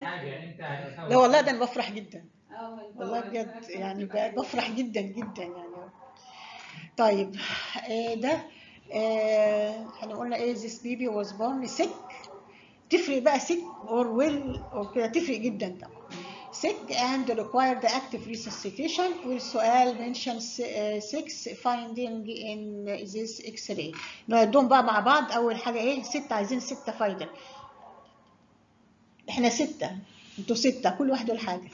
لا والله ده انا بفرح جدا والله بجد، يعني بفرح جدا جدا يعني. طيب ده احنا قلنا ايه this baby was born sick. تفرق بقى sick or well or كده، تفرق جدا طبعا. sick and required active resuscitation. والسؤال mention 6 finding in this x-ray. نعدهم بقى مع بعض. اول حاجه ايه؟ 6، عايزين 6 فايدة. احنا 6، انتوا 6، كل واحد له حاجه.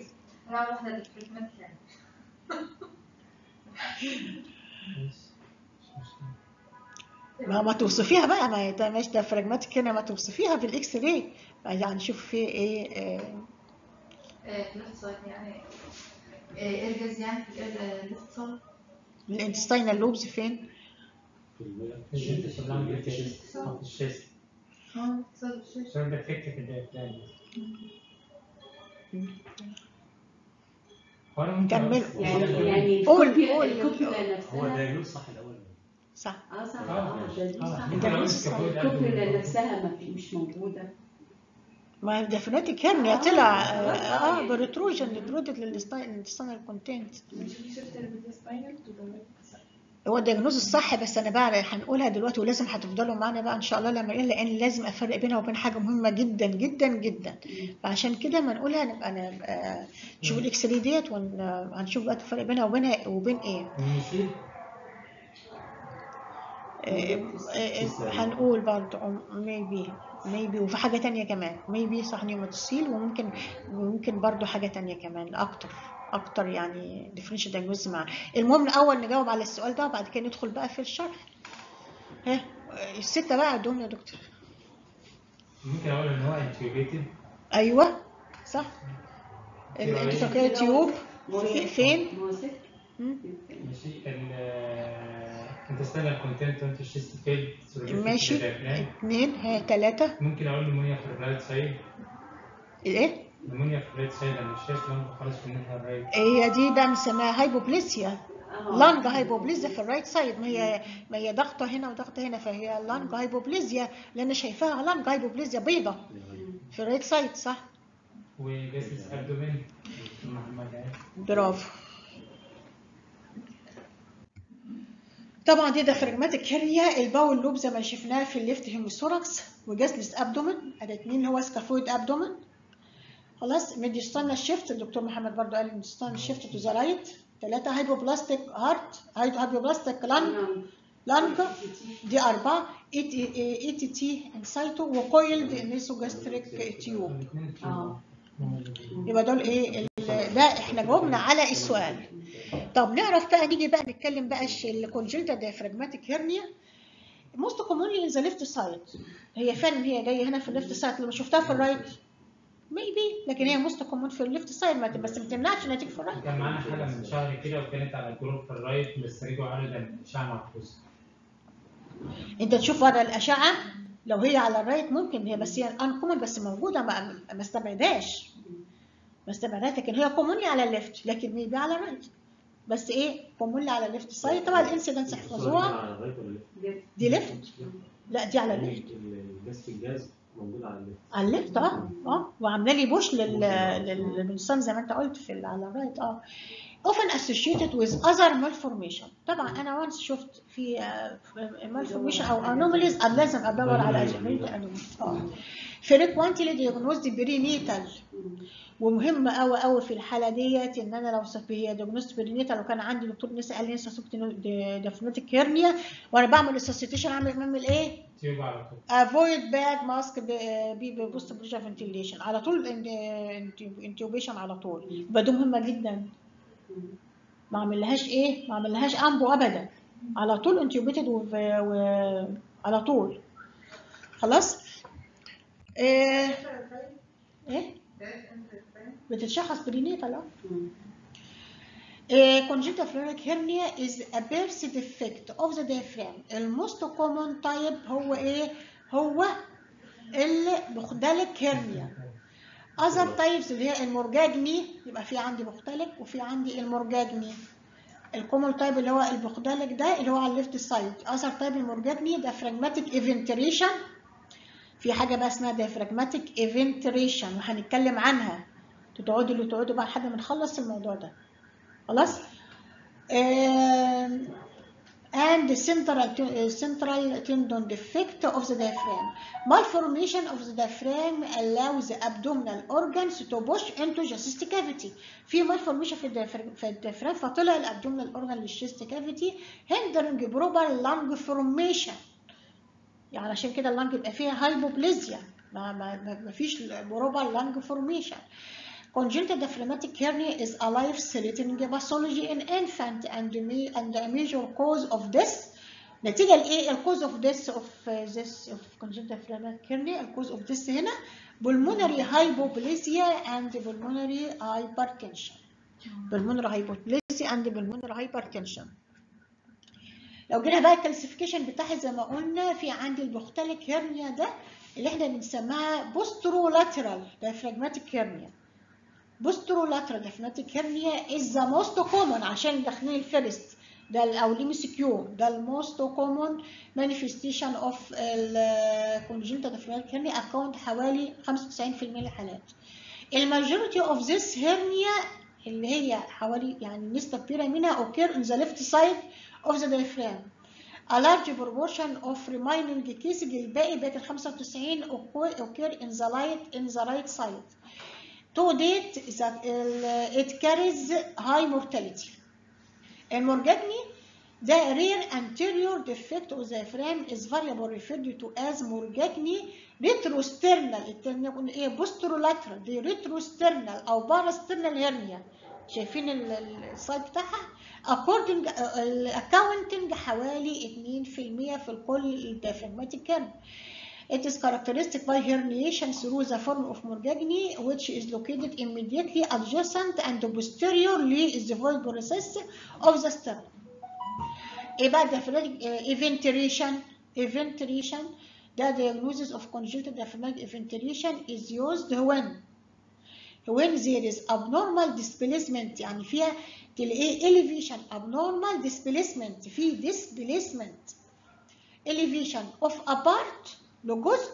ما توصفيها بقى، ما ده مش ده فراجماتيك هنا، ما توصفيها بالاكس راي يعني نشوف فيه ايه. يعني ارجز يعني في الليفت سايد. الانتستينال لوبز فين؟ في الشيست. كمل. يعني قول الكوبيولا نفسها. هو الدايجنوز صح الاول؟ صح. صح. الكوبيولا الكوبيولا نفسها مش موجوده. ما الديفينيتيك هيرنيا طلع بريتروجن برودكت للانتستينال كونتنت. هو الدياجنوز الصح، بس انا بقى هنقولها دلوقتي ولازم هتفضلوا معانا بقى ان شاء الله لما نقول، لان لازم افرق بينها وبين حاجه مهمه جدا جدا جدا. فعشان كده ما نقولها نبقى نشوف الاكس راي ديت وهنشوف بقى الفرق بينها وبين ايه. هنقول برضه ميبي وفي حاجه تانية كمان، ميبي صح نيوماتوسيل، وممكن برضه حاجه تانية كمان اكتر يعني ديفرنشال دايجنوز معاه. المهم الاول نجاوب على السؤال ده وبعد كده ندخل بقى في الشرح. ها ال6 بقى عندهم يا دكتور. ممكن اقول ان هو انتيوبيتد. ايوه صح. الانتيوبيتد تيوب فين؟ ماشي. الانتستينال كونتنت وانت الشيست فيلد. ماشي. 2 ها 3. ممكن اقول نمونيا في الرايت سايد. ايه؟ نمونيا في الرايت سايد، انا مش شايف لانج خالص في الناحيه الرايت. هي دي بقى بنسميها هايبوبليسيا. لانج هايبوبليزيا في الرايت سايد. ما هي ضغطه هنا وضغطه هنا، فهي لانج هايبوبليزيا لان شايفاها لانج هايبوبليزيا بيضه في الرايت سايد. صح. وجاسس ابدومين. برافو. طبعا دي ديافراجماتيك هيرنيا. الباول لوب زي ما شفناه في الليفت هيموثوركس، وجاسلس ابدومين. ادي 2 هو سكافويد ابدومين. خلاص. ميديستانا شيفت، الدكتور محمد برضو قال ميديستانا شيفت تو ذا رايت. 3 هايبوبلاستيك هارت، هايبوبلاستيك لانج. دي 4 اي تي تي انسايتو وكويلد نيسوجاستريك تيوب. يبقى دول ايه ده احنا جاوبنا على السؤال. طب نعرف بقى، نيجي بقى نتكلم بقى الكونجنتال ديافراجماتيك هيرنيا موست كومونلي ان ذا ليفت سايد. هي فعلا هي جايه هنا في الليفت سايد، لما شفتها في الرايت ميبي، لكن هي موست كومون في الليفت سايد، بس ما تمنعش انها تيجي في الرايت. كان معانا حاله من شهر كده وكانت على الجروب في الرايت، بس رجعوا قالوا ده الاشعه معكوسه. انت تشوف على الاشعه لو هي على الرايت ممكن هي، بس هي انكومن بس موجوده، ما استبعدهاش لكن هي كومونلي على الليفت، لكن ميبي على الرايت، بس ايه كومونلي على الليفت سايد. طبعا الانسيدنس احفظوها. دي ليفت. لا دي على الليفت. الجاز موجود على الليفت. على الليفت وعامله لي بوش للمنصام زي ما انت قلت في على الرايت. often associated with other malformation. طبعا انا once شفت في malformation او anomalies لازم ادور على anomalies. frequently diagnosed perinatal. ومهم قوي قوي في الحاله ديت ان انا لو هي diagnosed perinatal وكان عندي دكتور نسا قال لي لسه سكت ديافراجماتيك هيرنيا وانا بعمل ريسسيتيشن اعمل ايه؟ تيوب على طول. avoid bag mask بوست بريشر فنتيليشن على طول، انتيوبيشن على طول. يبقى دي مهمه جدا. ما اعملهاش امبو ابدا، على طول انتيوبيتد على طول. خلاص. ايه بتتشخص برينيتال. congenital phrenic hernia is a birth defect of the diaphragm. الموست common type هو ايه؟ هو البخدلك هيرنيا. other types اللي هي المرجاجني، يبقى في عندي بخدلك وفي عندي المرجاجني. الكومون تايب اللي هو البخدلك ده اللي هو على الليفت سايد. other type المرجاجني ده فراجماتيك ايفنتريشن في حاجه بقى اسمها diaphragmatic eventuation وهنتكلم عنها. تقعدوا بقى لحد ما نخلص الموضوع ده. خلاص. and the central tendon defect of the diaphragm. Malformation of the diaphragm allows the abdominal organs to push into the chest cavity. في malformation في الديافرام فطلع الابدومينال organ للchest cavity hindering proper lung formation. يعني عشان كده اللنج يبقى فيها hypoplasia، ما فيش proper lung formation. Congenital diaphragmatic hernia is a life-threatening pathology in infant and a major cause of death. نتيجة لإيه؟ cause of death of congenital diaphragmatic hernia. cause of death هنا pulmonary hypoplasia and pulmonary hypertension. pulmonary hypoplasia and pulmonary hypertension. لو جينا بقى الكلاسيفيكيشن بتاعها زي ما قلنا، في عندي البختليك هيرنيا ده اللي احنا بنسميها posterolateral diaphragmatic hernia. posterolateral diaphragmatic hernia is the most common عشان داخلين الفيرست ده او الامسكيو، ده الموست common manifestation of congenital diaphragmatic hernia account حوالي 95% من الحالات. الماجوريتي of this hernia اللي هي حوالي يعني نسبة كبيرة منها occur on the left side of the diaphragm. A large proportion of remaining cases الباقي ال 95 occur in the right side. To date that it carries high mortality. المورجاني the rare anterior defect of the diaphragm is variable referred to as morgagni retrosternal. التاني ايه posterolateral دي retrosternal او parasternal hernia. شايفين السايد بتاعها accounting حوالي 2% في الكل diaphragmatic hernia. It is characteristic by herniation through the form of morgagni, which is located immediately adjacent and posteriorly is the void process of the sternum. إيه بقى diaphragmatic eventuation the diagnosis of congenital diaphragmatic eventuation is used when there is abnormal displacement، يعني فيها تلاقيه elevation abnormal displacement، في displacement elevation of a part لجزء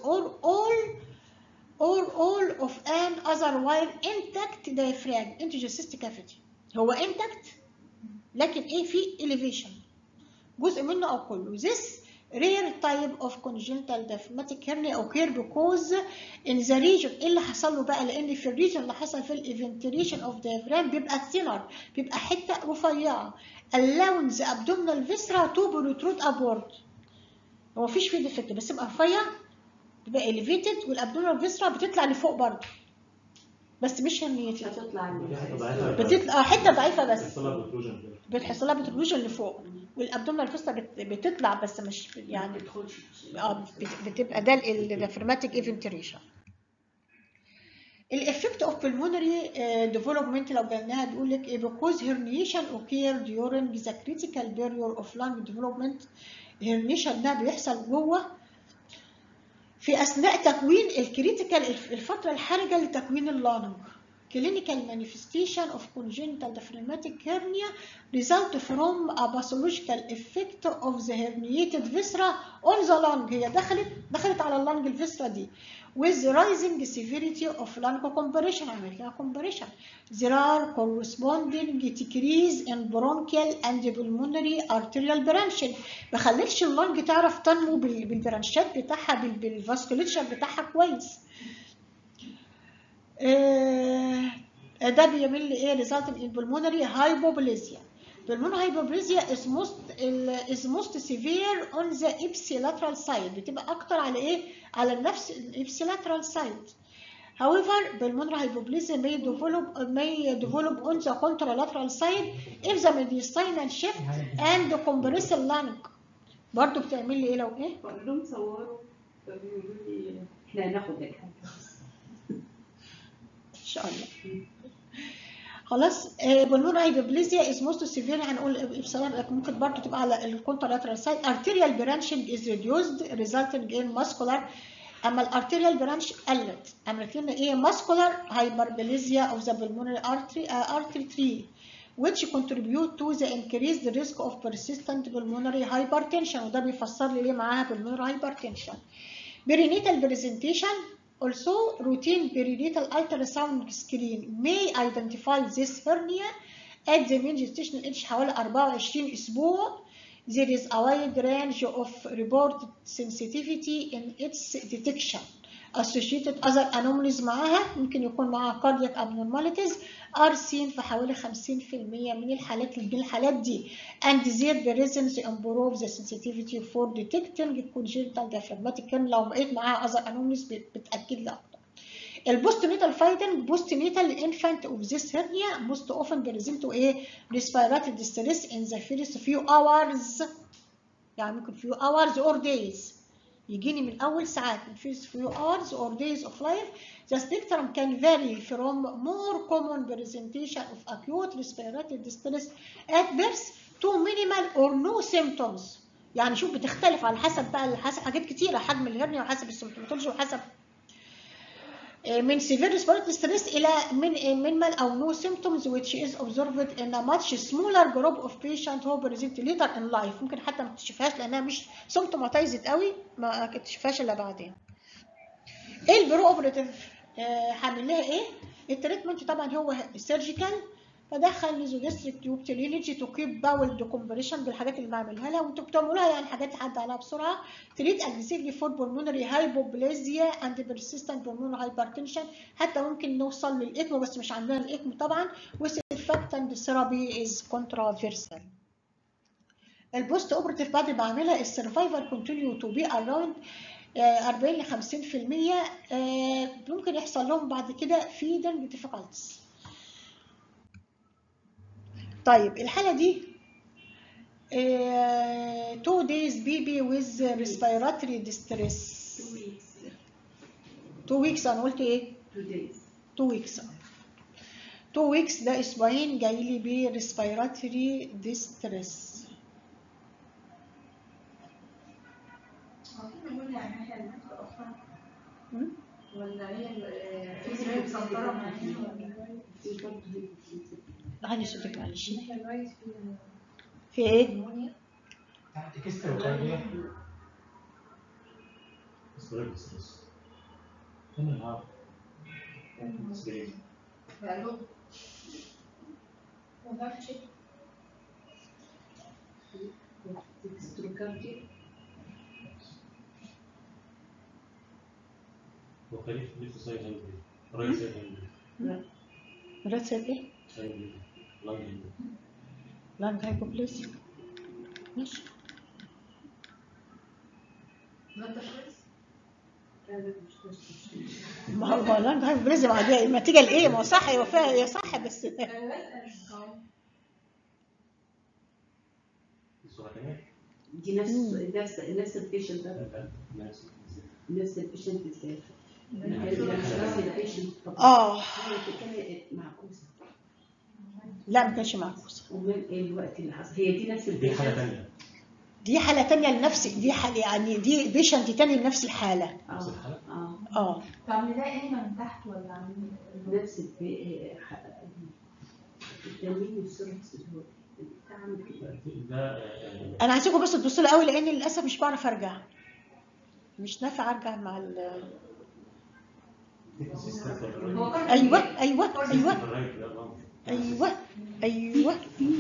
or all of an otherwise intact diaphragm into the chest cavity. هو intact لكن ايه في elevation جزء منه او كله. This rare type of congenital diaphragmatic hernia occur because in the region اللي حصل له بقى، لان في الريجن اللي حصل في eventuation of diaphragm بيبقى thinner، بيبقى حته رفيعه allowing the abdominal viscera to protrude upward. هو مفيش فيه ديفكت بس يبقى رفيع، بيبقى elevated والابدومينال فيسرا بتطلع لفوق برضه بس مش هرنيتي، بتطلع حته ضعيفه بس بتحصل لها بتروجن لفوق، والابدومينال فيسرا بتطلع بس مش يعني بتبقى ده الديافرماتيك ايفنتريشن. الافكت اوف pulmonary development لو جالناها تقول لك ايه because herniation occur during the critical period of lung development. الهرنيشن ده بيحصل جوه في اثناء تكوين الكريتيكال الفتره الحرجه لتكوين اللانج. clinical manifestation of congenital diaphragmatic hernia result from a pathological effect of the herniated viscera on the lung. هي دخلت على اللانج الفيسرا دي with rising severity of lung compression. عملت لها compression. There are corresponding decrease in bronchial and pulmonary arterial branching. ما خلتش اللانج تعرف تنمو بالبرانشات بتاعها بالفاسكوليتشر بتاعها كويس. ده بيعمل لي ايه resulting in pulmonary hypoplasia. Pulmonary hypoplasia is most severe on the ipsilateral side. بتبقى اكتر على ايه؟ على نفس الابسيلاترال side. However, pulmonary hypoplasia may develop on the contralateral side if the mediastinal shift and compress lung. برضه بتعمل لي ايه لو ايه؟ بقول لهم صوروا فبيقولوا لي احنا هناخد الحاجة ان شاء الله. خلاص. pulmonary hypoplasia is most severe هنقول بصراحه ممكن برضه تبقى على الكونترالاترال سايد. arterial branching is reduced resulting in muscular. اما الارتيريال برانش قلت، عملت لنا ايه؟ muscular hyperplasia of the pulmonary artery tree which contribute to the increased risk of persistent pulmonary hypertension. وده بيفسر لي ليه معاها pulmonary hypertension. Perinatal presentation. Also, routine perinatal ultrasound screen may identify this hernia at the mean gestational age حوالي 24 أسبوع. There is a wide range of reported sensitivity in its detection. Associated other anomalies معاها ممكن يكون معاها cardiac abnormalities are seen في حوالي 50% من الحالات دي. And their presence improves the sensitivity for detecting congenital diaphragmatic hernia. لو لقيت معاها other anomalies بتأكد لي أكتر. البوستنيتال فايتنج بوستنيتال infant of this hernia most often present to a respiratory distress in the first few hours. يعني ممكن few hours or days. يجيني من أول ساعات من first few hours or days of life. The spectrum can vary from more common presentation of acute respiratory distress at birth to minimal or no symptoms. يعني شوف بتختلف على حسب بقى حاجات كتيرة، حجم الهرنيا وحسب السيمبتوماتولوجي وحسب من severe respiratory distress إلى minimal أو no symptoms which is observed in a much smaller group of patients who present later in life. ممكن حتى ما تكتشفهاش لأنها مش symptomatized قوي، ما تكتشفهاش إلا بعدين. إيه البرو أوبريتيف هعمل لها إيه؟ التريتمنت طبعا هو سيرجيكال، فدخل نيزوجاستريك تيوب تريلوجي تو كيب باول ديكومبريشن بالحاجات اللي بعملها لها وانتوا بتعملوها يعني حاجات تعدي عليها بسرعه. تريد اجريسيفلي فور بولمونري هايبوبلازيا اند بيرسيستنت بولمونري هايبرتنشن، حتى ممكن نوصل للاكمو بس مش عندنا الاكمو طبعا. وسيرفاكتنت ثيرابي از كونترافيرسال. البوست اوبرتيف بعد ما بعملها السرفايفل كونتينيو تو بي اراوند 40 ل 50%. ممكن يحصل لهم بعد كده فيدنج ديفيكالتيز. طيب الحالة دي 2 days baby with respiratory distress. 2 weeks أنا قلت إيه؟ 2 weeks. 2 weeks ده أسبوعين جاي لي ب respiratory distress. ولا هي الفيزيكال مسيطرة معايا؟ غني صوتك معلش. في ايه؟ تحت كسر وكارديا. وخليفة لسه صاير هندي رئيس هندي رئيس ايه؟ لانج هايبوبلاسيا. ماشي. ما هو لانج هايبوبلاسيا بعديها النتيجة الايه؟ ما هو صح، هي فيها هي صح بس دي نفس البيشنت ده نفس البيشنت ازاي؟ معكوسه. لا ما كانش معكوسه. امال ايه الوقت اللي حصل؟ هي دي نفس دي حالة تانية. دي حالة تانية لنفس دي حالة، يعني دي بيشنت تاني لنفس الحالة. نفس الحالة؟ طب نلاقي ايه من تحت ولا نفس التمرين والسيرفس اللي هو انا عايزاكم بس تبصوا لي قوي لان للاسف مش بعرف ارجع، مش نافع ارجع مع ال ايوه ايوه ايوه ايوه ايوه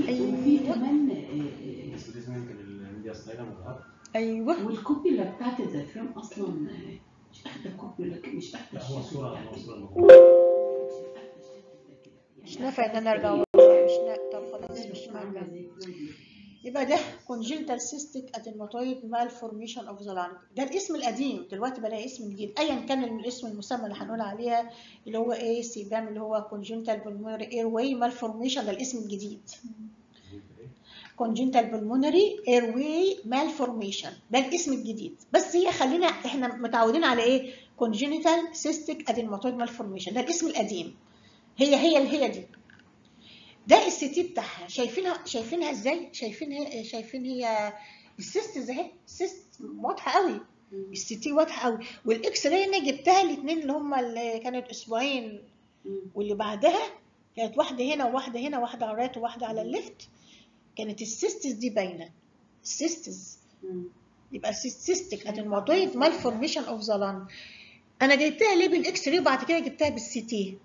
ايوه والكوبيولا بتاعت الزفران اصلا مش اخده كوبيولا، مش اخده هو صورة مش نافع ان انا ارجع والله، مش نافع. طب خلاص مش هرجع. يبقى ده congenital cystic adenopathic malformation of the lung. ده الاسم القديم، دلوقتي بلاقي اسم جديد ايا كان الاسم المسمى اللي هنقول عليها اللي هو ايه سيبام اللي هو congenital pulmonary airway malformation. ده الاسم الجديد congenital pulmonary airway malformation، ده الاسم الجديد. بس هي خلينا احنا متعودين على ايه congenital cystic adenopathic malformation، ده الاسم القديم. هي دي. ده السي تي بتاعها، شايفينها ازاي؟ شايفين هي السيست اهي، السيست واضحه قوي، السي تي واضحه قوي. والاكس راي انا جبتها الاثنين اللي هم اللي كانت اسبوعين واللي بعدها كانت واحده هنا وواحده هنا، واحده على الرايت وواحده على الليفت، كانت السيستس دي باينه. السيستس يبقى cystic adenylatoid malformation of the lung. انا جبتها ليه بالاكس راي وبعد كده جبتها بالسي تي.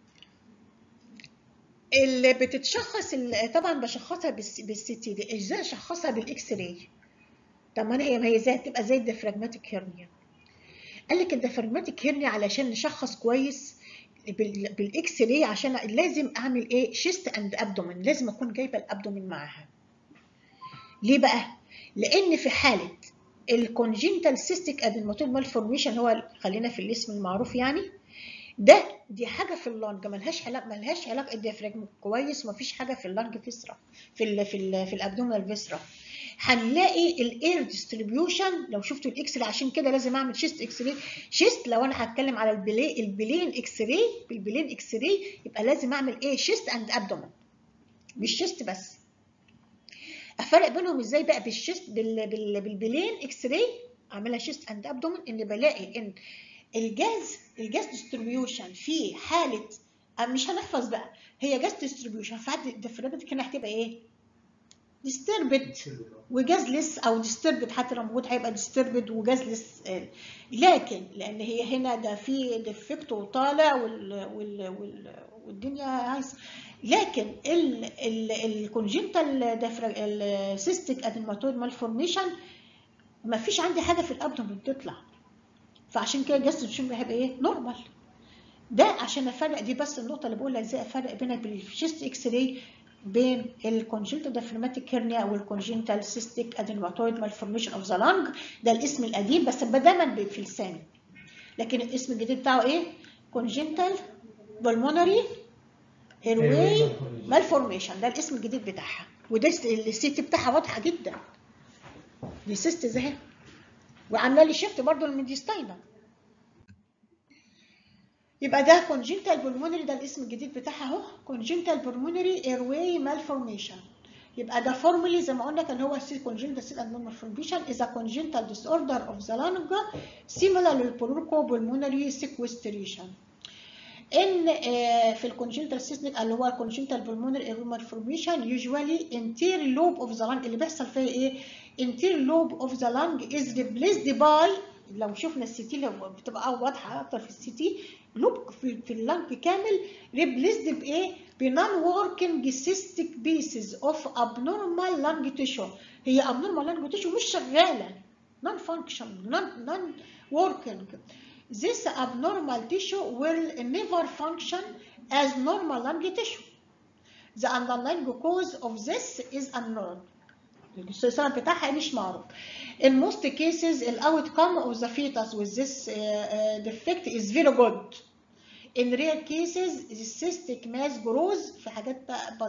اللي بتتشخص طبعا بشخصها بالسي تي دي، ازاي اشخصها بالاكس راي؟ طب ما هي ازاي تبقى زي الديافراجماتيك هيرنيا؟ قال لك الديافراجماتيك هيرنيا علشان نشخص كويس بالاكس راي عشان لازم اعمل ايه؟ شيست اند ابدومين، لازم اكون جايبه الابدومين معاها. ليه بقى؟ لان في حاله الكونجنتال سيستيك ادينوماتويد مالفورميشن، هو خلينا في الاسم المعروف يعني، دي حاجه في اللنج ملهاش علاقه الديافراجم كويس، ومفيش حاجه في اللنج فيسرا في الابدومينال فيسرا. هنلاقي الاير ديستريبيوشن لو شفتوا الاكس راي، عشان كده لازم اعمل شيست اكس راي. شيست لو انا هتكلم على البلين اكس راي، بالبلين اكس راي يبقى لازم اعمل ايه؟ شيست اند ابدومين، مش شيست بس. افرق بينهم ازاي بقى بالشيست بالبلين اكس راي اعملها شيست اند ابدومين؟ ان بلاقي ان الجاز ديستريبيوشن في حاله، مش هنحفظ بقى، هي جاز ديستريبيوشن في حاله الديافراجماتيك هنا هتبقى ايه؟ ديستربت وجازلس، او ديستربت حتى لو موجود هيبقى ديستربت وجازلس. لكن لان هي هنا ده في ديفكت وطالع والدنيا عايزه. لكن الكونجنتال سيستيك ادينوماتويد مالفورميشن ما فيش عندي حاجه في الابدومين بتطلع، فعشان كده الجاستريشن هيبقى ايه؟ نورمال. ده عشان افرق، دي بس النقطه اللي بقولها ازاي افرق بينها بالشيست اكس راي بين الكونجنتال ديافراجماتيك هيرنيا والكونجنتال سيستيك ادينوماتويد مالفورميشن اوف ذا لانج. ده الاسم القديم بس دايما في لساني، لكن الاسم الجديد بتاعه ايه؟ كونجنتال بالمونري ايرواي مالفورميشن، ده الاسم الجديد بتاعها. وده السيت بتاعها واضحه جدا، دي سيست زي وعامله لي شيفت برضه للميديستاينا. يبقى ده كونجنتال بالمونري، ده الاسم الجديد بتاعها اهو، كونجنتال بالمونري ايرواي مالفورميشن. يبقى ده فورمولي زي ما قلنا كان هو كونجنتال سيل اند مالفورميشن از ا كونجنتال ديس اوردر اوف ذا لانج سيميلار للبرونكو بالمونري سيكوستريشن. ان في الكونجنتال سيستم اللي هو الكونجنتال بالمونري ايرواي مالفورميشن يوجوالي انتير لوب اوف ذا لانج، اللي بيحصل فيها ايه؟ انتير لوب اوف ذا لانج از ريبليسد باي، لو شفنا السي تي لو بتبقى واضحه اكتر في السي تي، لوب في اللانج كامل ريبليسد بايه؟ بنون وركينج سيستيك بيسز اوف ابنورمال لانج تيشو. هي ابنورمال لانج تيشو مش شغاله، نون فانكشن، نون وركينج. This abnormal tissue will never function as normal lung tissue. The underlying cause of this is unknown. السبب بتاعها مش معروف. In most cases, the outcome of the fetus with this defect is very good. In rare cases, the cystic mass grows في حاجات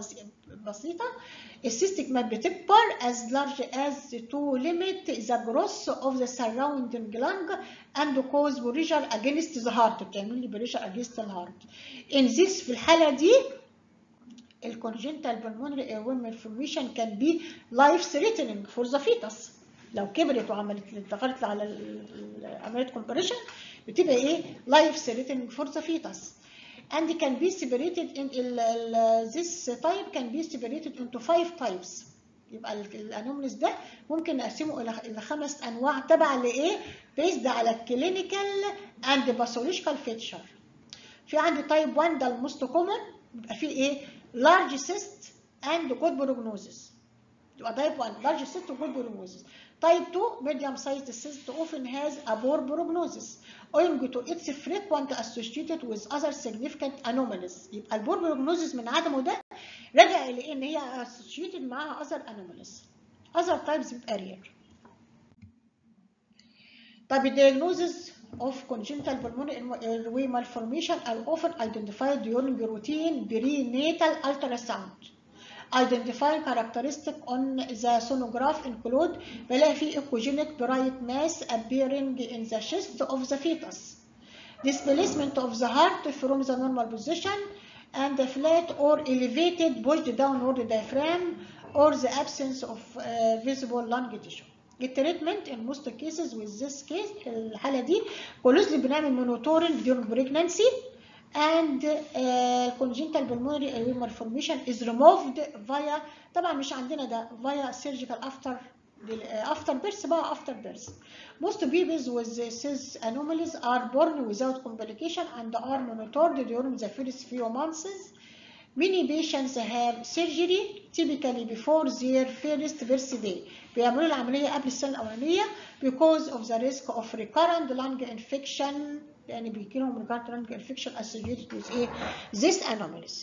بسيطة. الcystic mass بتكبر as large as to limit the growth of the surrounding lung and cause pressure against the heart. بتعمل لي pressure against the heart. In this في الحالة دي الcongenital pulmonary airway malformation can be life threatening for the fetus. لو كبرت وعملت انتقلت على عملية compression بتبقى ايه؟ life threatening for the fetus. And can be separated in this type can be separated into 5 types. يبقى الانوماليز ده ممكن نقسمه الى 5 انواع تبع لايه؟ based على الكلينيكال and pathological feature. في عندي تايب 1 ده الموست كومن، بيبقى فيه ايه؟ large cyst and good prognosis. يبقى تايب 1 large cyst و good prognosis. Type 2 medium sized cyst often has a poor prognosis owing to its frequent associated with other significant anomalies. يبقى البور prognosis من عدمه ده رجع الى ان هي associated معاها other anomalies. Other types بيبقى rare. طيب الdiagnosis of congenital pulmonary airway malformation are often identified during routine prenatal ultrasound. Identifying characteristic on the sonograph include بلاقي في echogenic bright mass appearing in the chest of the fetus, displacement of the heart from the normal position, and the flat or elevated pushed downward diaphragm or the absence of visible lung tissue. التريتمنت in most cases with this case الحالة دي كلوزلي بنعمل monitoring during pregnancy and congenital pulmonary airway malformation is removed via، طبعا مش عندنا ده via surgical after after birth بقى after birth. Most babies with these anomalies are born without complication and are monitored during the first few months. Many patients have surgery typically before their first birthday. بيعملوا العملية قبل السنة الأولانية because of the risk of recurrent lung infection، لأن بيجي لهم recurrent lung infection associated with these anomalies.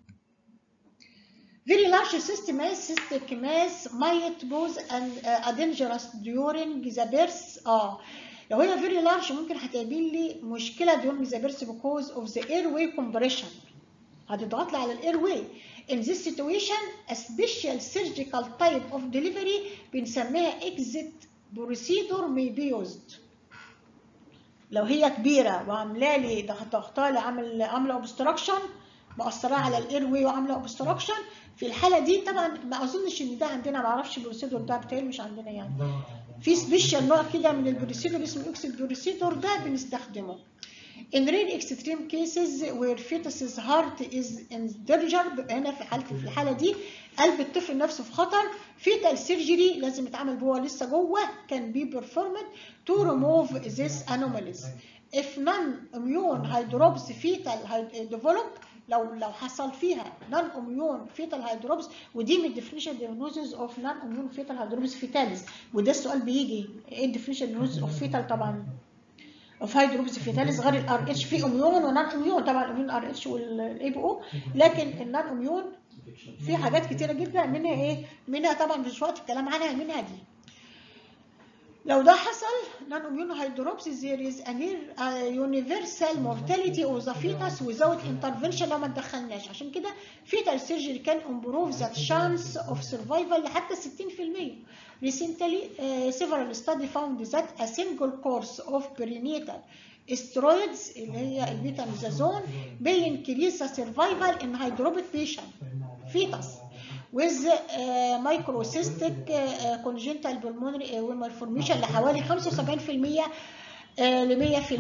Very large cystic mass might pose a dangerous during the birth. لو هي very large ممكن هتقابل لي مشكلة during the birth because of the airway compression. هتضغط لي على الايرواي. In this situation, a special surgical type of delivery بنسميها exit procedure may be used. لو هي كبيرة وعاملة لي ضغطها لي عاملة obstruction، مأثرة على الايرواي وعاملة obstruction، في الحالة دي طبعا ما أظنش إن ده عندنا، ما أعرفش البروسيدور ده بتاعي مش عندنا يعني. في سبيشال نوع كده من البروسيدور اسمه exit procedure ده بنستخدمه. In rare extreme cases where fetus's heart is endangered، هنا في الحالة دي قلب الطفل نفسه في خطر، fetal surgery لازم يتعمل جوه لسه جوه can be performed to remove these anomalies. If non-immune hydrops fetal develop، لو حصل فيها non-immune fetal hydrops، ودي من differential diagnosis of non-immune fetal hydrops fetalis، وده السؤال بيجي ايه differential diagnosis of fetal طبعا of hydrops fetalis غير الار اتش، في اميون ونون اميون، طبعا الاميون ار اتش والاي بي او، لكن النون اميون في حاجات كتيره جدا منها ايه؟ منها طبعا مش وقت الكلام عنها، منها دي. لو ده حصل non immune hydrops there is a near universal mortality of the fetus without intervention لو ما تدخلناش. عشان كده fetal surgery can improve the chance of survival لحتى 60%. Recently several studies found that a single course of perinatal steroids اللي هي البيتاميزازون may increase the survival in hydropic fetus with microcystic congenital pulmonary malformation لحوالي 75% ل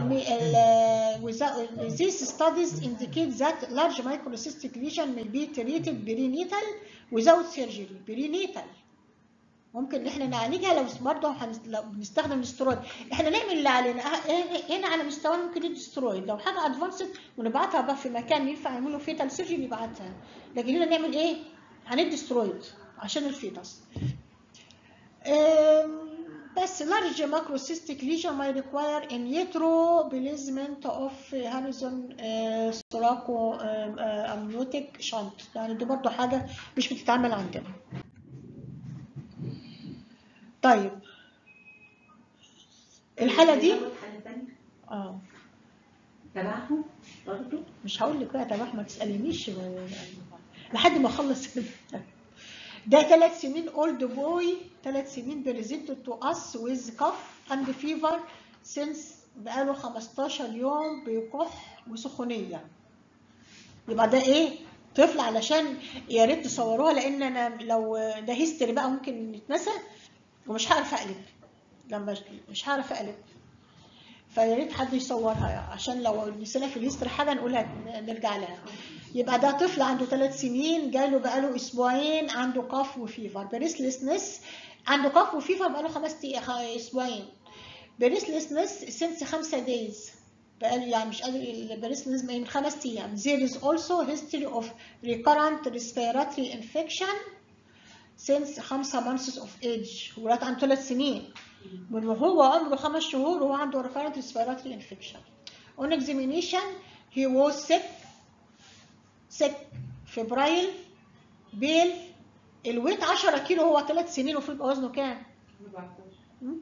100%. These studies indicate that large microcystic lesion may be treated perinatal without surgery. perinatal ممكن ان احنا نعالجها لو برضه لو بنستخدم الاسترويد. احنا نعمل اللي علينا هنا على مستوى ممكن ندي استرويد، لو حاجه ادفانسد ونبعتها بقى في مكان ينفع يعملوا فيتال سيرجري نبعتها، لكن هنا نعمل ايه؟ هندي استرويد عشان الفيتاس. بس large macrocystic lesion may require in utero placement of horizon thoraco amniotic shunt، يعني دي برضه حاجه مش بتتعمل عندنا. طيب الحالة دي تبعهم برضه مش هقول لك بقى تبعهم، ما تسألينيش لحد ما اخلص. ده 3 سنين old boy، 3 سنين presented to us with cough and fever since بقاله 15 يوم بيكح وسخونية. يبقى ده ايه؟ طفل، علشان يا ريت تصوروها لان انا لو ده هيستوري بقى ممكن يتنسى ومش هعرف اقلب، لما مش هعرف اقلب، فيا ريت حد يصورها عشان لو نسينا في الهيستوري حاجه نقولها نرجع لها. يبقى ده طفل عنده 3 سنين جاله بقاله اسبوعين عنده كاف وفيفر، بريسلسنس، عنده كاف وفيفر بقاله 5 اسبوعين، بريسلسنس سنس 5 دايز، بقاله يعني مش قادر البريسلسنس من 5 ايام. There is also history of recurrent respiratory infection since 5 months of age. ولاد عنده 3 سنين من وهو عمره 5 شهور وهو عنده recurrent respiratory infection. On examination he was sick febrile pale. الويت 10 كيلو، هو 3 سنين المفروض يبقى وزنه كام؟ 14.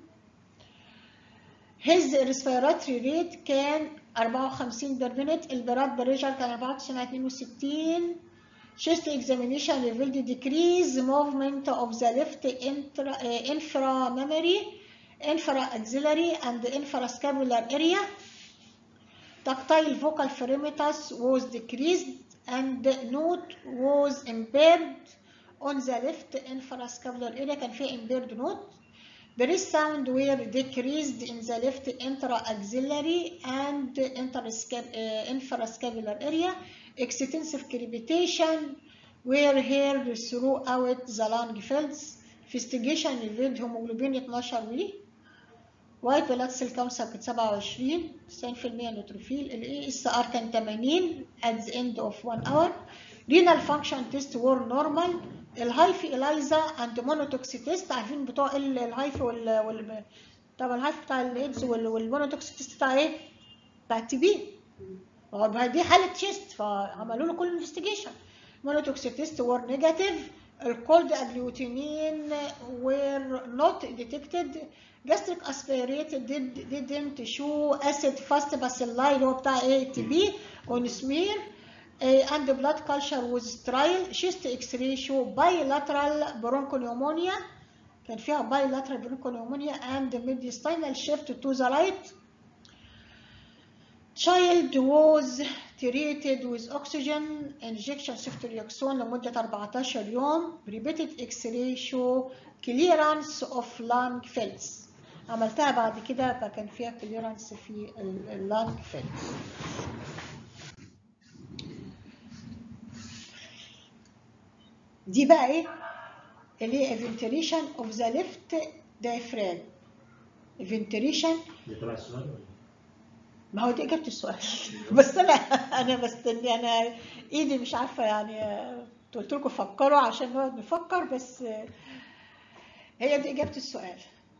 his respiratory rate كان 54 per minute. البلاد بريشر كان 94/62. chest examination revealed decreased movement of the left inframammary, infraaxillary and infrascapular area. Tactile vocal perimeters was decreased and note was impaired on the left infrascapular area، كان في impaired note. Breath sound were decreased in the left intraaxillary and infrascapular area. Extensive crepitation were heard throughout the lung fields. فيستيجيشن الفيد هيموجلوبين 12 وي، وايت بلاد سيل كاونسر كانت 27 90% نيوتروفيل، الاي اس ار كان 80 at the end of 1 hour، renal function test were normal، الهايفي إلايزا اند مونوتوكس تيست، عارفين بتوع الهايفي طبعا الهايفي بتاع الايدز والمونوتوكس تيست بتاع ايه؟ بتاع التي بي، دي حاله تشيست فعملوا له كل انفستيجيشن. مونوتوكس تيست were negative، الكولد اجلوتينين were not detected، gastric aspirated didn't show acid fast bacilli اللي هو بتاع ايه تي بي on smear، and blood culture was sterile، chest x-ray show bilateral bronchopneumonia، كان فيها bilateral bronchopneumonia and mediastinal shift to the right. Child was treated with oxygen injection ceftriaxone لمدة 14 يوم. Repeated X-ray show clearance of lung fells. عملتها بعد كده فكان فيها clearance في اللانج fells. دي بقى ايه؟ اللي هي ventilation of the left diaphragm. ventilation ده تبع السؤال ولا؟ ما هو دي اجابه السؤال بس انا بستني، انا ايدي مش عارفه يعني، قلت لكم فكروا عشان نقعد نفكر، بس هي دي اجابه السؤال.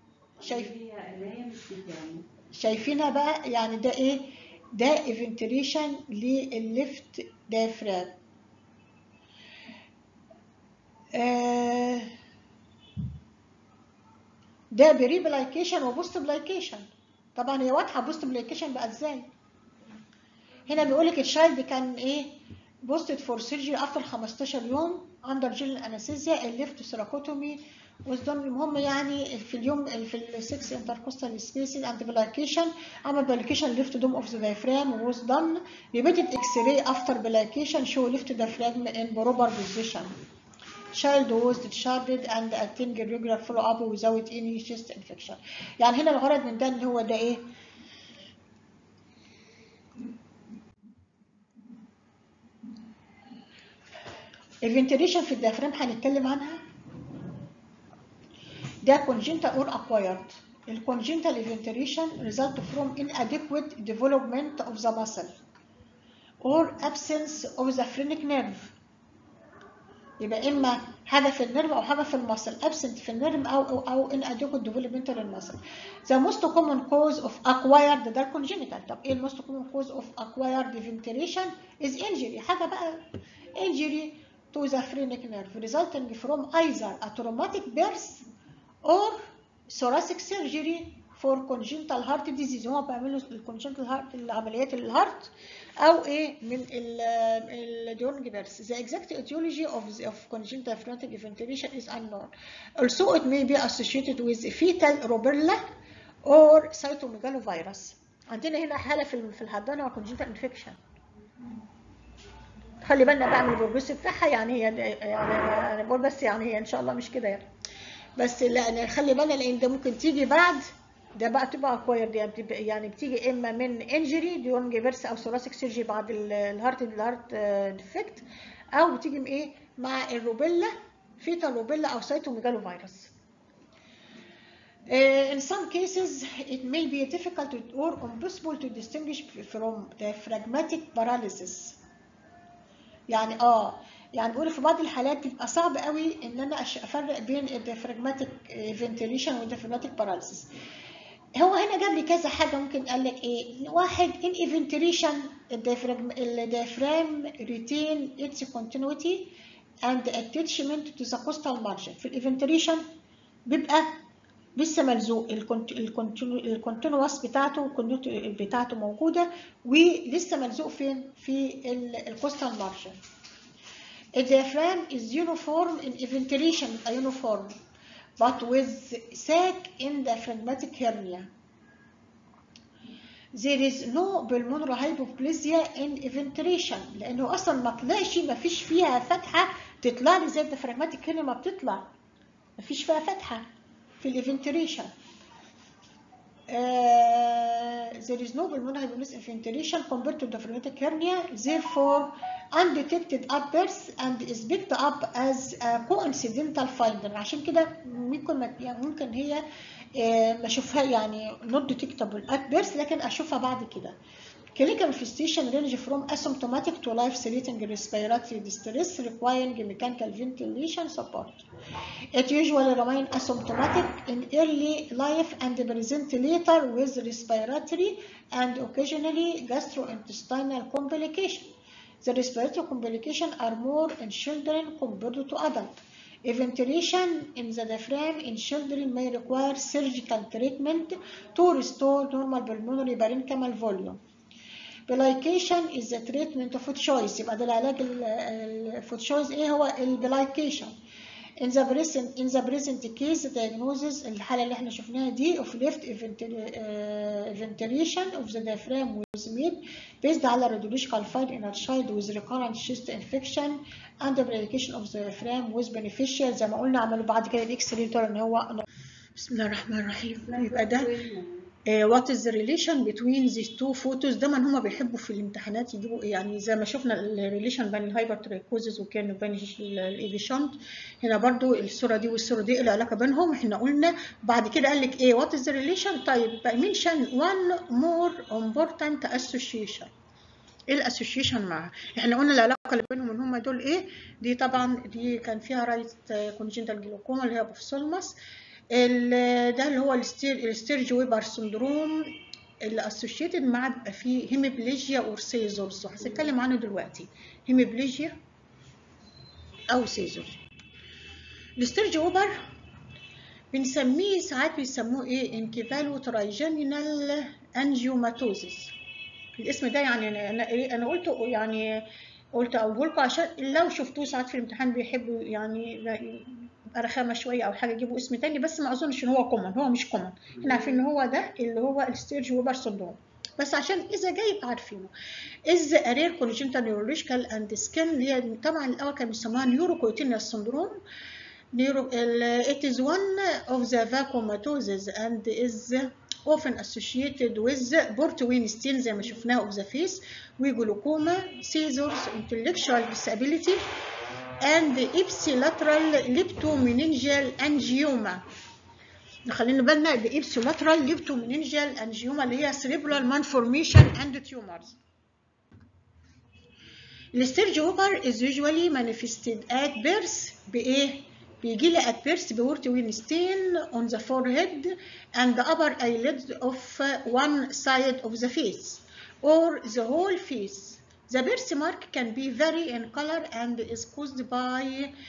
شايفينها بقى يعني ده ايه؟ ده فنتريشن للليفت دايفراغم. ده بريبلايكيشن وبوست بلايكيشن. طبعا هي واضحه بوست بلايكيشن بقى ازاي. هنا بيقول لك الشايلد كان ايه؟ بوستد فور سيرجري افتر 15 يوم اندر جيل انستيزيا، الليفت سيراكوتومي وزدون. المهم يعني في اليوم في ال6 انتركوستال سبيسز اند بلايكيشن، عمل بلايكيشن ليفت دوم اوف ذا دايفرام ووز دون. ريبيتد اكس راي افتر بلايكيشن شو ليفت دايفرام ان بروبر بوزيشن. Child was discharged and attending regular follow up without any chest infection. يعني هنا الغرض من ده ان هو ده ايه؟ الفنتيليشن في الديافرام هنتكلم عنها. ده congenital or acquired. الcongenital ventilation result from inadequate development of the muscle or absence of the phrenic nerve. يبقى اما حاجه في النيرف او حاجه في المصل، absent في النيرف او inadequate development للمصل. The most common cause of acquired ده congenital. طب ايه most common cause of acquired ventilation is injury. حاجه بقى injury to the phrenic nerve resulting from either a traumatic birth or thoracic surgery for congenital heart disease. هو بيعملوا الcongenital heart العمليات الهارت او ايه من الديورنج بيرث. The exact etiology of congenital phrenic ventilation is unknown. Also it may be associated with fetal rubella or cytomegalovirus. عندنا هنا حاله في الحضانه congenital infection. خلي بالنا بقى من البروجريس بتاعها، يعني هي يعني انا بقول بس يعني هي ان شاء الله مش كده يعني، بس لا خلي بالنا لان ده ممكن تيجي بعد ده بقى تبقى اكوايرد، يعني بتيجي اما من انجري ديورنج بيرث او ثوراسيك سيرجي بعد الهارت ديفكت، او بتيجي من ايه مع الروبيلا فيتال روبيلا او سايتوميجالوفيروس. In some cases it may be difficult or impossible to distinguish from diaphragmatic paralysis. يعني يعني بقول في بعض الحالات بيبقى صعب قوي ان انا افرق بين الديافراجماتيك فنتيليشن والديافراجماتيك باراليسيس. هو هنا جاب لي كذا حاجه، ممكن قال لك ايه؟ واحد ان فنتيليشن الديافرام ريتين اتس كونتينيوتي اند اتاتشمنت تو ذا كوستال مارجن. في الفنتيليشن بيبقى لسه ملزوق الكونتينوس بتاعته موجوده ولسه ملزوق فين؟ في الكوستال مارجن. The diaphragm is uniform in ventilation, uniform, but with sac in diaphragmatic hernia. There is no pulmonary hypoplasia in ventilation لأنه أصلا ما طلعش، ما فيش فيها فتحة تطلع لي زي الديافراجماتيك hernia ما بتطلع، ما فيش فيها فتحة في الفنتيليشن. The there is no pulmonary hypervenous infiltration compared to the phrenitic hernia, therefore undetected at birth and is picked up as a coincidental finding. عشان كده ممكن هي ما اشوفها يعني not detectable at birth لكن اشوفها بعد كده. Clinical manifestation range from asymptomatic to life-threatening respiratory distress requiring mechanical ventilation support. It usually remains asymptomatic in early life and present later with respiratory and occasionally gastrointestinal complications. The respiratory complications are more in children compared to adults. Ventilation in the diaphragm in children may require surgical treatment to restore normal pulmonary parenchymal volume. Blycation is the treatment of choice. يبقى ده العلاج of choice ايه هو البلايكيشن. In the present case the diagnosis الحالة اللي احنا شفناها دي of left ventilation of the diaphragm was made based على radiological find in a child with recurrent chest infection and the blycation of the diaphragm was beneficial. زي ما قلنا عملوا بعد كده الاكس راي ان هو. بسم الله الرحمن الرحيم. يبقى ده what is the relation between these two photos. دايما هما بيحبوا في الامتحانات يجيبوا يعني زي ما شفنا الريليشن بين الهايبرترايكوزيس وكان بين الايفيشنت. هنا برضو الصوره دي والصوره دي العلاقه بينهم احنا قلنا. بعد كده قال لك ايه what is the relation. طيب mention one more important association. ايه الاسوشيشن معها؟ احنا قلنا العلاقه اللي بينهم ان هما دول ايه. دي طبعا دي كان فيها رايت كونجنتال جلوكوما اللي هي بوفسولماس. ده اللي هو الستيرج ويبر سندروم اللي اسوشيتد مع بيبقى فيه هيميبليجيا اور سيزورز وهنتكلم عنه دلوقتي. هيميبليجيا او سيزورز. الستيرج ويبر بنسميه ساعات بيسموه ايه انكيفالو ترايجيمينال انجيوماتوزيس. الاسم ده يعني انا قلته يعني قلت اقوله لكم عشان لو شفتوه ساعات في الامتحان بيحبوا يعني رخامه شويه او حاجه يجيبوا اسم تاني بس ما اظنش ان هو كومن. هو مش كومن. احنا عارفين ان هو ده اللي هو الستيرج ويبر سندروم بس عشان اذا جاي يبقى عارفينه. از ارير كونجنتال نيورولوجيكال اند سكين اللي هي طبعا الاول كانوا بيسموها نيوروكوتينيوس سندروم. It is one of the vacuumatosis and is often associated with Port-Weinstein زي ما شفناه of the face وجلوكوما, seizures, intellectual disability and ipsilateral leptomeningeal angioma. خلينا بالنا بipsilateral leptomeningeal angioma اللي هي cerebral malformation and tumors. الستيرج ويبر is usually manifested at birth بإيه؟ بيجي لي at birth بورت-وينستين on the forehead and the upper eyelid of one side of the face or the whole face. The birthmark can be vary in color and is caused by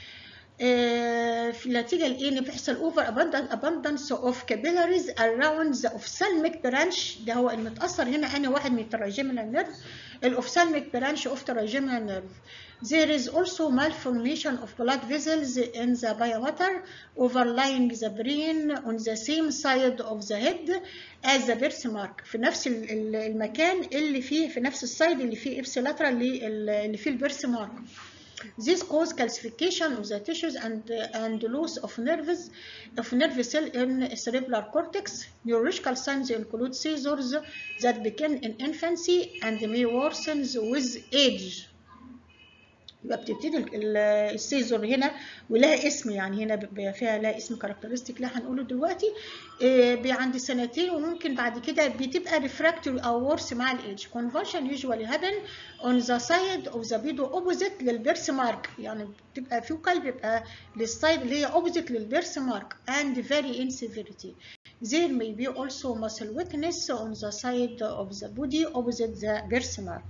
في النتيجة لإيه؟ إن بيحصل over abundance of capillaries around the ophthalmic branch. ده هو المتأثر هنا أنا واحد من التراجيمينال نيرف الophthalmic branch of trigeminal nerve. There is also malformation of blood vessels in the biomatter overlying the brain on the same side of the head as the birthmark. في نفس المكان اللي فيه في نفس السايد اللي فيه ipsilateral اللي فيه البيرثمارك. This cause calcification of the tissues and loss of nerve cell in cerebral cortex. Neurological signs include seizures that begin in infancy and may worsen with age. يبقى بتبتدي السيزور هنا ولها اسم يعني هنا فيها لها اسم كاركترستيك لا هنقوله دلوقتي عند سنتين وممكن بعد كده بتبقى ريفراكتوري او ورس مع الايدج. Conversion usually happen on the side of the pedo opposite للبيرث مارك يعني بتبقى فيوكال بيبقى للسايد اللي هي opposite للبيرث مارك and vary in severity. There may be also muscle weakness on the side of the body opposite the birthmark.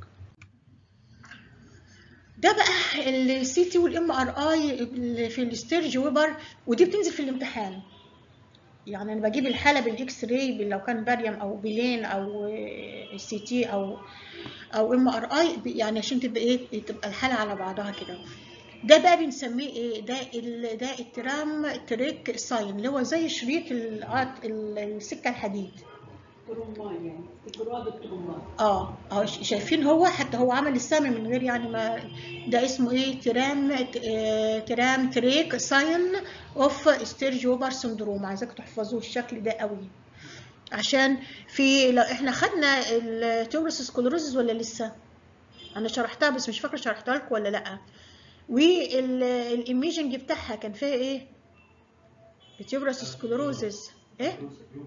ده بقى السي تي والام ار اي في الستيرج ويبر ودي بتنزل في الامتحان. يعني انا بجيب الحاله بالاكس راي لو كان باريوم او بلين او سي تي او ام ار اي يعني عشان تبقى ايه تبقى الحاله على بعضها كده. ده بقى بنسميه ايه ده الترام تريك ساين اللي هو زي شريط السكه الحديد. ترومبان يعني اجراد الترومبان. اهو شايفين هو حتى هو عمل السهم من غير يعني ما ده اسمه ايه ترام تريك ساين اوف ستيرج ويبر سندروم. عايزاكم تحفظوه الشكل ده قوي. عشان في لو احنا خدنا التيوبرس سكلروزز ولا لسه؟ انا شرحتها بس مش فاكره شرحتها لكم ولا لا. والايميجنج بتاعها كان فيها ايه؟ التيوبرس سكلروزز ايه؟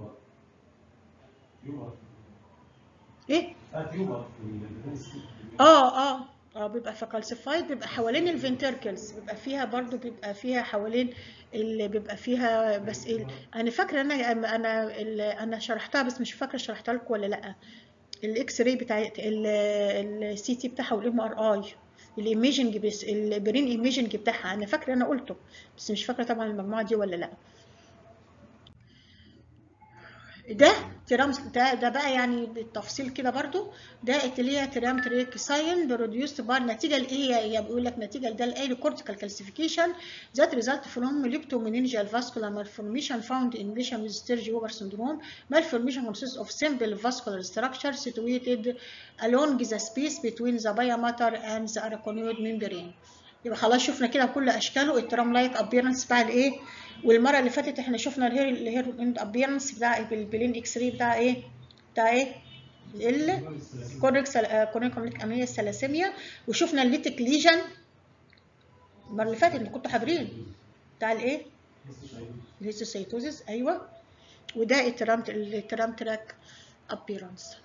ايه؟ بيبقى فكالسيفايد، بيبقى حوالين الفنتركلز، بيبقى فيها برضو، بيبقى فيها حوالين اللي بيبقى فيها. بس انا فاكره انا شرحتها بس مش فاكره شرحتها لكم ولا لا. الاكس راي بتاع السي تي بتاعها والام ار اي، الايميجنج، بس البرين ايميجنج بتاعها انا فاكره انا قلته بس مش فاكره طبعا المجموعه دي ولا لا. ده تيرام ده بقى يعني بالتفصيل كده برضو. ده اللي هي تيرام تريكساين بروديوست بار، نتيجه لايه؟ هي بيقول لك نتيجه لده الايه كورتيكال كالسيفيكيشن ذات ريزلت فروم ليبتومينينجيال فاسكولار مالفورميشن فاوند ان بيشن ويز ستيرج اوفر syndrome. Malformation consists of simple vascular structure situated along the space between the biomatter and the arachnoid membrane. يبقى خلاص شفنا كده كل اشكاله الترام لايك ابيرنس بتاع الايه. والمره اللي فاتت احنا شفنا الهير ابيرنس بتاع البلين اكس راي بتاع ايه؟ بتاع ايه؟ الكورنيك امنيه الثلاسيميا. وشفنا الليتك ليجن المره اللي فاتت اللي كنتوا حاضرين بتاع الايه؟ الهيستوسايتوزيس. ايوه. وده الترام تراك ابيرنس.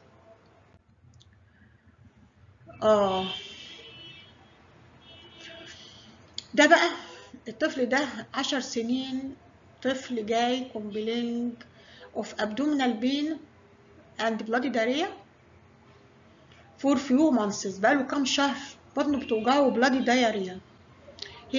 ده بقى الطفل ده 10 سنين، طفل جاي complaining of abdominal pain and bloody diarrhea for few months. بقاله كام شهر بطنه بتوجعه bloody diarrhea. He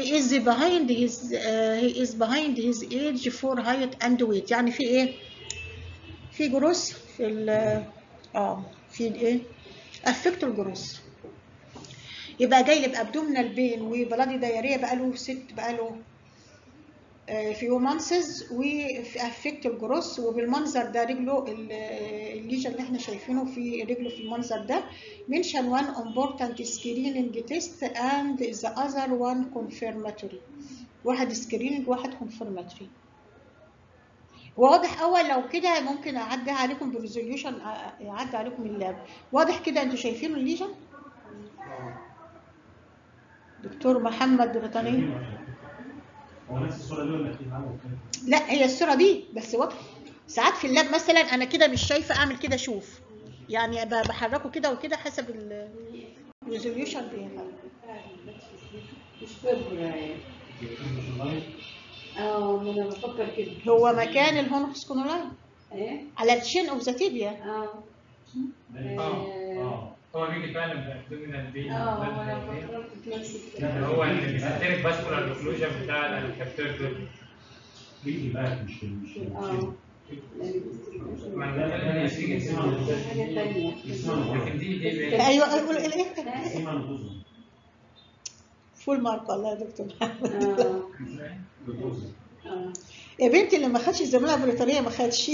is behind his age for height and weight. يعني في ايه؟ في جروس في في ايه؟ affect الجروس. يبقى جاي لي بابدومينال بين وبلادي دايريه بقاله فيو مانسز وفي افكت الجروس. وبالمنظر ده رجله الليجن اللي احنا شايفينه في رجله في المنظر ده. mention one important screening test and the other one confirmatory. واحد screening واحد confirmatory. واضح اول لو كده ممكن اعدي عليكم بريزوليوشن، اعدي عليكم اللاب. واضح كده انتوا شايفين الليجن؟ دكتور محمد بريطاني. هو نفس الصوره دي ولا في معانا؟ لا هي الصوره دي بس واضحه. ساعات في اللاب مثلا انا كده مش شايفه اعمل كده شوف، يعني بحركه كده وكده حسب الريزوليوشن بتاعه. مش فاكره انا بفكر كده. هو مكان الهونكس كونولاين ايه على التشين اوف ذا تيبيا. هو بيجي فعلا بابدومينال بين. انا فكرت نفس الكلام. هو الانتريك فاسكولار اوكلوجن بتاع الكابتور دول بيجي بقى مش حاجه ثانيه. ايوه اقول ايه؟ فول مارك والله يا دكتور محمد. يا بنتي اللي ما خدش الزماله البريطانيه ما خدش.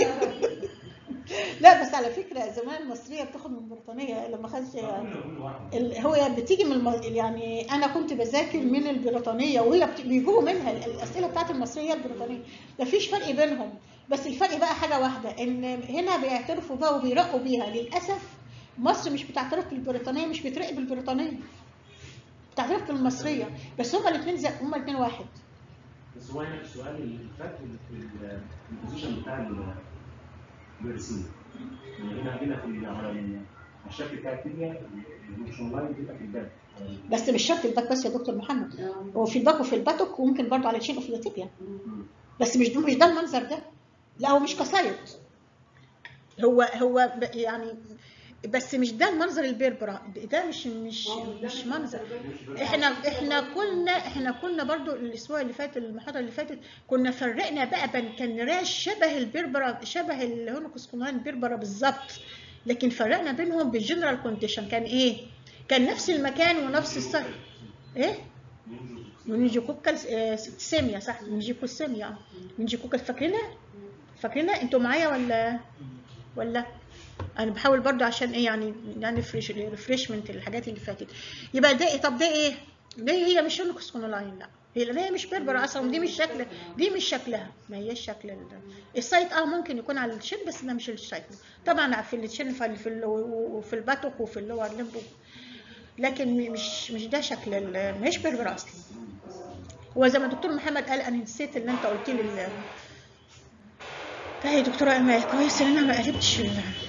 لا بس على فكره الزماله المصريه بتاخد من بريطانيا لما خدش. هو بتيجي من يعني انا كنت بذاكر من البريطانيه وهي بيجوا منها الاسئله بتاعت المصريه البريطانيه. مفيش فرق بينهم، بس الفرق بقى حاجه واحده ان هنا بيعترفوا بقى وبيرقوا بيها. للاسف مصر مش بتعترف بالبريطانيه، مش بتراقب بالبريطانيه، بتعترف بالمصريه. بس هما الاثنين واحد. بس هو هنا السؤال اللي فات في البوزيشن بتاع الرسيم. هنا في على الشكل بتاع التيبيا البوزيشن لاين بيبقى في الباك. بس مش شرط الباك بس يا دكتور محمد، هو في الباك وفي الباتوك وممكن برضه على تشين اوف ذا تيبيا. بس مش ده المنظر ده. لا هو مش قصايد، هو يعني بس مش ده المنظر البربرة ده. مش منظر. احنا كنا برضو الاسبوع اللي فات المحاضره اللي فاتت كنا فرقنا بقى كان راش شبه البربرة، شبه الهونكس كونولاين البربرة بالظبط، لكن فرقنا بينهم بالجنرال كونديشن. كان ايه؟ كان نفس المكان ونفس الصف. ايه؟ منينجوكوكال سيميا. صح، منينجوكوكال. فاكرينها انتوا معايا ولا انا بحاول برضو عشان ايه يعني ريفريشمنت الحاجات اللي فاتت. يبقى ده طب ده ايه؟ ده هي مش هونكس كونولاين. لا لان هي مش بيربر اصلا، دي مش شكل، دي مش شكلها، ما هيش شكل السايت. ممكن يكون على الشن بس ده مش الشكل طبعا، في الشن وفي الباتوك وفي اللور ليمب، لكن مش ده شكل مش بيربر اصلا. هو زي ما الدكتور محمد قال، انا نسيت اللي انت قلت لي هي دكتوره امال، كويس ان انا ما قلبتش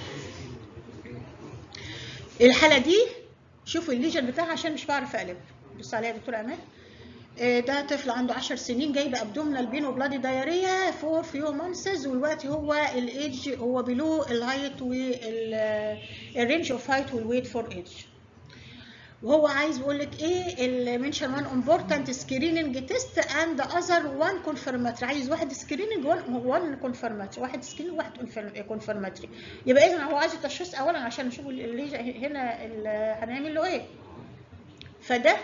الحاله دي. شوفوا الليجن بتاعها عشان مش بعرف اقلب. بص عليها يا دكتوره امال. ده طفل عنده 10 سنين جايب ابدومينال بين وبلادي دايريا فور فيو مانثز، والوقت هو الايدج هو بلو الهايت والرينج اوف هايت والويت فور ايدج. وهو عايز يقول لك ايه المنشن 1 امبورتنت سكريننج تيست اند اذر 1 كونفيرماتري. عايز واحد سكريننج 1 كونفيرماتري، واحد سكريننج واحد كونفيرماتري. يبقى اذا هو عايز التشخيص اولا عشان نشوف هنا هنعمل له ايه. فده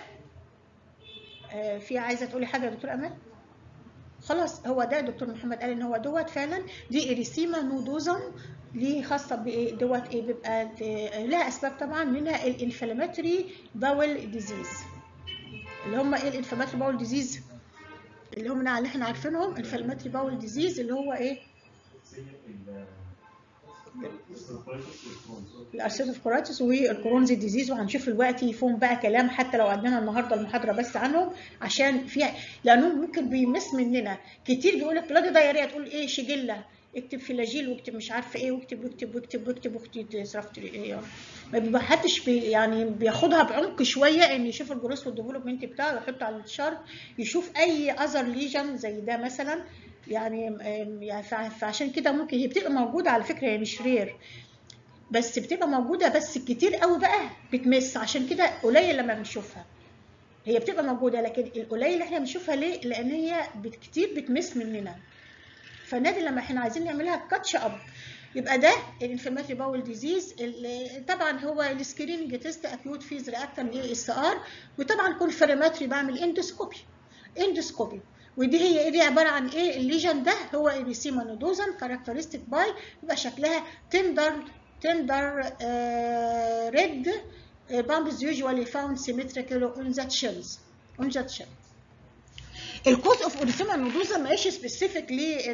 في عايزه تقولي حاجه يا دكتور امال؟ خلاص هو ده دكتور محمد قال ان هو دوت فعلا دي اريثيما نودوزم، ليه خاصه بايه دوت ايه، بيبقى لها اسباب طبعا، منها الانفلاماتوري باول ديزيز. اللي هم ايه الانفلاماتوري باول ديزيز؟ اللي هم اللي احنا عارفينهم انفلاماتوري باول ديزيز اللي هو ايه؟ الارثيتيف كولايتس والكرونز ديزيز. وهنشوف دلوقتي فيهم بقى كلام حتى لو عندنا النهارده المحاضره بس عنهم، عشان فيها لانهم ممكن بيمس مننا كتير. بيقول لك بلاد دايريه، تقول ايه شجله، اكتب فلاجيل واكتب مش عارفه ايه، واكتب واكتب واكتب واكتب واكتب صرفت ايه. ما بيحدش يعني بياخدها بعمق شويه ان يشوف الجروس والديفلوبمنت بتاعه ويحطه على الشارت، يشوف اي اذر ليجن زي ده مثلا. يعني فعشان كده ممكن هي بتبقى موجوده على فكره، هي مش رير بس بتبقى موجوده، بس كتير قوي بقى بتمس، عشان كده قليل لما بنشوفها. هي بتبقى موجوده لكن القليل اللي احنا بنشوفها ليه؟ لان هي كتير بتمس مننا، فنادي لما احنا عايزين نعملها كاتش اب. يبقى ده الانفلاماتوري باول ديزيز. طبعا هو السكريننج تيست اكيوت فيز رياكتن ASR، وطبعا كونفيرماتوري بعمل اندوسكوبي. ودي هي ايه؟ دي عباره عن ايه؟ الليجن ده هو اريثيما نودوزم كاركترستيك باي، يبقى شكلها تندر red bumps usually found symmetrically on the shells. الكوز اوف اريثيما نودوزا ماشي سبيسيفيك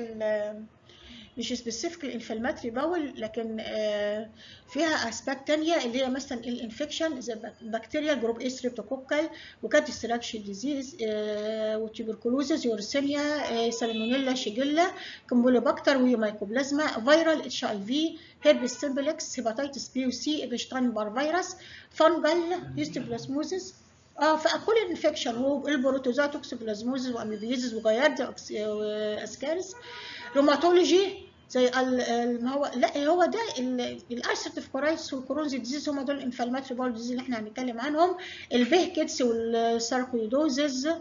مش سبيسيفيك الانفلاماتري باول، لكن فيها اسباب ثانيه اللي هي مثلا الانفكشن زي بكتيريا جروب اي ستريبتوكوكال وكاتستراكشن ديزيز وتيبركلوزز يورسينيا سالمونيلا شيجيلا كومبولوباكتر ومايكوبلازما فيرال HIV هيربس سيمبلكس هيباتيتس بي وسي ابشتاين بار فيروس فانجل هيستوبلازموزيس فكل الانفكشن والبروتوزوا توكسوبلازموزيس واميبيزيس وجايارد واسكارس روماتولوجي زي ما هو لا هو ده الارثيتيف كولايتس والكرونز ديزيز، هم دول الانفلاماتوري باول ديزيز اللي احنا هنتكلم عنهم. البيهكتس والساركويدوزز.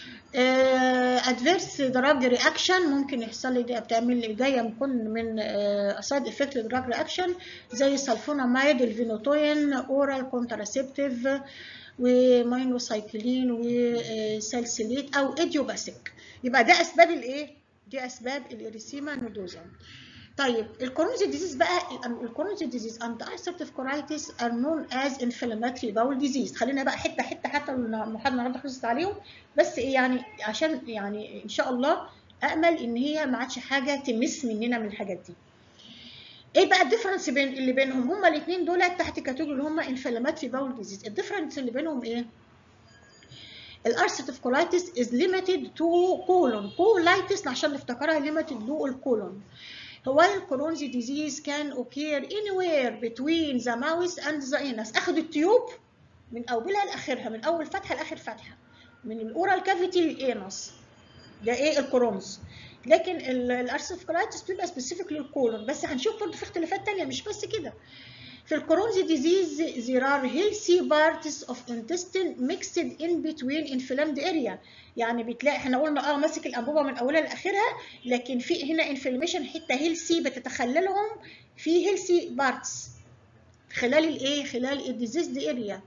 ادفيرس دراج رياكشن ممكن يحصل لي، دي بتعمل جايه من اسايد افكت دراج رياكشن زي السلفوناميد الفينوتوين اورال كونتراسيبتيف وماينوسايكلين وسالسيليت او ايديوباثيك. يبقى ده اسباب الايه؟ دي اسباب الاريثيما نودوزم. طيب الكرونز ديزيز بقى، الكرونز ديزيز اند ارثيتيف كولايتس ار نون از انفلاماتوري باول ديزيز. خلينا بقى حتى المحاضره النهارده خلصت عليهم، بس يعني عشان يعني ان شاء الله امل ان هي ما عادش حاجه تمس مننا من الحاجات دي. ايه بقى الديفرنس بين اللي بينهم؟ هما الاثنين دول تحت كاتيجوري اللي هما انفلاماتوري باول ديزيز. الديفرنس اللي بينهم ايه؟ الارثيتيف كولايتس is limited to colon. colitis عشان نفتكرها limited to الكولون. while الكرونز disease can occur anywhere between the mouth and the anus. اخد التيوب من اولها لاخرها، من اول فتحه لاخر فتحه، من الاورال كافيتي للانس. ده ايه الكرونز. لكن الارثيتيف كولايتس بتبقى سبيسيفيك للكولون. بس هنشوف برضه في اختلافات ثانيه مش بس كده. في الكرونز ديزيز there are healthy parts of intestine mixed in between inflamed area. يعني بتلاقي احنا قلنا ماسك الانبوبه من اولها لاخرها، لكن في هنا انفلاميشن حته هيلثي بتتخللهم في هيلثي بارتس خلال الايه؟ خلال الديزيز اريا.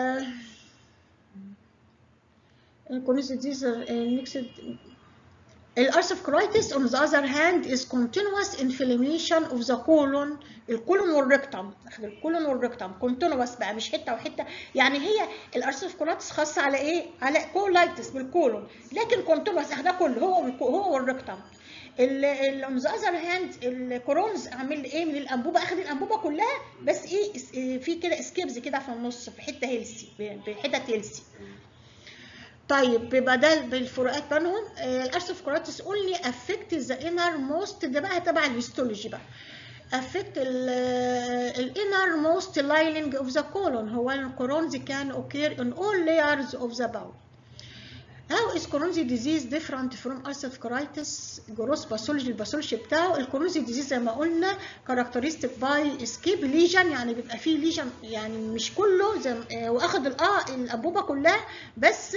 الكرونز ديزيز ميكسد الألسيف كولايتس on the other hand is continuous inflammation of the colon. الكولون والريكتم، الكولون والريكتم continuous بقى، مش حته وحته. يعني هي الألسيف كولايتس خاصه على ايه؟ على كولايتس بالكولون، لكن continuous اخدها كله هو والريكتم. on the other hand الكرونز عامل ايه من الانبوبه، اخد الانبوبه كلها، بس ايه في كده اسكيبز كده في النص، في حته هيلسي، في حته هيلسي. طيب بيبقى ده بالفروقات بينهم. الألسيف كولايتس only affect the innermost، ده بقى تبع الهيستولوجي بقى. affect the innermost lining of the colon. هو الكرونز can occur in all layers of the bowel. How is Crohn's disease different from ulcerative colitis؟ جروس باثولوجي، الباثولوجي بتاعه الكرونز ديزيز زي ما قلنا characteristic by escape lesion، يعني بيبقى فيه ليجن، يعني مش كله زي واخد الانبوبه كلها، بس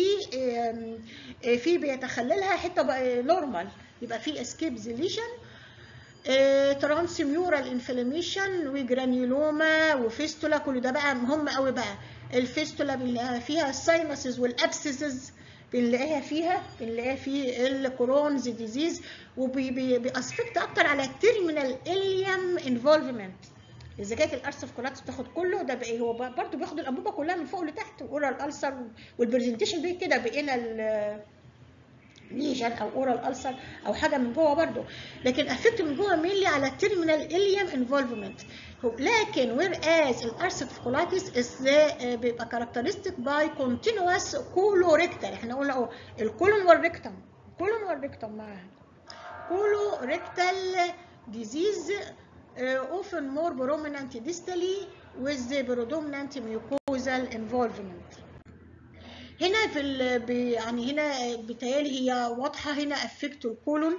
في بيتخللها حته نورمال، يبقى في اسكيب ليجن. ترانسميورال انفلاميشن وجرانيولوما وفيستولا، كل ده بقى مهم قوي بقى. الفيستولا بنلاقيها فيها الساينسز والابسيسز، بنلاقيها في الكرونز ديزيز، وبيأسفكت اكتر على التيرمينال اليم انفولفمنت. اذا كانت الألسيف كولايتس بتاخد كله، ده بقى هو برضه بياخد الانبوبه كلها من فوق لتحت، واورال ألسر، والبرزنتيشن بيه كده بقينا ليجن او اورال ألسر او حاجه من جوه برضه، لكن افكت من جوه مينلي على التيرمينال اليم انفولفمنت. لكن وير از الألسيف كولايتس بيبقى كاركترستيك باي كونتينوس كولوريكتال. احنا قلنا الكولون والريكتم، معاها colorectal disease often more prominent distally with the predominant mucosal involvement. هنا يعني هنا بتهيألي هي واضحة، هنا افكت الكولون،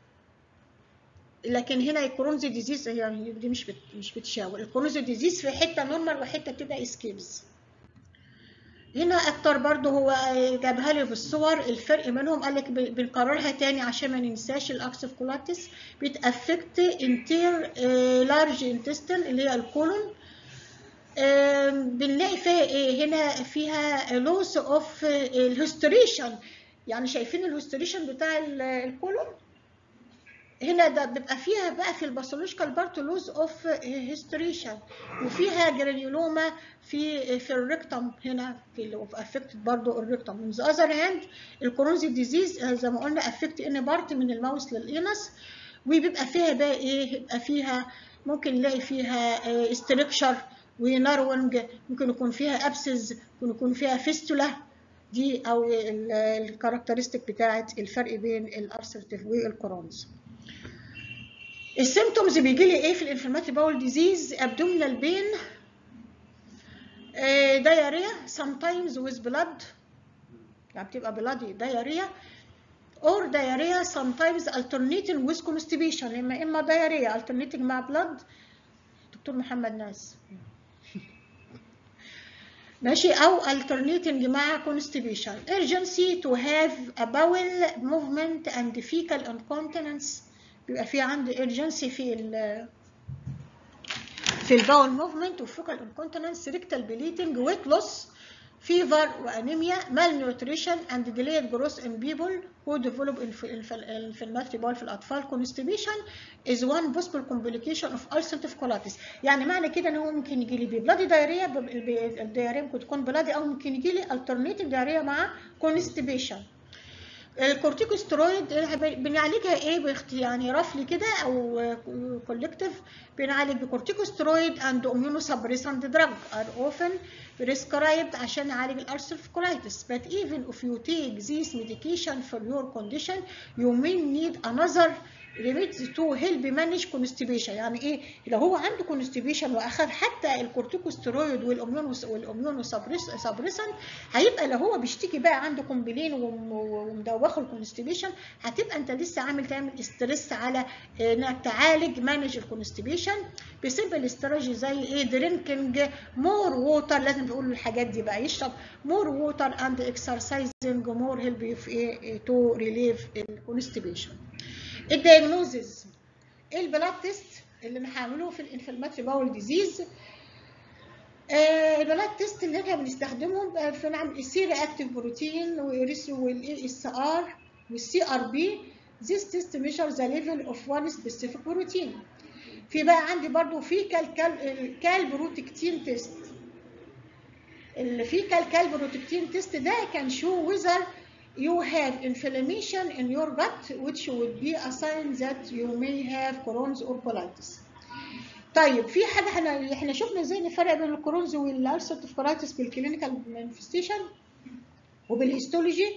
لكن هنا الكرونز ديزيز هي دي مش بتشاور. الكرونز ديزيز في حتة نورمال وحتة بتبقى اسكيبز. هنا اكتر برضو هو جابها لي بالصور الفرق بينهم، قال لك بنكررها تاني عشان ما ننساش. الألسيف كولايتس بتأفكت انتير لارج انتستين اللي هي الكولون. بنلاقي فيها ايه؟ هنا فيها لوس اوف الهستريشن، يعني شايفين الهستريشن بتاع الكولون هنا، ده بيبقى فيها بقى في الباثولوجيكال بارت لوز اوف هيستريشن، وفيها جرانيولوما في الريكتم هنا، في افكتد برضه الريكتم. من ذا اذر هاند الكرونز ديزيز زي ما قلنا افكت ان بارت من الماوس للانس، وبيبقى فيها بقى ايه؟ يبقى فيها ممكن نلاقي فيها استركشر ونارونج، ممكن يكون فيها ابسز، ممكن يكون فيها فيستولا. دي او الكاركترستيك بتاعت الفرق بين الألسيرتيف والكرونز. السيمتومز بيجي لي ايه في الانفلاماتوري باول ديزيز؟ ابدومينال بين، دايريا sometimes with blood، يعني بتبقى بلادي دايريا، or diarrhea sometimes alternating with constipation، اما دايريا alternating مع blood. دكتور محمد ناس ماشي، او alternating مع constipation. urgency to have a bowel movement and fecal incontinence، بيبقى في عندي urgency في الباول موفمنت وفيكال انكونتيننس، ريكتال بليدنج، ويت لوس، فيفر وانيميا، malnutrition and delayed growth in people who develop inflammatory bowel في الاطفال. constipation is one possible complication of ulcerative colitis. يعني معنى كده ان هو ممكن يجي لي بلادي دايريا، الدايريا ممكن تكون بلادي، او ممكن يجي لي alternative دايريا مع constipation. الكورتيكوسترويد بنعالجها ايه؟ يعني رفلي كده او كولكتيف، بنعالج بكورتيكوسترويد and immunosuppressant drug are often prescribed عشان نعالج الألسيف كولايتس. But even if you take this medication for your condition you may need another remedy to help manage constipation. يعني ايه؟ لو هو عنده constipation واخذ حتى الكورتيكوسترويد والاميونوسبريسنت، هيبقى لو هو بيشتكي بقى عنده كومبلين ومدوخه الكونستيبيشن، هتبقى انت لسه تعمل استرس على انك تعالج مانج الكونستيبيشن بسيمبل استراتيجي زي ايه؟ درينكينج مور ووتر، لازم تقول له الحاجات دي بقى، يشرب مور ووتر اند اكسرسايزنج مور هيلب في ايه؟ تو ريليف الكونستيبيشن. الدايجنوزز، البلاد تيست اللي بنعمله في الانفلاماتوري باول ديزيز. البلاد تيست اللي احنا بنستخدمهم فنعمل السي رياكتيف بروتين والاي اس ار والسي ار بي. This test measures the level of one specific protein. في بقى عندي برضو الكالبروتكتين تيست. الكالبروتكتين تيست ده can show whether you have inflammation in your gut, which would be a sign that you may have Crohn's or colitis. طيب في حاجه احنا شفنا ازاي نفرق بين الكرونز والالسرتيف كولايتس بالكلينيكال مانيفستيشن وبالهيستولوجي.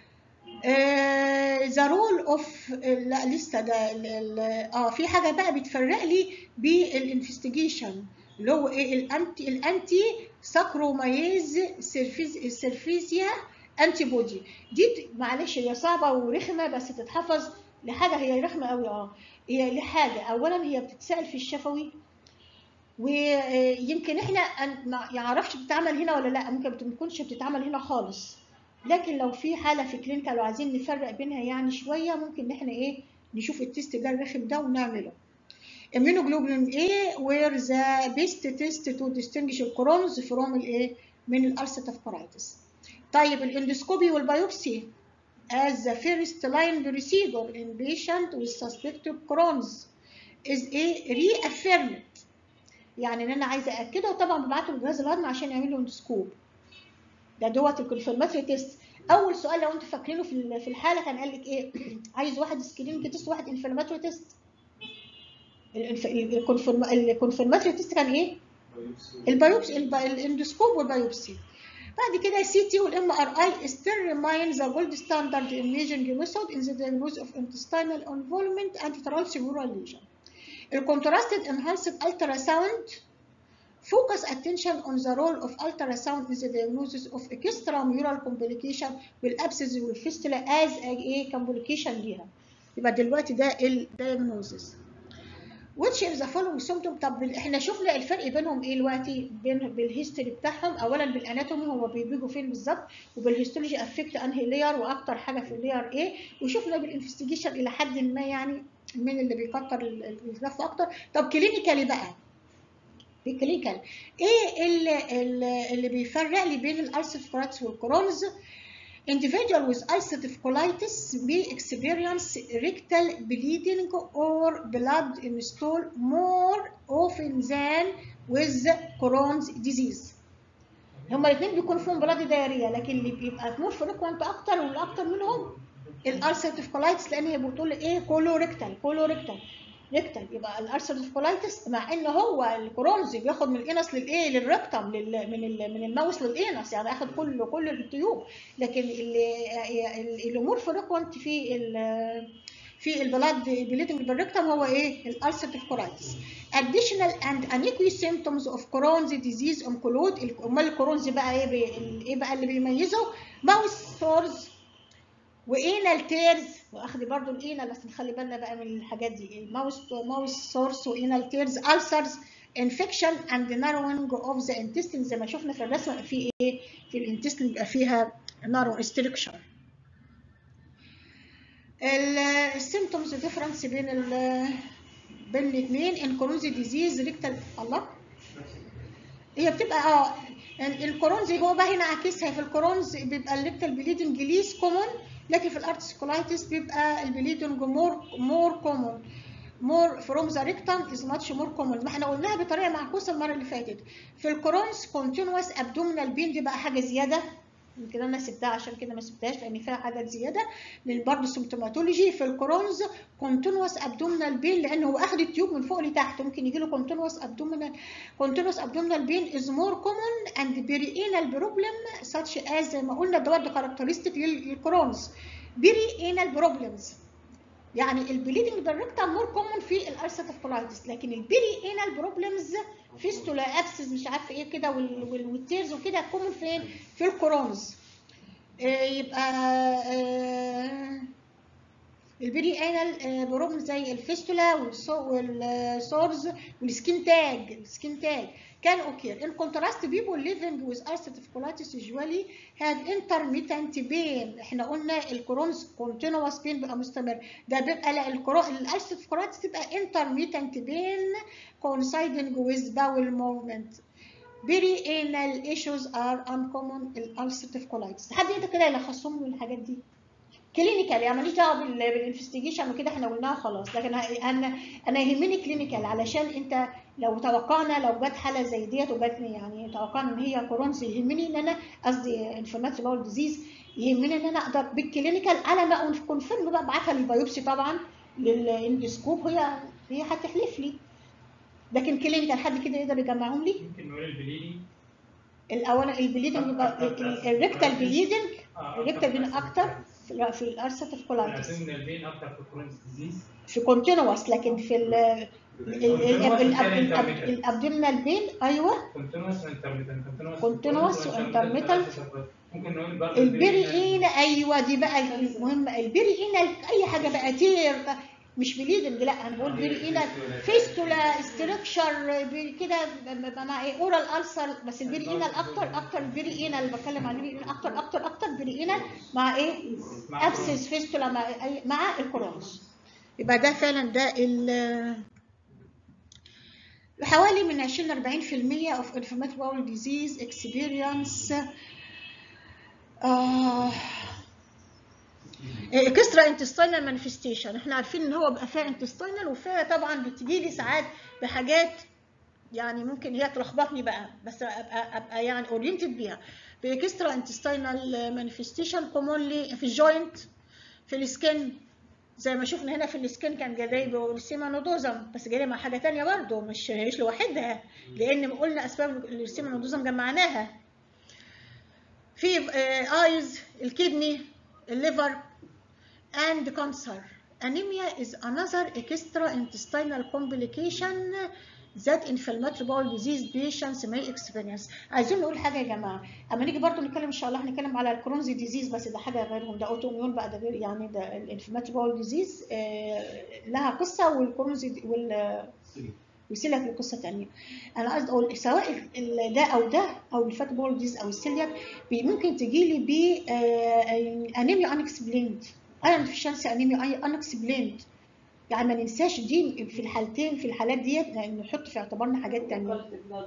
ذا رول اوف، لا لسه ده في حاجه بقى بتفرق لي بالانفستيجيشن اللي هو ايه؟ الانتي ساكرومايز سيرفيزيا انتي بودي. دي معلش هي صعبه ورخمه بس تتحفظ لحاجه، هي رخمه قوي. هي لحاجه اولا هي بتتسال في الشفوي، ويمكن احنا ما يعرفش بتتعمل هنا ولا لا، ممكن ما تكونش بتتعمل هنا خالص، لكن لو في حاله في كلينيكال وعايزين نفرق بينها يعني شويه، ممكن ان احنا ايه نشوف التيست ده الرخم ده ونعمله. immunoglobulin A were the best test to distinguish الكرونز from الايه من الالسرتيف كولايتس. طيب الاندوسكوبي والبيوبسي as the first line procedure in patient with suspected Crohn's is a reaffirmed. يعني ان انا عايزه اكده، وطبعا ببعته لجهاز الهضم عشان يعمل له اندوسكوب. ده دوت الكونفرماتري تيست. اول سؤال لو انتوا فاكرينه في الحاله كان قال لك ايه؟ عايز واحد سكريننج تيست وواحد انفلاماتوري تيست. الكونفرماتري تيست كان ايه؟ البيوبسي، الاندوسكوب والبيوبسي. بعد كده سي تي والام ار اي still remain the gold standard imaging method in the diagnosis of intestinal involvement and transmural lesion. الcontrasted enhanced ultrasound focus attention on the role of ultrasound in the diagnosis of extramural complication والابسس والفيستولا as a complication ليها. يبقى دلوقتي ده الدايجنوزس. which is the following symptom. طب احنا شفنا الفرق بينهم ايه دلوقتي بالهيستوري بتاعهم. اولا بالاناتومي هو بيجوا فين بالظبط، وبالهيستولوجي افكت انهي لير واكتر حاجه في اللير ايه، وشفنا بالانفستيجيشن الى حد ما يعني من اللي بيكتر الكلف اكتر. طب كلينيكالي بقى، بالكلينيكال ايه اللي بيفرق لي بين الالسرتيف كولايتس والكرونز؟ Individual with ulcerative colitis may experience rectal bleeding or blood in stool more often than with Crohn's disease. هما الاثنين بيكونوا فيهم بلاد دايريه، لكن اللي بيبقى مور فريكوانت اكتر والاكتر منهم الالسرتيف كولايتس، لان هي بتقول ايه؟ كولوريكتال. يبقى الالسرتيف كولايتس مع ان هو الكرونز بياخد من الانس للايه؟ للريكتم، من الماوس للانس، يعني اخد كل التيوب، لكن الامور فريكوانت في البلاد بليدنج بالريكتم هو ايه؟ الالسرتيف كولايتس. additional and unequal symptoms of Crohn's disease include امال الكرونز بقى ايه بقى اللي بيميزه؟ ماوس سورز وانال تيرز، واخدي برضو الانال بس نخلي بالنا بقى من الحاجات دي. ماوس سورس وانال تيرز، ulcers، infection and narrowing of the intestine. زي ما شفنا في الرسمه في ايه؟ في الانتستين بيبقى فيها narrow structure. السيمبتومز ديفرنس بين الاثنين. ان كرونز ديزيز ريكتال، الله هي بتبقى الكرونز هو بقى هنا عكسها. في الكرونز بيبقى الريكتال بليدنج ليس كومون، لكن في الالسرتيف كولايتس بيبقى البليدنج مور كومون. more from the rectum is much more common. ما احنا قلناها بطريقه معكوسه المره اللي فاتت. في الكرونز continuous abdominal pain دي بقى حاجه زياده، يمكن انا سبتها عشان كده ما سبتهاش لان فيها حاجات زياده من برضه سيمتوماتولوجي. في الكرونز continuous abdominal pain لان هو اخد التيوب من فوق لتحت، ممكن يجي له continuous abdominal pain is more common and perianal problem such as زي ما قلنا ده برضه كاركترستيك للكرونز. perianal problems يعني البليدنج بالريكتم مور كومون في الالسرتيف كولايتس، لكن البيريانال بروبلمز فيستولا ابسس مش عارفه ايه كده والتيرز وكده كومون فين؟ في الكرونز. يبقى البيريانال بروبلم زي الفيستولا والسورز والسكين تاج can occur. In contrast, people living with ulcerative colitis usually have intermittent pain. احنا قلنا الكرونز continuous pain بيبقى مستمر، ده بيبقى لا الالسرتيف كولايتس تبقى intermittent pain coinciding with bowel movement. Perianal issues are uncommon in ulcerative colitis. حد يقدر كده يلخصهم من الحاجات دي؟ كلينيكال يعني ماليش دعوه بالانفستيجيشن وكده، احنا قلناها خلاص. لكن انا يهمني كلينيكال، علشان انت لو توقعنا لو جت حاله زي ديت وجت يعني توقعنا ان هي كورونز، يهمني ان انا قصدي انفلاماتوري باول ديزيز، يهمني ان انا اقدر بالكلينيكال على ما كونفيرم بقى ابعتها للبيوبسي طبعا للاندوسكوب، هي هتحلف لي. لكن كلينيكال حد كده يقدر يجمعهم لي؟ ممكن نقول البليدنج الاول، البليدنج يبقى الريكتال بليدنج، الريكتال بليدنج اكتر في الارثراتيف كولايتس، الابدومينال بين اكتر في الكرونز ديزيز في كونتينوس. لكن في الابدومينال بين ايوه كونتينوس وانترميتنت. كونتينوس وانترميتنت. ممكن نقول برضه البيريينا، ايوه دي بقى المهمه. البيريينا اي حاجه بقى تير مش بليدنج، لا هنقول بيريينا فيستولا ستركشر كده مع ايه اورال ألسر. بس البيريينا اكتر البيريينا اللي بتكلم عن البيريينا اكتر بيريينا مع ايه ابسس فيستولا مع الكورونس. يبقى ده فعلا ده حوالي من 20 ل 40% of inflammatory bowel disease experience اكسترا انتستينال مانيفستيشن. احنا عارفين ان هو بقى فيها انتستينال وفيها طبعا بتجي لي ساعات بحاجات يعني ممكن هي تلخبطني بقى، بس ابقى يعني اورينتد بيها. باكسترا انتستينال مانيفستيشن كومونلي في الجوينت، في السكن زي ما شفنا هنا في السكن كان جاي بالسيما نودوزم، بس جاي مع حاجه ثانيه برضه مش لوحدها، لان قلنا اسباب السيما نودوزم جمعناها. في ايز، الكدني، الليفر and cancer. Anemia is another extra-intestinal complication that inflammatory bowel disease patients may experience. عايزين نقول حاجه يا جماعه، اما نيجي برضو نتكلم ان شاء الله هنتكلم على الكرونز ديزيز، بس ده حاجه غيرهم، ده اوتوميون بقى، ده غير يعني ده الانفلاماتوري باول ديزيز لها قصه، والكرونز وسيلك لقصه ثانيه. انا قصدي اقول سواء ده او الفات باول ديزيز او السيلياك ممكن تجي لي ب انيميا انكسبليند، ايرون ديفيشنسي انيميا انكسبليند. يعني ما ننساش دي في الحالتين، في الحالات ديت نحط في اعتبارنا حاجات ثانيه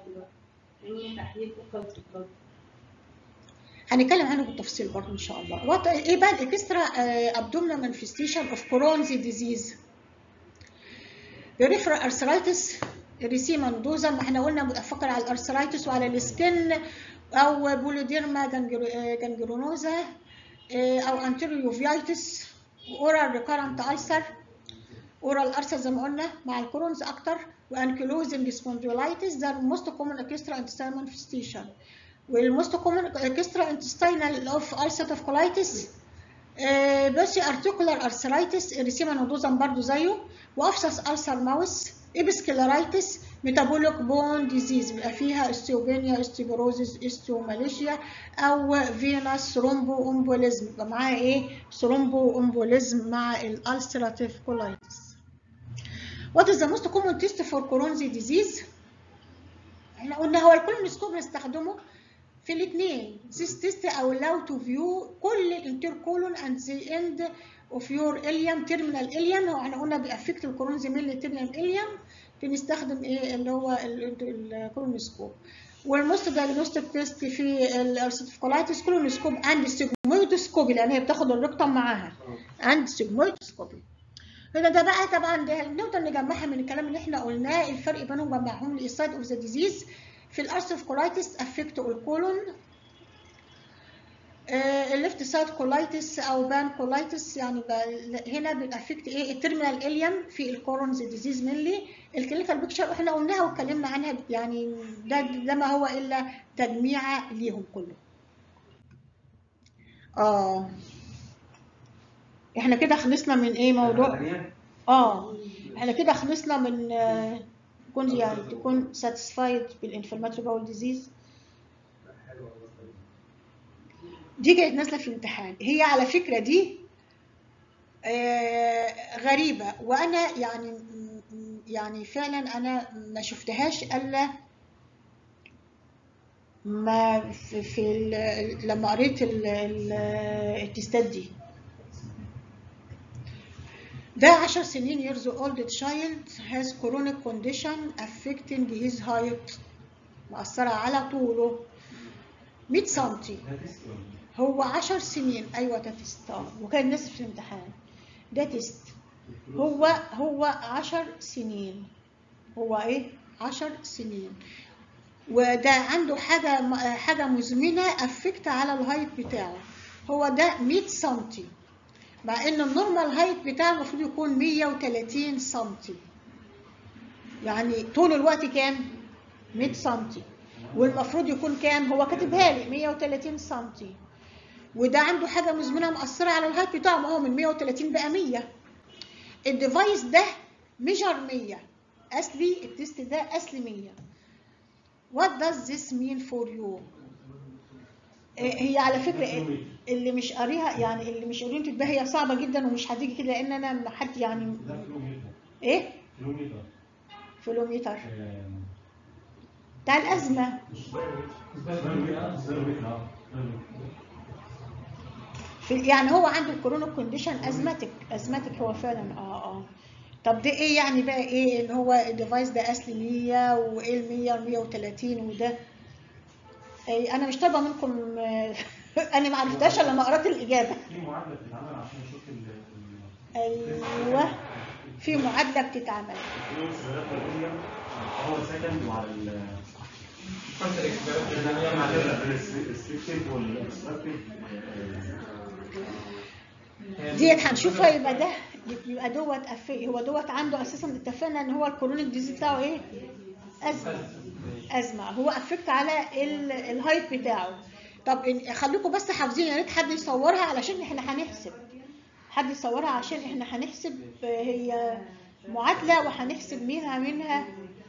هنتكلم عنه بالتفصيل برضه ان شاء الله. ايه بقى الاكسترا ابدومينال مانيفستيشن اوف كرونز ديزيز؟ بريفرال ارثرايتس، ريسيما نودوزم، احنا قلنا بنفكر على الارثرايتس وعلى السكن، او بوليديرما جانجرونوزا، او انتيريوفيايتس، اورال ريكارنت ألسر، اورال ألسر زي ما قلنا مع الكرونز اكتر، وانكيلوزنج سبونديولايتس. ده الموست كومن اكسترا انتستينال مانيفستيشن. والموست كومن اكسترا انتستينال اوف ألسراتيف كولايتس بس ارتيكولار ارثرايتس، ريسيما نودوزم برضو زيه، وافسس ألسر ماوس، ابسكلرايتس، ميتابوليك بون ديزيز بيبقى فيها استيوبينيا، استيبروزيس، استيوماليشيا، او فينوس ثرومبو امبوليزم، يبقى معاها ايه ثرومبو امبوليزم مع الالسراتيف كولايتس. وات از ذا موست كومن تيست فور كرونز ديزيز؟ احنا قلنا هو الكولونوسكوب بنستخدمه في الاثنين. This test allow to view كل الانتركولون and the end of your ileum terminal ileum. هو احنا قلنا بيأفكت الكرونز ميل terminal ileum، بنستخدم ايه اللي هو الكولونوسكوب. والموست دايجنوستيك تيست في الارثراتيف كولايتس كولونوسكوب اند سيجمويدوسكوبي، لان هي بتاخد الرقم معاها اند سيجمويدوسكوبي. هنا ده بقى طبعا ده نقدر نجمعها من الكلام اللي احنا قلناه، الفرق بينهم جمعهم لي السايد اوف ذا ديزيز. في الارثراتيف كولايتس افكت الكولون، الليفت سايد كولايتس او بان كولايتس، يعني هنا بيأفكت ايه التيرمينال اليم في الكورونز ديزيز مينلي. الكلينيكال بيكتشر احنا قلناها واتكلمنا عنها، يعني ده ما هو الا تجميعه ليهم كله. احنا كده خلصنا من ايه موضوع احنا كده خلصنا من تكون ساتيسفايد بالانفلاماتوري باول ديزيز. دي كانت نازله في الامتحان، هي على فكره دي غريبه، وانا يعني فعلا انا ما شفتهاش الا ما لما قريت التستات دي. ده 10 سنين years old child has chronic condition affecting his height، مأثرة على طوله 100 سنتي. هو 10 سنين. ايوه ده تيست، وكان ناس في الامتحان. ده تيست. هو 10 سنين. هو ايه؟ 10 سنين. وده عنده حاجه مزمنه افكت على الهايت بتاعه. هو ده 100 سم، مع ان النورمال هايت بتاعه المفروض يكون 130 سم. يعني طول الوقت كام؟ 100 سم. والمفروض يكون كام؟ هو كاتبها لي 130 سم. وده عنده حاجه مزمنه مأثره على الهايت بتاعه، ما هو من 130 بقى 100. الديفايس ده ميجر 100 اصلي، التست ده اصلي 100. What does this mean for you؟ هي على فكره اللي مش قاريها، يعني اللي مش اورينتد بها، هي صعبه جدا ومش هتيجي كده، لان انا ما حد يعني ايه فلوميتر بتاع الازمه. يعني هو عنده الكورونا كونديشن ازماتيك هو فعلا. طب ده ايه يعني بقى؟ ايه اللي هو الديفايس ده اصلي 100 وايه ال 100 130 وده؟ انا مش طالبه منكم انا ما عرفتهاش الا لما قرات الاجابه. في معادله بتتعمل عشان اشوف ايوه في معادله بتتعمل. هو سكند وعلى ديت هنشوفها. يبقى ده يبقى دوت هو دوت عنده اساسا، اتفقنا ان هو الكورونيك ديزيز بتاعه ايه؟ ازمه. هو افكت على الهايت بتاعه. طب خليكم بس حافظين، يا ريت حد يصورها علشان احنا هنحسب. حد يصورها عشان احنا هنحسب. هي معادله وهنحسب منها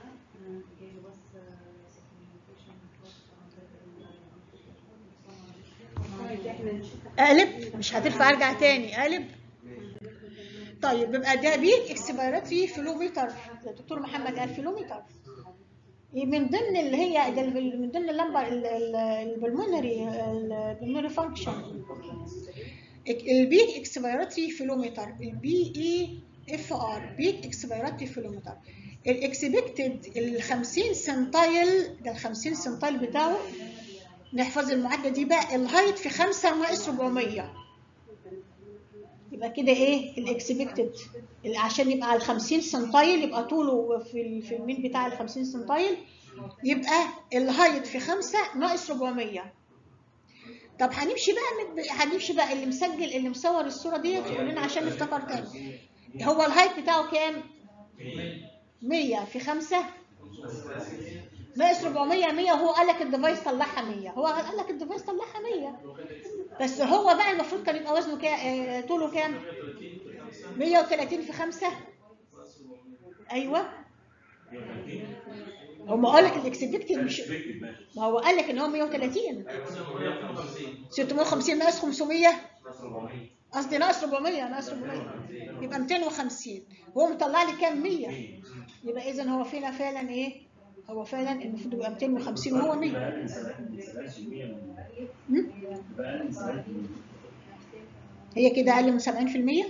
قالب. مش هتنفع ارجع تاني قالب. طيب يبقى ده بيك اكسبيراتري فلومتر. الدكتور محمد قال فلومتر من ضمن اللي هي من ضمن اللمبر البلمونري فانكشن. البيك اكسبيراتري فلومتر، البي اي اف ار، بيك اكسبيراتري فلومتر. الاكسبكتد ال 50 سنتايل، ده ال 50 سنتايل بتاعه. نحفظ المعادله دي بقى. الهايت في 5 ناقص 400. يبقى كده ايه الاكسبكتد؟ عشان يبقى على 50 سنتايل يبقى طوله في المين بتاع ال 50 سنتايل، يبقى الهايت في 5 ناقص 400. طب هنمشي بقى اللي مسجل اللي مصور الصوره ديت يقول لنا عشان نفتكر تاني. هو الهايت بتاعه كام؟ 100 في 5 ناقص 400. 100 وهو قال لك الديفايس طلعها 100. هو قال لك الديفايس طلعها 100، بس هو بقى المفروض كان يبقى وزنه طوله كام؟ 130 في 5. ايوه هم قال لك الاكسبكتد مش، ما هو قال لك ان هو 130. 650 ناقص 500 قصدي ناقص 400 يبقى 250. هو مطلع لي كام؟ 100. يبقى اذا هو فينا فعلا ايه؟ هو فعلا المفروض يبقى 250 وهو 100. هي كده اقل من 70%.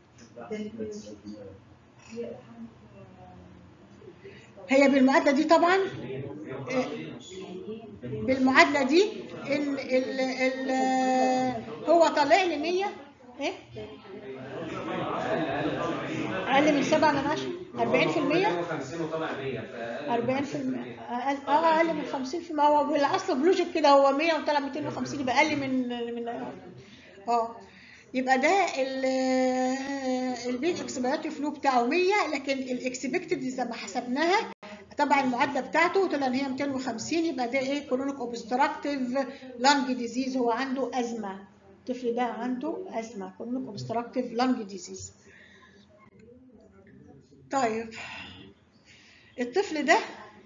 هي بالمعادله دي طبعا، بالمعادله دي ان هو طالع لي 100 ايه؟ اقل من 7 من 10. 40% وطلع 100. 40% اقل من 50%. هو بالاصل بلوجيك كده هو 100 وطلع 250 يبقى اقل من يبقى ده البيك اكسبيراتي فلو بتاعه 100، لكن الاكسبكتد زي ما حسبناها طبعا المعادله بتاعته طلع ان هي 250. يبقى ده ايه؟ كرونيك اوبستراكتيف لانج ديزيز. هو عنده ازمه. الطفل ده عنده ازمه، كرونيك اوبستراكتيف لانج ديزيز. طيب الطفل ده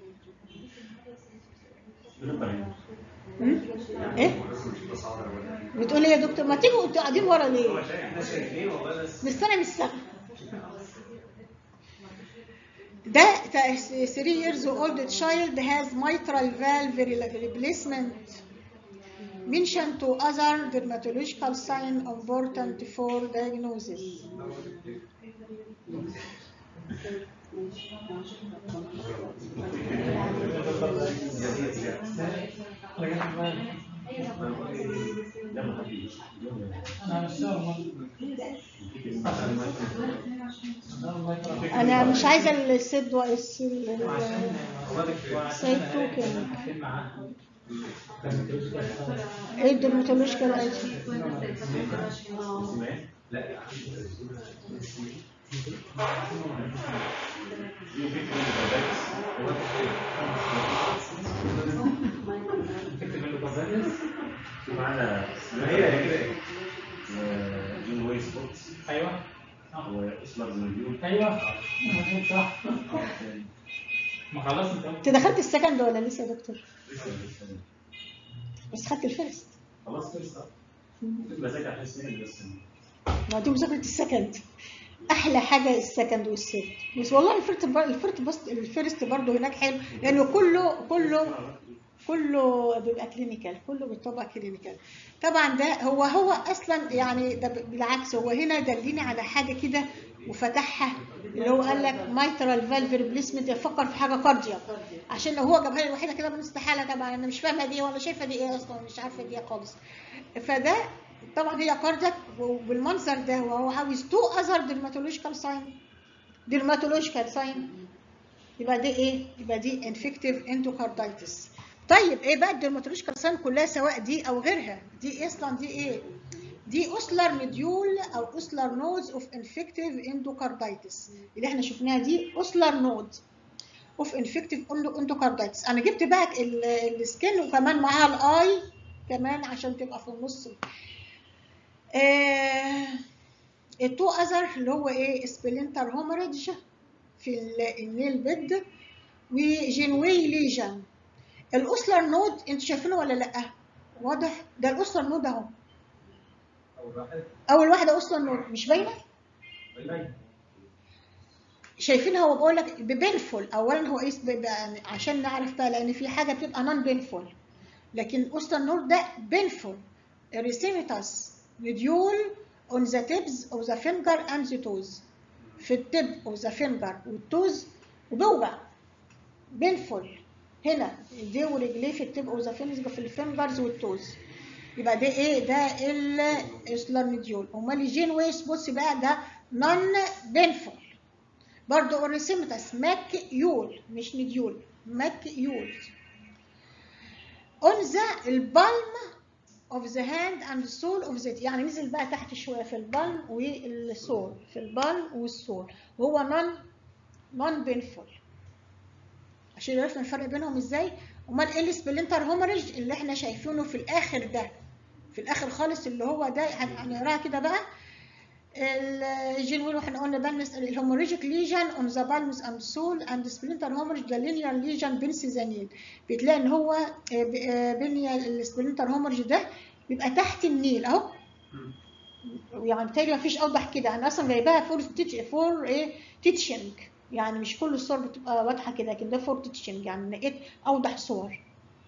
ايه؟ بتقول ايه يا دكتور؟ ما تيجوا انتوا قاعدين ورا ليه؟ مستنى ده 3 years old child has mitral valve replacement. Mention to other dermatological sign important for diagnosis. انا مش عايزه السيد عشان سيد توكن. معاها ايه الدرماتولوجيكال ايتم؟ اسمها ايه؟ لا في معانا هي كده جون واي سبوتس ايوه واسلر مليون. ايوه صح. ما خلاص انت دخلت السكند ولا لسه يا دكتور؟ لسه بس خدت الفيرست. خلاص لسه بذاكر احس ان بس ما دي مذاكره السكند. احلى حاجه السكند والثيرد. بس والله الفيرست برضه هناك حلو لانه كله بيبقى كلينيكال، كله بيطبق كلينيكال. طبعا ده هو اصلا يعني ده بالعكس، هو هنا دلني على حاجه كده وفتحها اللي هو قال لك مايترال فالف ريبليسمنت، يفكر في حاجه كاردياك، عشان لو هو جابها لي الوحيده كده من استحاله. طبعا انا مش فاهمه دي ولا شايفه دي ايه اصلا، مش عارفه دي خالص. فده طبعا هي كاردياك بالمنظر ده، وهو عاوز تو اذر ديرماتولوجيكال ساين. يبقى دي ايه؟ يبقى دي انفكتيف اندوكاردايتس. طيب ايه بقى الديرماتولوجيكال ساين كلها سواء دي او غيرها؟ دي اصلا دي ايه؟ دي اوسلر ميديول او اوسلر نودز اوف انفكتيف اندوكاردايتس اللي احنا شفناها دي اوسلر نود اوف انفكتيف اندوكاردايتس. انا جبت بقى السكن وكمان معاها الاي كمان عشان تبقى في النص. التو اذر اللي هو ايه؟ سبلنتر هومريدج في النيل بيد وجينوي ليجن. الاوسلر نود انتوا شايفينه ولا لا؟ واضح؟ ده الاوسلر نود اهو. اول واحده اوسلر نود مش باينه؟ شايفينها؟ هو بقول لك ببينفول. اولا هو ايه عشان نعرف بقى، لان في حاجه بتبقى نون بينفول، لكن الاوسلر نود ده بينفول. ريسيميتاس ميديول on the tips of the finger and the toes. في التب of the finger والتوز وبوجع بينفول هنا دي ورجليه في التب of the finger في الفينجرز والتوز. يبقى ده ايه؟ ده الاوسلر ميديول. امال الجين ويس بص بقى ده نون بينفول برضه. اوريسيمتاس ماكيول مش ميديول، ماكيول on the البالم of the hand and the sole of the يعني نزل بقى تحت شويه في البالم والسول، في البالم والسول، وهو نون بينفول. عشان عرفنا الفرق بينهم ازاي. امال ايه السبلنتر هومرج اللي احنا شايفينه في الاخر ده، في الاخر خالص اللي هو ده هنقراها كده بقى. الجينوين واحنا قلنا بنس الهوموريجيك ليجن اون ذا بالمز اند سول اند سبلنتر هومرج ذا لينير ليجن بنسيزانين. بتلاقي ان هو بني السبلنتر هومرج ده بيبقى تحت النيل اهو. يعني بالتالي ما فيش اوضح كده. انا اصلا جايباها فور ايه تيتشنج، يعني مش كل الصور بتبقى واضحه كده، لكن ده فور تيتشنج يعني لقيت اوضح صور.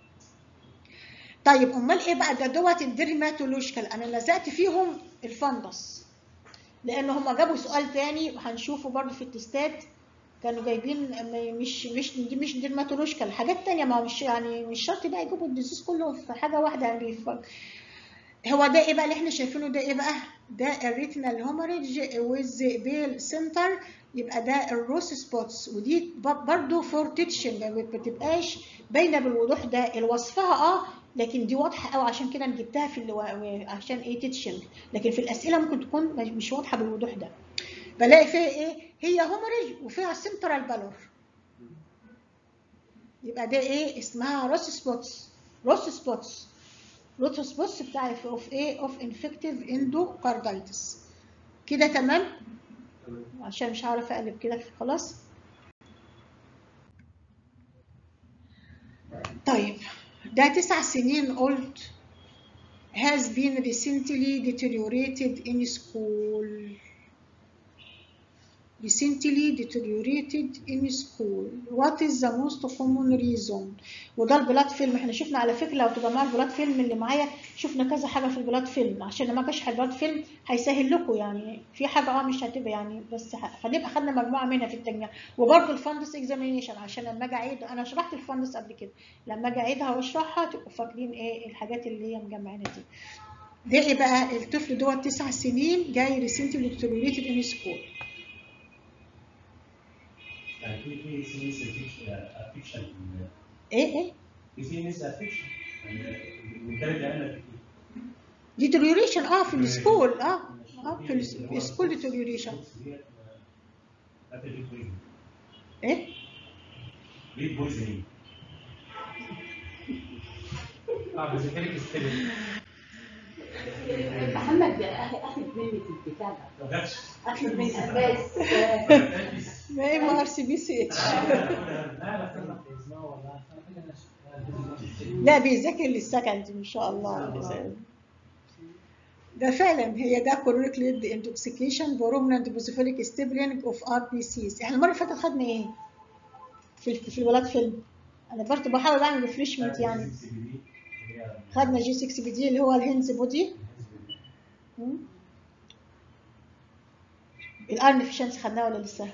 طيب امال ايه بقى ده دوت الديرماتولوجيكال؟ انا لزقت فيهم الفندس لان هم جابوا سؤال تاني وهنشوفه برضو في التستات، كانوا جايبين مش ديرماتولوجيكال حاجات تانية. ما هو مش يعني مش شرط بقى يجيبوا الديزيز كله في حاجه واحده يعني. هو ده ايه بقى اللي احنا شايفينه؟ ده ايه بقى؟ ده الريتينال هومريدج ويز بيل سنتر. يبقى ده الروس سبوتس، ودي برضو فور تيتشنج ما بتبقاش باينه بالوضوح. ده الوصفها لكن دي واضحه قوي، عشان كده انا جبتها في عشان ايه تيتشنج، لكن في الاسئله ممكن تكون مش واضحه بالوضوح ده. بلاقي فيها ايه؟ هي هومريدج وفيها سنترال بالور. يبقى ده ايه؟ اسمها روس سبوتس. روس سبوتس بتاع اوف ايه؟ اوف انفكتيف اندوكاردايتس. كده تمام؟ عشان مش عارفه اقلب كده خلاص. طيب ده 9 سنين قلت has been recently deteriorated in school. What is the most common reason؟ وده البلاد فيلم. احنا شفنا على فكره لو تبقى معايا البلاد فيلم اللي معايا، شفنا كذا حاجه في البلاد فيلم. عشان لما اجي البلاد فيلم هيسهل لكم يعني. في حاجه مش هتبقى يعني، بس هنبقى خدنا مجموعه منها في التجميع. وبرده الفندس اكزامينيشن عشان لما اجي اعيد، انا شرحت الفندس قبل كده، لما اجي اعيدها واشرحها تبقوا فاكرين ايه الحاجات اللي هي مجمعينها دي. ده ايه بقى؟ الطفل دوت 9 سنين جاي ريسنتلي ديتيريوريتد ان سكول. في سينس افكشن ايه في سينس افكشن وكانت انا deterioration في السكول في السكول deterioration ايه ريد بويزنينج بيزيفيليك ستيبل. محمد اخذ مني في البتاع ده، اخذ مني بس ما هي ار سي بي سي اتش. لا بيذاكر للسكند ان شاء الله. ده فعلا هي ده كورونيك ليد انتوكسيكيشن برومنانت بوزيفيليك ستيبلينج اوف ار بي سيز. احنا المره اللي فاتت خدنا ايه في الولاد فيلم؟ انا برضه بحاول اعمل ريفريشمنت يعني. خدنا جي 6 بي دي اللي هو الهينز بودي. الارن فيشنس خدناه ولا لسه؟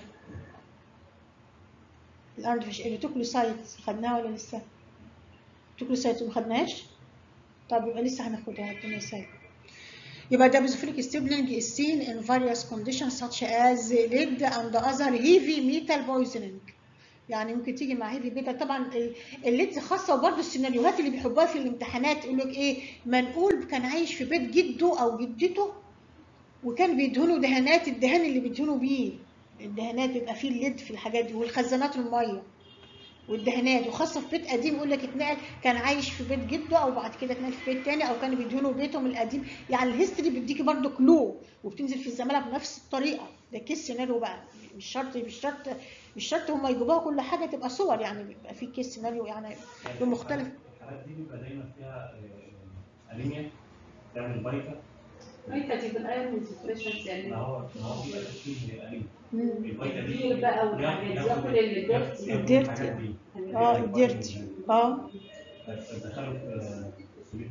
الارن فيش التوكلوسايت خدناه ولا لسه؟ التوكلوسايت ما خدناش؟ طب يبقى لسه هناخدها التوكلوسايت. يبقى ده بوزيفيليك ستيبلينج is seen in various conditions such as lead and other heavy metal poisoning. يعني ممكن تيجي مع هيفي بيتا. طبعا الليد خاصه، وبرده السيناريوهات اللي بيحبوها في الامتحانات يقول لك ايه، منقول كان عايش في بيت جده او جدته وكان بيدهنوا دهانات، الدهان اللي بيدهنوا بيه الدهانات بيبقى فيه الليد في الحاجات دي، والخزانات الميه والدهانات، وخاصه في بيت قديم يقول لك اتنقل كان عايش في بيت جده او بعد كده اتنقل في بيت تاني او كانوا بيدهنوا بيتهم القديم. يعني الهيستوري بيديكي برده كلو وبتنزل في الزماله بنفس الطريقه. ده كيس سيناريو بقى، مش شرط هم يجيبوها كل حاجه تبقى صور، يعني بيبقى في كيس سيناريو يعني مختلف. الحالات دي بيبقى دايما فيها انيميا تعمل بايكا. بايكا دي بالايرون سبريشنز يعني. ما هو في تشكيل انيميا. البايكا دي بقى والحاجات دي كل اللي الديرتي الديرتي دخلوا في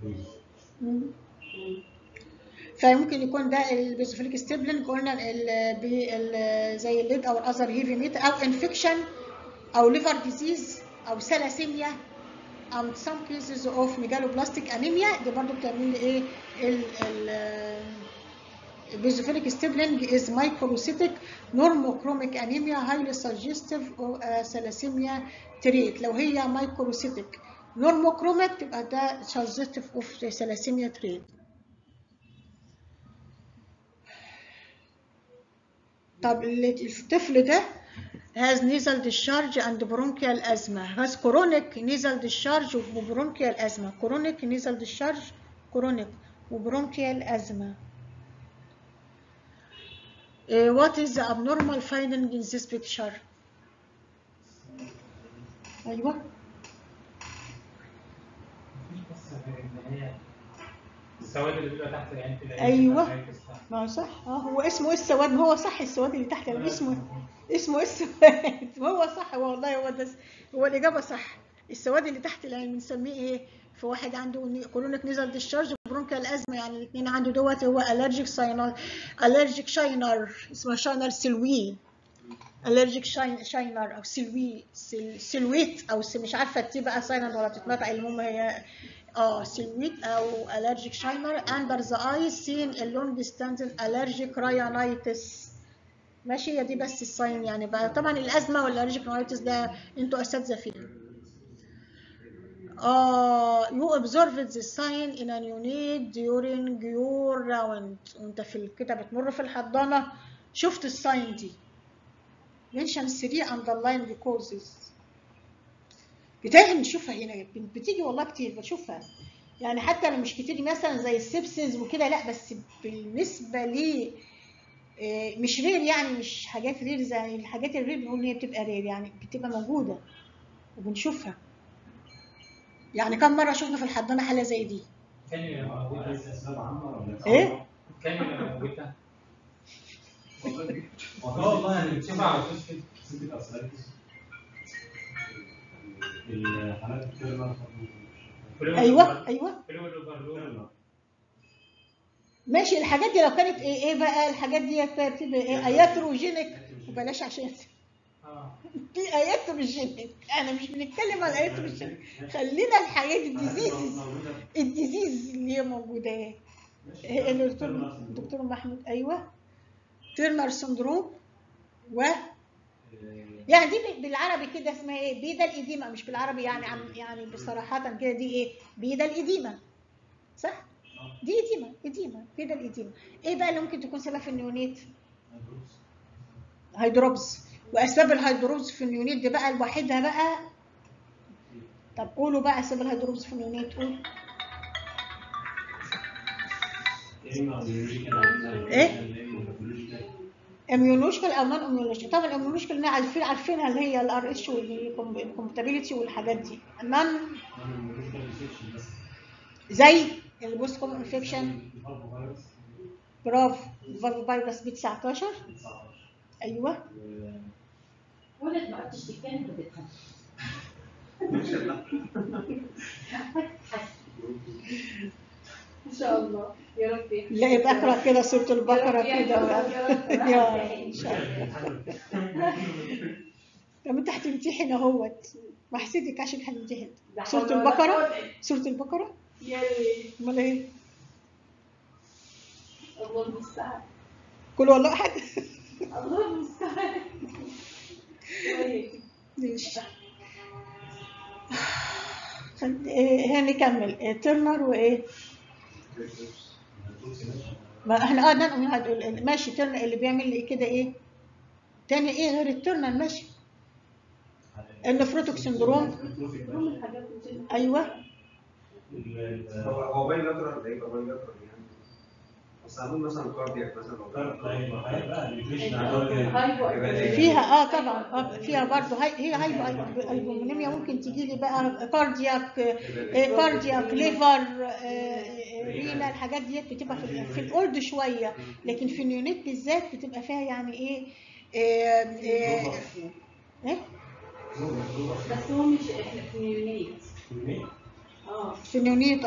فممكن يكون ده البيزوفيليك ستيبلينج قلنا زي الليد او الاذر هيفي ميت او انفكشن او ليفر ديزيز او سلاسيميا او some cases of megaloblastic anemia. دي برضه بتعمل لي ايه البيزوفيليك ستيبلينج is microcytic normochromic anemia highly suggestive of thalassemia trait. لو هي microcytic normochromic تبقى ده suggestive of thalassemia trait. طب الطفل ده has nasal discharge and bronchial asthma, has chronic nasal discharge وبرونكيال asthma, chronic nasal discharge chronic وبرونكيال asthma. What is the abnormal finding in this picture? أيوة. السواد اللي بيبقى تحت العين في العين. أيوة. ما هو صح. هو اسمه ايه السواد؟ ما هو صح السواد اللي تحت العين اسمه ايه السواد؟ ما هو صح والله، هو الإجابة صح. السواد اللي تحت العين بنسميه ايه؟ في واحد عنده كرونيك نيزل ديشارج برونكيال ازمه، يعني الاثنين عنده دوت هو الرجيك شاينر اسمه شاينر سلوي، الرجيك شاينر او سلويت او مش عارفه تبقى ساينر ولا بتتنطق، المهم هي سلويت او الرجيك شاينر اندر ذا ايز سين اللونج ستاندنج الرجيك راينايتس. ماشي، هي دي بس الساين يعني بقى. طبعا الازمه والالرجيك راينايتس ده انتوا اساتذه فيه. you observed the sign in a neonate during your round. وانت في كده بتمر في الحضانه شفت الساين دي. mention 3 underlined causes. بتاعي نشوفها هنا، بتيجي والله كتير بشوفها يعني، حتى لو مش كتير مثلا زي السبسز وكده، لا بس بالنسبه لي مش رير يعني، مش حاجات رير زي الحاجات الرير بنقول ان هي بتبقى رير، يعني بتبقى موجوده وبنشوفها. يعني كم مره شفنا في الحضانه حاله زي دي؟ كان موجودة. ايه؟ كان موجودة. والله يعني بتشوفها على طول سنتك أصلاً. الحالات التيرنر. ايوه ماشي. الحاجات دي لو كانت ايه بقى الحاجات دي بتبقى ايه؟ اياتروجينيك. وبلاش عشان في اياتروجينيك، انا مش بنتكلم على اياتروجينيك، خلينا الحاجات الديزيز اللي هي موجوده ايه الدكتور محمود. ايوه تيرنر سندروم و يعني دي بالعربي كده اسمها ايه؟ بيدا الإديمة، مش بالعربي يعني يعني بصراحة كده دي ايه؟ بيدا الإديمة، صح؟ دي إديمة بيدا الإديمة. ايه بقى اللي ممكن تكون سبب في النيونيت؟ هيدروبز. وأسباب الهيدروبز في النيونيت دي بقى لوحدها بقى. طب قولوا بقى أسباب الهيدروبز في النيونيت، قولوا. ايه؟ اميونولوجيكال او نون اميونولوجيكال. طبعا الاميونولوجيكال عارفينها اللي هي الار اتش والكومباتيبيليتي والحاجات دي. نون زي البوست كوم انفكشن. برافو. الفالفو فيروس بي 19. ايوه. ولد ما عدتش تتكلم بتتحسن. ان شاء الله يا رب. لا يبقى اقرا كده سوره البقره كده يا رب ان شاء الله. طب انت هتمتحن اهوت، ما حسيتك عشان هتمتحن سوره البقره. سوره البقره يا ريت. امال ايه؟ الله المستعان. قل والله احد. الله المستعان. ماشي. هنكمل ترنر وايه؟ ما احنا نقول ماشي. ترنر اللي بيعمل لي كده ايه تاني؟ ايه غير الترنر؟ ماشي. النفروتوك سندروم. ايوه. هو باين لاترال، هيبقى باين لاترال يعني. بس هنقول مثلا كاردياك مثلا فيها طبعا فيها برضه هي هايبومونيميا ممكن تيجي لي بقى كاردياك ليفر رينا. الحاجات ديت بتبقى في الاولد شويه، لكن في النيونيت بالذات بتبقى فيها يعني ايه بس هو مش احنا في النيونيت. في النيونيت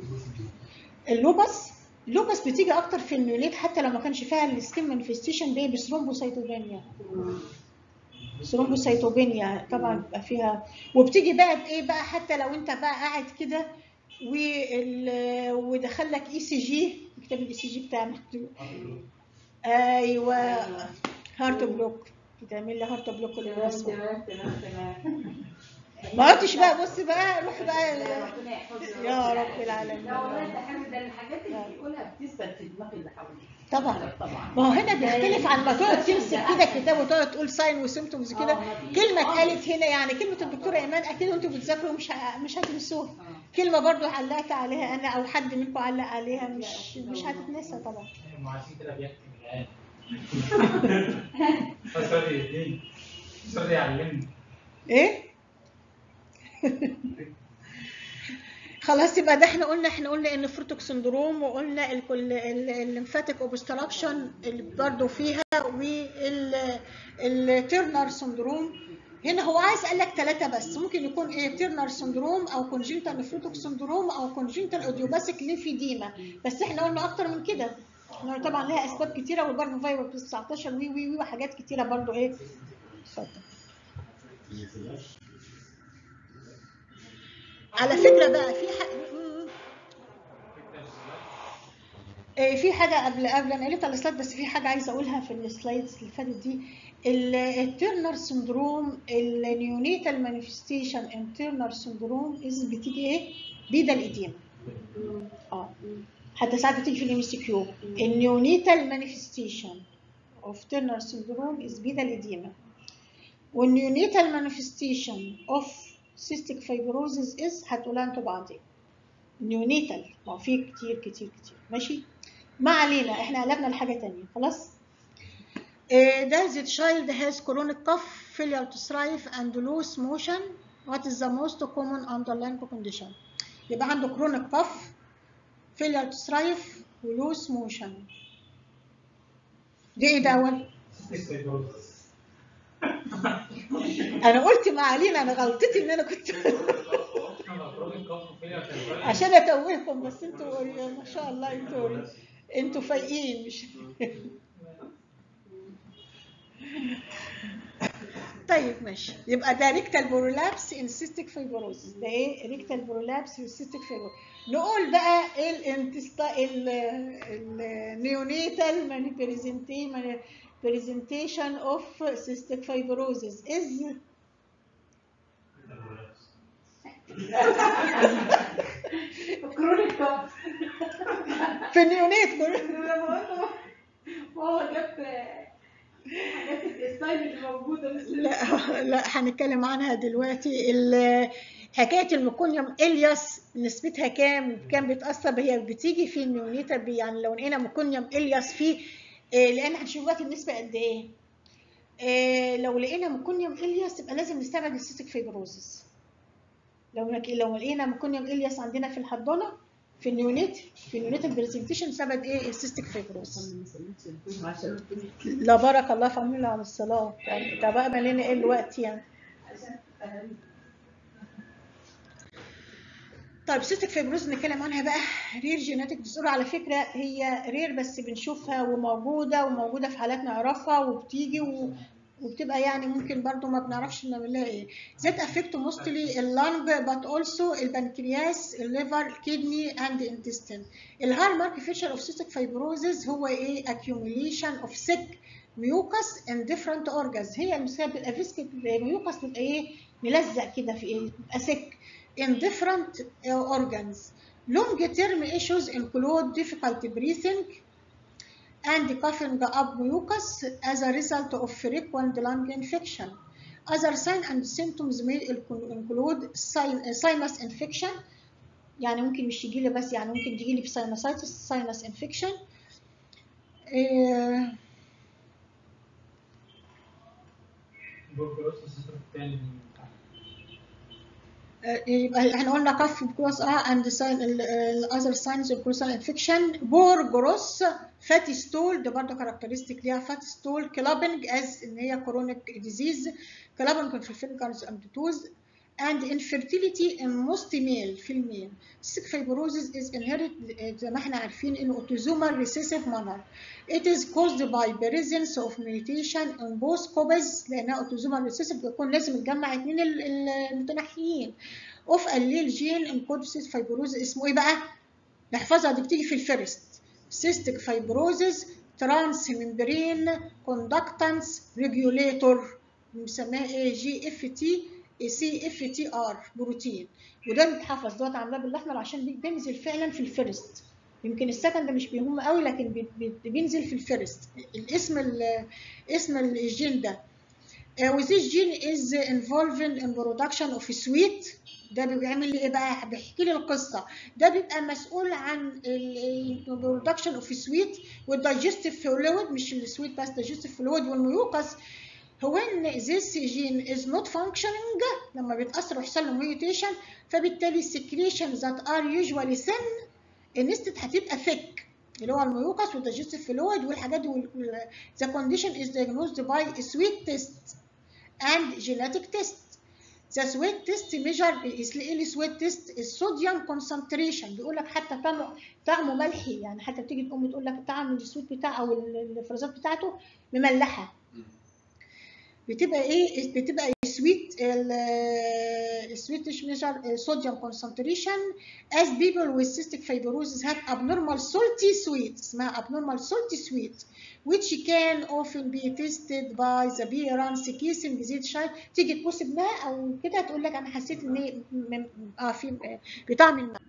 اللوبس بتيجي اكتر في النيونيت، حتى لو ما كانش فيها السكين مانيفستيشن دي بثرومبوسايتوبينيا. ثرومبوسايتوبينيا طبعا بيبقى فيها. وبتيجي بقى بايه بقى؟ حتى لو انت بقى قاعد كده ودخل لك اي سي جي، اكتب الاي سي جي بتاعنا. ايوه هارت بلوك، بتعمل لي هارت بلوك للناس. تمام. ما قلتش بقى. بص بقى روح بقى يا رب العالمين. لا والله ده حاجه، ده الحاجات اللي بتقولها بتثبت في دماغ اللي حواليك. طبعا. ما هو هنا بيختلف عن ما تقعد تمسك كده كتاب وتقعد تقول ساين وسيمتومز كده. كلمه اتقالت هنا يعني كلمه الدكتوره ايمان اكيد وانتوا بتذاكروا مش هتنسوها. كلمه برضو علقت عليها انا او حد منكم علق عليها مش هتتنسى طبعا. عشان كده بيحكي الان سوري يعلمني ايه. خلاص يبقى ده احنا قلنا ان فروتوك سندروم، وقلنا الليمفاتيك اوبستراكشن اللي برضه فيها، والتيرنر سندروم. هنا هو عايز قال لك 3 بس، ممكن يكون ايه؟ تيرنر سندروم او كونجنتال نفروتوك سندروم او كونجنتال اوديوباسيك ليمفيديما. بس احنا قلنا اكتر من كده. طبعا لها اسباب كتيره، والبارفو فيروس 19 وي وحاجات كتيره برضه ايه. اتفضل. على فكرة بقى في حاجة قبل أنا قلت على السلايد، بس في حاجة عايزة أقولها في السلايدز اللي فاتت دي. التيرنر سندروم، النيونيتال مانيفستيشن ان تيرنر سندروم بتيجي ايه؟ بيدا الإديمة. حتى ساعات بتيجي في الام سي كيو. النيونيتال مانيفستيشن اوف تيرنر سندروم از بيدا الإديمة. والنيونيتال مانيفستيشن اوف cystic fibrosis is هتقولها انتوا بعضين. نيونيتال ما في كتير ماشي. ما علينا، احنا قلبنا لحاجه ثانيه خلاص. ده the child has chronic cough, failure to thrive and loose motion. What is the most common underlying condition؟ يبقى عنده chronic cough, failure to thrive و loose motion. دي ايه ده اول؟ انا قلت ما علينا، انا غلطتي ان انا كنت عشان اتوهكم، بس انتوا ما شاء الله انتوا فايقين مش طيب ماشي. يبقى ده ريكتال برولابس ان سيستيك فايبروزس. ده ايه؟ ريكتال برولابس ان سيستيك فايبروزس. نقول بقى ايه النيونيتال presentation of cystic fibrosis is كرونيك كوف. في النيونات. هو جاب حاجات الستايل اللي موجوده بس لا هنتكلم عنها دلوقتي. حكايه الميكونيوم الياس نسبتها كام بتاثر؟ هي بتيجي في النيونيتا، يعني لو لقينا ميكونيوم الياس فيه، لان هنشوف دلوقتي النسبه قد ايه. لو لقينا ميكونيوم الياس يبقى لازم نستبعد السيستيك فايبروزس. لو لقينا ميكونيوم الياس عندنا في الحضانه في النيونيت البرزنتيشن سبب ايه؟ السيستيك فايبروزس. لا بارك الله في عمنا على الصلاه. طب بقى مالنا ايه الوقت يعني؟ طيب سيستيك فايبروز نتكلم عنها بقى. رير جيناتيك ديسور، على فكره هي رير بس بنشوفها وموجوده في حالات نعرفها وبتيجي وبتبقى يعني ممكن برضو ما بنعرفش نعمل لها ايه. ذات افكت موستلي اللانج بات اولسو البنكرياس الليفر الكدني اند انتستين. الهاي مارك فيتشر اوف سيستيك فايبروزز هو ايه؟ accumulation of thick mucus in different organs. هي المسبب بيبقى فيسكت ميوكس بيبقى ايه؟ ملزق كده في ايه؟ بيبقى thick in different organs. Long term issues include difficulty breathing and coughing up mucus as a result of frequent lung infection. Other signs and symptoms may include sinus infection، يعني ممكن مش يجيلي بس، يعني ممكن تجيلي بساينوسايتس sinus infection. يبقى احنا قلنا كف بكروس and other signs of crossal infection. poor growth fatty stool، ده برضه كاركترستيك ليها fatty stool. clubbing as ان هي chronic disease، clubbing في fingers and toes and infertility in most male female. Cystic fibrosis is inherited زي ما احنا عارفين in autosomal recessive manner. It is caused by presence of mutation in both copies، لأنها autosomal recessive بيكون لازم يتجمع اتنين المتنحيين of allele gene in code cystic fibrosis. اسمه ايه بقى؟ نحفظها، دي بتيجي في الفيرست. cystic fibrosis transmembrane conductance regulator، بنسميها ايه؟ GFT CFTR بروتين، وده بيتحفظ دوت عاملاه بالاحمر عشان بينزل فعلا في الفيرست. يمكن السكند ده مش بيهم قوي لكن بينزل في الفيرست اسم الجين ده. with this gene is involved in production of sweet. ده بيعمل لي ايه بقى؟ بيحكي لي القصه. ده بيبقى مسؤول عن production of sweet والdigestive fluid، مش السويت بس digestive fluid والميوكس. when this gene is not functioning، لما بيتاثر ويحصل له mutation، فبالتالي secretions that are usually thin النستد هتبقى thick، اللي هو الميوكس والdigestive fluid والحاجات دي. the condition is diagnosed by sweet test and genetic test. the sweat test measure السويت تيست الصوديوم concentration، بيقول لك حتى طعمه ملحي، يعني حتى بتيجي تقوم تقول لك طعم السويت بتاعه او الافرازات بتاعته مملحه. بتبقى ايه؟ بتبقى سويت السويت ميجر صوديوم concentration as people with cystic fibrosis have abnormal salty sweet، اسمها abnormal salty sweet which can often be tested by the appearance kissing زيت شاي. تيجي تبص ابنها او كده تقول لك انا حسيت ان في بطعم الماء.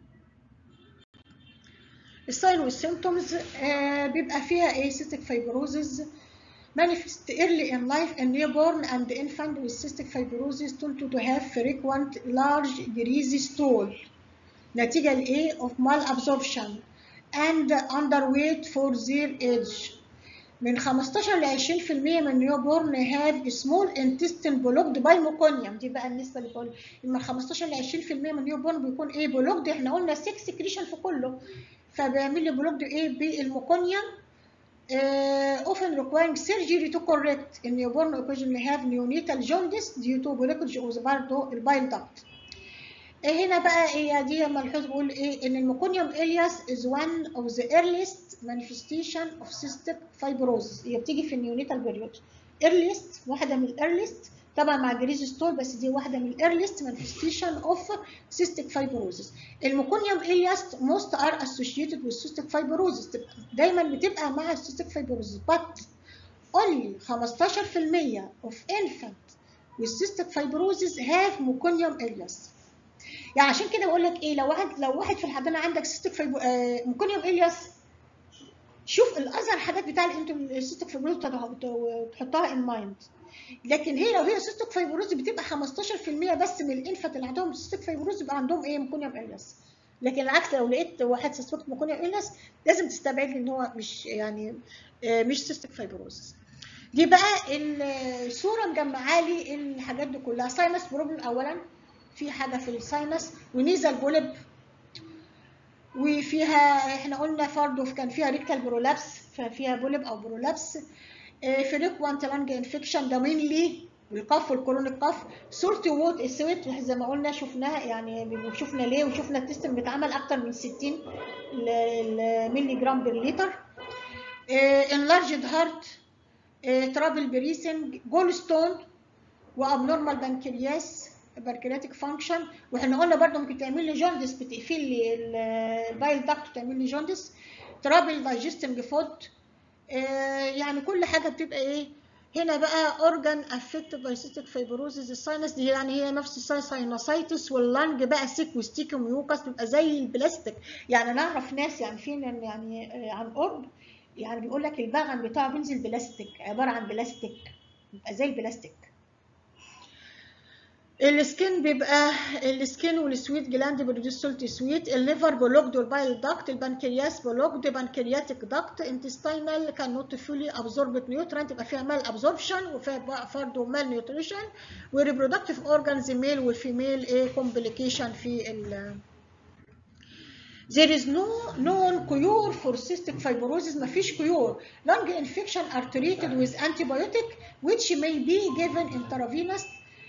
الساين والسيمتومز بيبقى فيها ايه؟ cystic fibrosis manifest early in life in newborn and infant with cystic fibrosis tend to have frequent large greasy stool نتيجة لإيه؟ of malabsorption and underweight for their age. من 15 ل 20% من newborn have small intestine blocked by meconium. دي بقى النسبة اللي بقول من 15 ل 20% من newborn بيكون ايه؟ blocked. احنا قلنا 6 secretion في كله، فبيعمل لي blocked ايه؟ بالميكونيوم. often requiring surgery to correct. In newborn occasionally have neonatal jaundice due to blockage of the bile duct. هنا بقى هي دي ملحوظ بقول ايه؟ ان الميكونيوم الياس is one of the earliest manifestation of cystic fibrosis. هي بتيجي في النيونيتال بيريود. earliest واحده من earliest طبعا مع جريز ستول، بس دي واحده من earliest manifestation of cystic fibrosis. الميكونيوم الياس most are associated with cystic fibrosis، دايما بتبقى مع cystic fibrosis but only 15% of infant with cystic fibrosis have meconium ileus. يعني عشان كده بقول لك ايه، لو واحد في الحضانه عندك cystic meconium ileus، شوف الاذر حاجات بتاع السيستيك فايبروز تحطها ان مايند. لكن لو هي سيستيك فايبروز بتبقى 15% بس من الانفات اللي عندهم سيستيك فايبروز يبقى عندهم ايه؟ ميكونيوم إلياس. لكن العكس، لو لقيت واحد سسبكت ميكونيوم إلياس لازم تستبعد ان هو مش يعني مش سيستيك فايبروز. دي بقى الصوره مجمعه لي الحاجات دي كلها. ساينس بروبلم اولا، في حاجه في الساينس، ونيزل بولب، وفيها احنا قلنا برضه كان فيها ريكتال برولابس، ففيها بولب او برولابس. فريكوانت لانج انفكشن ده مينلي القف والكرونيك قف. سولتي ووت السويت زي ما قلنا شفناها، يعني شفنا ليه، وشفنا التست بيتعمل اكتر من 60 مللي جرام بر لتر. انلارجد هارت، ترابل بريسنج، جول ستون، وابنورمال بنكرياس بنكرياتيك فانكشن. واحنا قلنا برضه ممكن تعمل لي جوندس، بتقفل لي البايل داكت وتعمل لي جوندس. ترابل دايجستنج فود، يعني كل حاجه بتبقى ايه هنا بقى. اورجان افكتد باي سيستيك فايبروزيس. الساينس دي يعني هي نفس الساينوسايتس، واللنج بقى سيك وستيك وميوكس، بتبقى زي البلاستيك. يعني انا اعرف ناس يعني فين يعني عن قرب، يعني بيقول لك البغن بتاعه بينزل بلاستيك، عباره عن بلاستيك، بيبقى زي البلاستيك. السكين بيبقى السكين والسويت جلاند بروديوس سولتي سويت. الليفر بلوكد والبايل داكت. البنكرياس بلوكد، بنكرياتيك داكت. انتستينال كان نوت فولي ابزوربت نيوترانت، يبقى فيها مال ابزوربشن وفيها برضه مال نيوتريشن. وريبرودكتيف اورجانز ميل والفيميل ايه كومبليكيشن في ال There is no known cure for cystic fibrosis. ما فيش cure. Lung infection are treated with antibiotic which may be given intravenous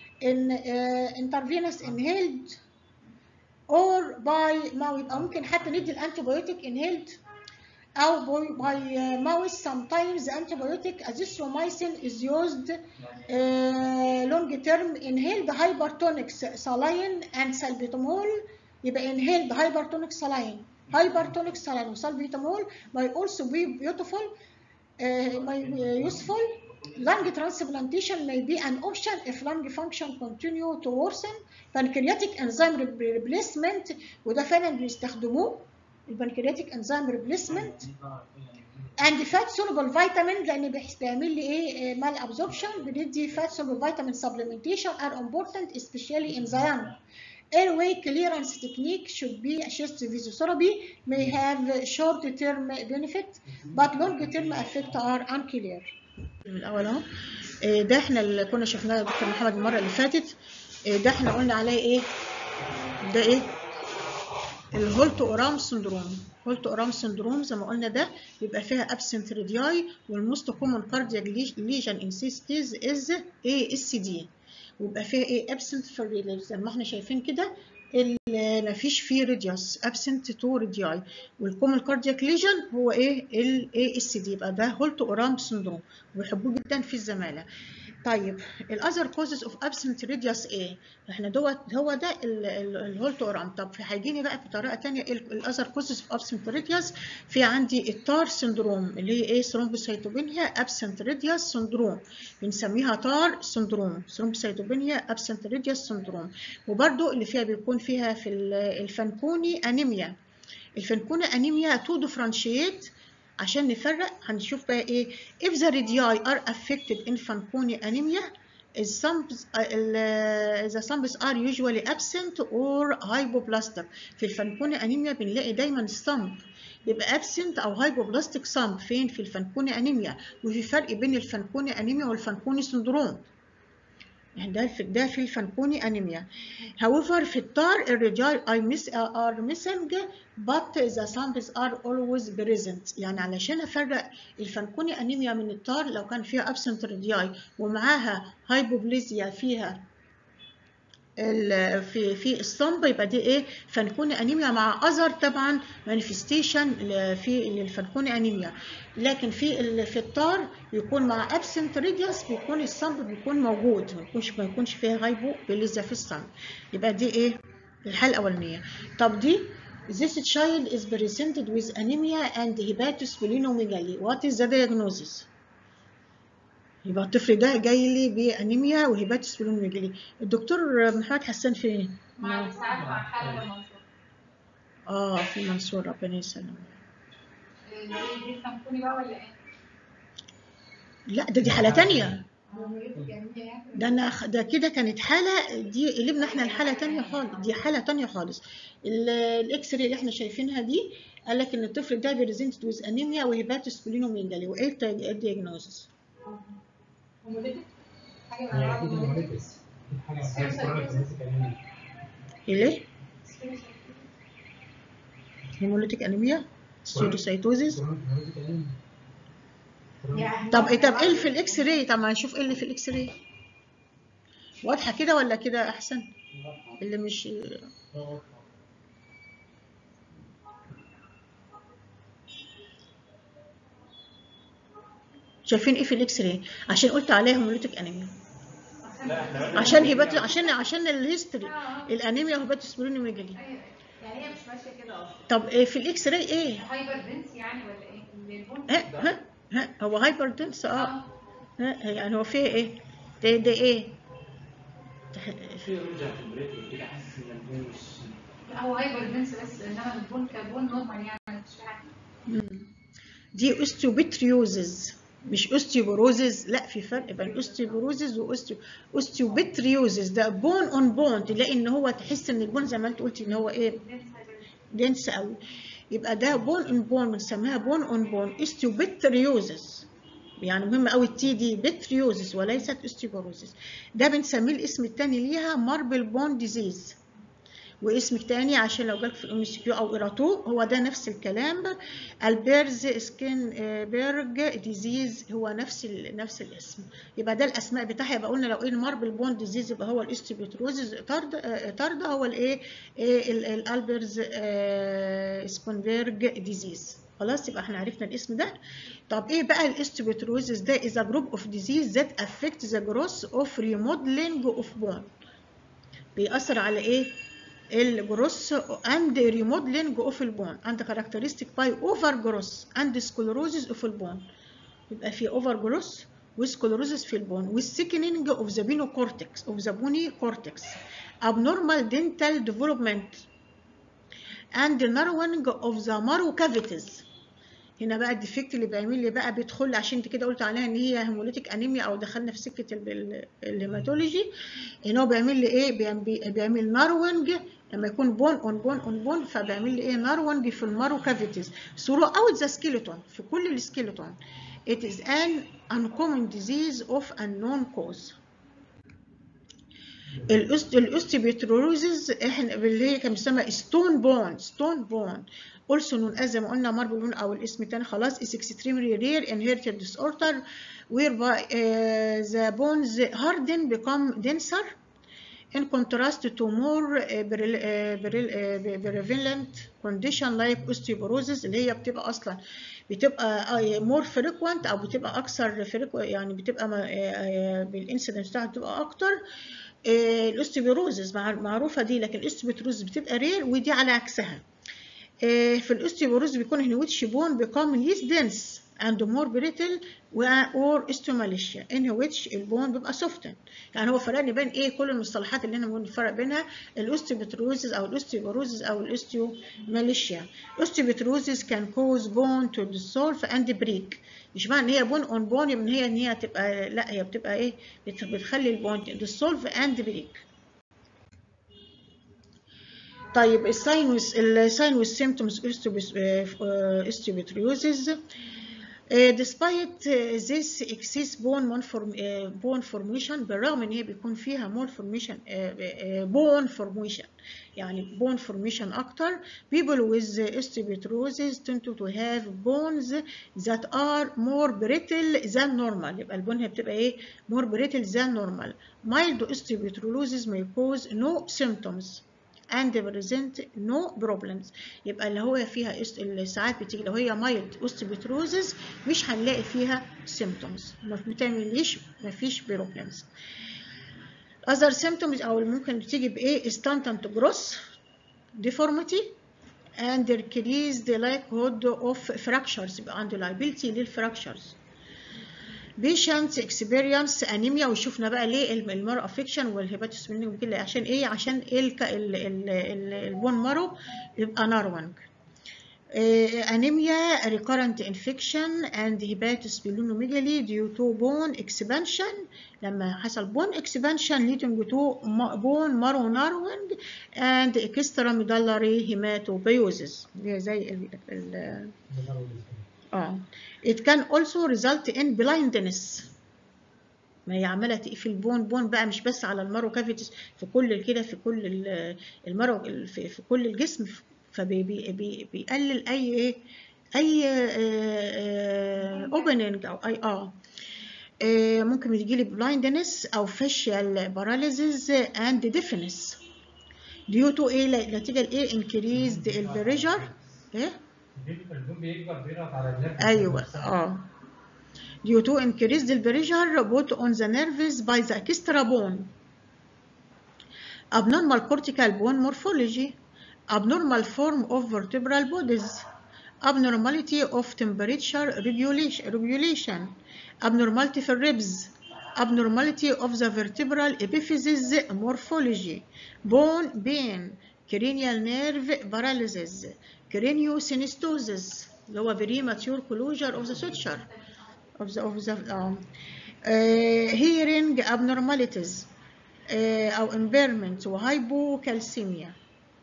inhaled or by mouth. يبقى ممكن حتى ندي الانتيبيوتيك inhaled أو by mouth. Sometimes antibiotic azithromycin is used long term. Inhaled hypertonic saline and salbutamol. يبقى inhaled hypertonic saline وsalbutamol may also be beautiful, useful. Lung transplantation may be an option if lung function continue to worsen. Pancreatic enzyme replacement، وده فعلا بيستخدموه البنكرياتيك انزيم ريبليسمنت. and fat soluble vitamin، لان بيعمل لي ايه مال ابزوربشن، بندي fat soluble vitamin supplementation are important especially in the young. Airway clearance technique should be chest physiotherapy may have short term benefit but long term effect are unclear. من الاول اهو ده احنا اللي كنا شفناه يا دكتور محمد المره اللي فاتت. ده احنا قلنا عليه ايه؟ ده ايه؟ الهولت اورام سندروم. هولت اورام سندروم زي ما قلنا ده بيبقى فيها ابسنت ريدياي، والموست كومن كاردياك ليجن ان سيستيز از ASD، ويبقى فيها ايه ابسنت في الريليف زي ما احنا شايفين كده، ما فيش فيه ريديوس، ابسنت تو ريدياي، والكومن كاردياك ليجن هو ايه ASD. يبقى ده هولت اورام سندروم وبيحبوه جدا في الزماله. طيب الاذر كوزز اوف ابسنت ريديوس ايه؟ احنا هو ده الهولت اورام. طب هيجيني بقى بطريقه ثانيه الاذر كوزز اوف ابسنت ريديوس. في عندي التار سندروم اللي هي ايه ثرومبوسايتوبينيا ابسنت ريديوس سندروم، بنسميها تار سندروم، ثرومبوسايتوبينيا ابسنت ريديوس سندروم. وبرده اللي فيها بيكون فيها في الفانكوني انيميا. الفانكوني انيميا تو ديفرنشيت عشان نفرق هنشوف بقى ايه. if the radii are affected in Fanconi anemia the sums are usually absent or hypoplastic. في الفانكوني انيميا بنلاقي دايما الصمب يبقى absent او hypoplastic صمب فين؟ في الفانكوني انيميا. وفي فرق بين الفانكوني انيميا والفانكوني سندروم، يعني ده في الفانكوني انيميا. however في التار الرجال are missing but the sums are always present. يعني علشان افرق الفانكوني انيميا من التار، لو كان فيها absent رجال ومعاها هايبوبليزيا فيها في الصمب، يبقى دي ايه فانكوني انيميا مع اذر طبعا مانيفستيشن في الفانكوني انيميا. لكن في التار يكون مع ابسنت ريديوس بيكون الصمب بيكون موجود، ما يكونش فيها هايبوبليزيا في الصمب. يبقى دي ايه الحاله الاولانيه. طب دي this child is presented with anemia and hepatosplenomegaly. What is the diagnosis؟ يبقى الطفل ده جاي لي بانيميا وهيباتس سبلينوميجالي. الدكتور محمد حسان فين؟ مع الإسعاف مع حالة بالمنصور. في المنصورة، ربنا يسلمك. دي سامبوني بقى ولا إيه؟ لا دي حالة تانية. ده كده كانت حالة، دي قلبنا احنا الحالة تانية خالص، دي حالة تانية خالص. الاكس راي اللي احنا شايفينها دي قال لك ان الطفل ده بريزنتد ويز انيميا وهيباتس سبلينوميجالي. وايه الدياجنوزس؟ ليه؟ هيموليتيك انيميا، ستيروسايتوزيس. طب ايه اللي في الاكس راي؟ طب ما نشوف ايه اللي في الاكس راي. واضحه كده ولا كده احسن؟ اللي مش شايفين ايه في الاكس راي؟ عشان قلت عليها هيموليتيك انيميا، عشان هيبات، عشان الهيستوري الانيميا وهيبات سبلينوميجالي. يعني هي مش ماشيه كده اصلا. طب ايه في الاكس راي ايه؟ هايبر دنس يعني ولا ايه؟ هو هايبر دنس. يعني هو فيه ايه؟ ده ايه؟ في رجع في البريك كده، حاسس ان البون مش، لا هو هايبر دنس بس، انما البون كبون نورمال يعني مش في حاجه. دي اوستيوبتريوزز مش اوستيوبروزز. لا في فرق بين اوستيوبروزز واوستيوبتريوزز. ده بون اون بون، تلاقي ان هو تحس ان البون زي ما انت قلتي ان هو ايه؟ دنس قوي. يبقى ده بون اون بون، بنسميها بون اون بون. اوستيوبتريوزز يعني مهم قوي التي دي، بتريوزز وليست اوستيوبروزز. ده بنسميه الاسم الثاني ليها ماربل بون ديزيز. واسم تاني عشان لو جالك في الام اس كيو او قراتوه هو ده نفس الكلام، البيرز سكين بيرج ديزيز، هو نفس الاسم. يبقى ده الاسماء بتاعها. يبقى قلنا لو ايه الماربل بون ديزيز يبقى هو الاستيبيتروزز طرد هو الايه الالبرز سبونبيرج ديزيز. خلاص يبقى احنا عرفنا الاسم ده. طب ايه بقى الاستيبيتروزز ده؟ is a group of disease that affect the growth of remodeling of bone. بيأثر على ايه؟ الجروس and remodeling of البون and characteristic by overgrowth and sclerosis of البون. يبقى في overgrowth وسكلروزس في البون والسيكنينج of the bony cortex abnormal dental development and narrowing of the marrow cavities. هنا بقى الديفكت اللي بيعمل لي بقى بيدخل، عشان انت كده قلت عليها ان هي هيموليتيك انيميا او دخلنا في سكه الهيماتولوجي. ان هو بيعمل لي ايه؟ بيعمل ناروينج لما يكون بون اون بون اون بون، فبيعمل لي ايه؟ ناروينج في المارو كافيتيز throughout the skeleton، في كل السكيلتون. It is an uncommon disease of unknown cause. الاوستيوبيتروزز احنا اللي هي كان بيسمى ستون بون also known as زي ما قلنا ماربل بون او الاسم الثاني خلاص is extremely rare inherited disorder whereby the bones harden become denser in contrast to more prevalent condition like osteoporosis اللي هي بتبقى اصلا more frequent او بتبقى اكثر يعني بتبقى بالانسيدنس بتاعها بتبقى اكتر. الاوستيوبروزز معروفه دي، لكن الاوستيوبروزز بتبقى رير ودي على عكسها. في الاوستيوبروز بيكون هنا which bone become less dense and more brittle or osteomalacia in which البون بيبقى softened. يعني هو فرقني بين ايه كل المصطلحات اللي انا بنفرق بينها الاوستيوبتروزز او الاوستيوبروزز او الاوستيوماليشيا. الاوستيوبتروزز can cause bone to dissolve and break. مش معنى ان هي بون اون بون يبقى ان هي تبقى، لا هي بتبقى ايه؟ بتخلي البون dissolve and break. طيب الساين والسيمتومز osteopetrosis. despite this excess bone formation، بالرغم ان هي بيكون فيها bone formation يعني bone formation اكتر، people with osteopetrosis tend to have bones that are more brittle than normal. يبقى البون هي بتبقى ايه؟ more brittle than normal. mild osteopetrosis may cause no symptoms and present no problems. يبقى اللي هو فيها ساعات بتيجي لو هي mild osteopetrosis مش هنلاقي فيها symptoms، ما بتعمليش، ما فيش problems. other symptoms او ممكن بتيجي بايه؟ stunted growth deformity and decreased likelihood of fractures، يبقى عنده liability للفراكشرز. patients experience anemia، وشفنا بقى ليه المارو افكشن والهيباتوس كده، عشان ايه؟ عشان البون مارو يبقى نارونج. anemia recurrent infection and hepatosplenomegaly due to bone expansion، لما حصل bone expansion leading to bone marrow narrowing and extramedullary hematopoiesis، زي it can also result in blindness. ما هي عماله تقفل بون بقى، مش بس على المارو كافيتيز، في كل كده، في كل المارو في كل الجسم، فبيقلل اي اوبننج او اي ممكن يجيلي بلايندنس او فاشيال باراليزيز اند ديفنس due to ايه؟ نتيجه لايه؟ increased البريشر. ايه؟ البون بيكبر بيضغط على النرف. ايوه due to increased pressure put on the nerves by the extra bone. Abnormal cortical bone morphology, abnormal form of vertebral bodies, abnormality of temperature regulation, abnormality for ribs, abnormality of the vertebral epiphysis morphology, bone pain, cranial nerve paralysis, craniosynostosis اللي هو premature closure of the suture hearing abnormalities أو impairment وهايبوكالسيميا.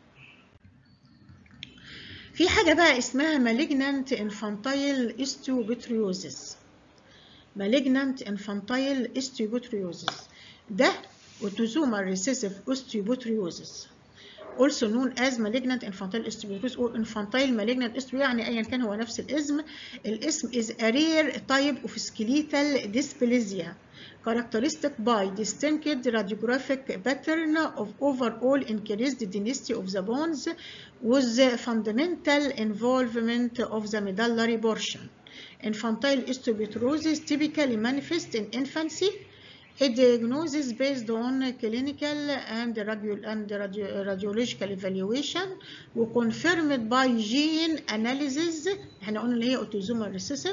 في حاجة بقى اسمها malignant infantile osteopetrosis. malignant infantile osteopetrosis ده autosomal recessive osteopetrosis also known as malignant infantile osteopetrosis or infantile malignant osteopetrosis، يعني ايا كان هو نفس الاسم. الاسم is a rare type of skeletal dysplasia characteristic by distinct radiographic pattern of overall increased density of the bones with fundamental involvement of the medullary portion. Infantile osteopetrosis typically manifests in infancy. A diagnosis based on clinical and radiological evaluation وconfirmed by gene analysis. احنا قلنا اللي هي autosomal recessive.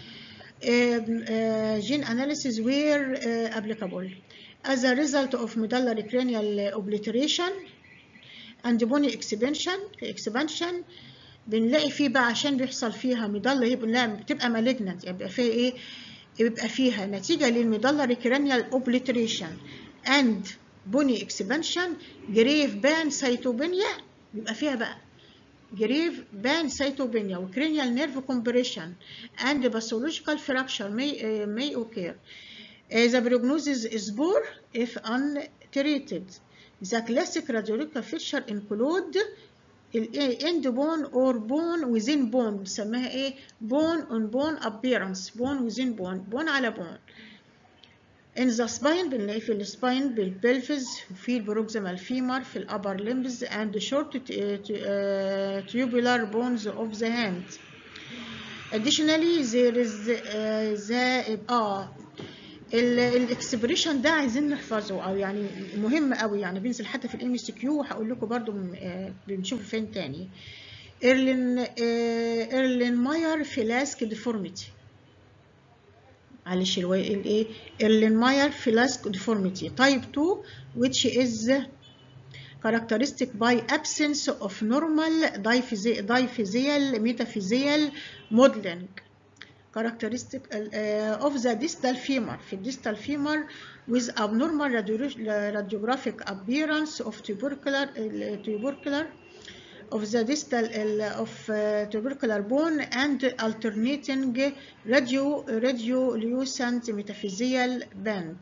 Gene analysis where applicable as a result of medullary cranial obliteration and bony expansion. بنلاقي فيه بقى عشان بيحصل فيها medullary بتبقى malignant، يعني بيبقى فيها ايه؟ يبقى فيها نتيجة للميدالري كرانيال اوبليتريشن اند بوني اكسبانشن جريف بان سايتوبينيا، يبقى فيها بقى جريف بان سايتوبينيا وكرانيال نيرف كومبريشن اند باثولوجيكال فراكشر may occur. The prognosis is poor if untreated. The classic radiological feature include end bone or bone within bone، بنسميها ايه؟ bone on bone appearance، bone within bone، bone على bone. in the spine بنلاقي في السباين بالبلفز، في البروكسيمال فيمر، في الابر limbs and short tubular bones of the hand. Additionally there is الاكسبريشن ده عايزين نحفظه، او يعني مهم قوي، يعني بينزل حتى في الام اس كيو، وهقول لكم برضو بنشوفه فين تاني. ايرلين ماير فلاسك ديفورميتي، معلش الايه؟ ايرلين ماير فلاسك ديفورميتي تايب 2 which is characteristic by absence of normal diaphyseal metaphyseal modeling characteristic of the distal femur. في distal femur with abnormal radiographic appearance of tubercular of the distal of tubercular bone and alternating radiolucent metaphyseal band.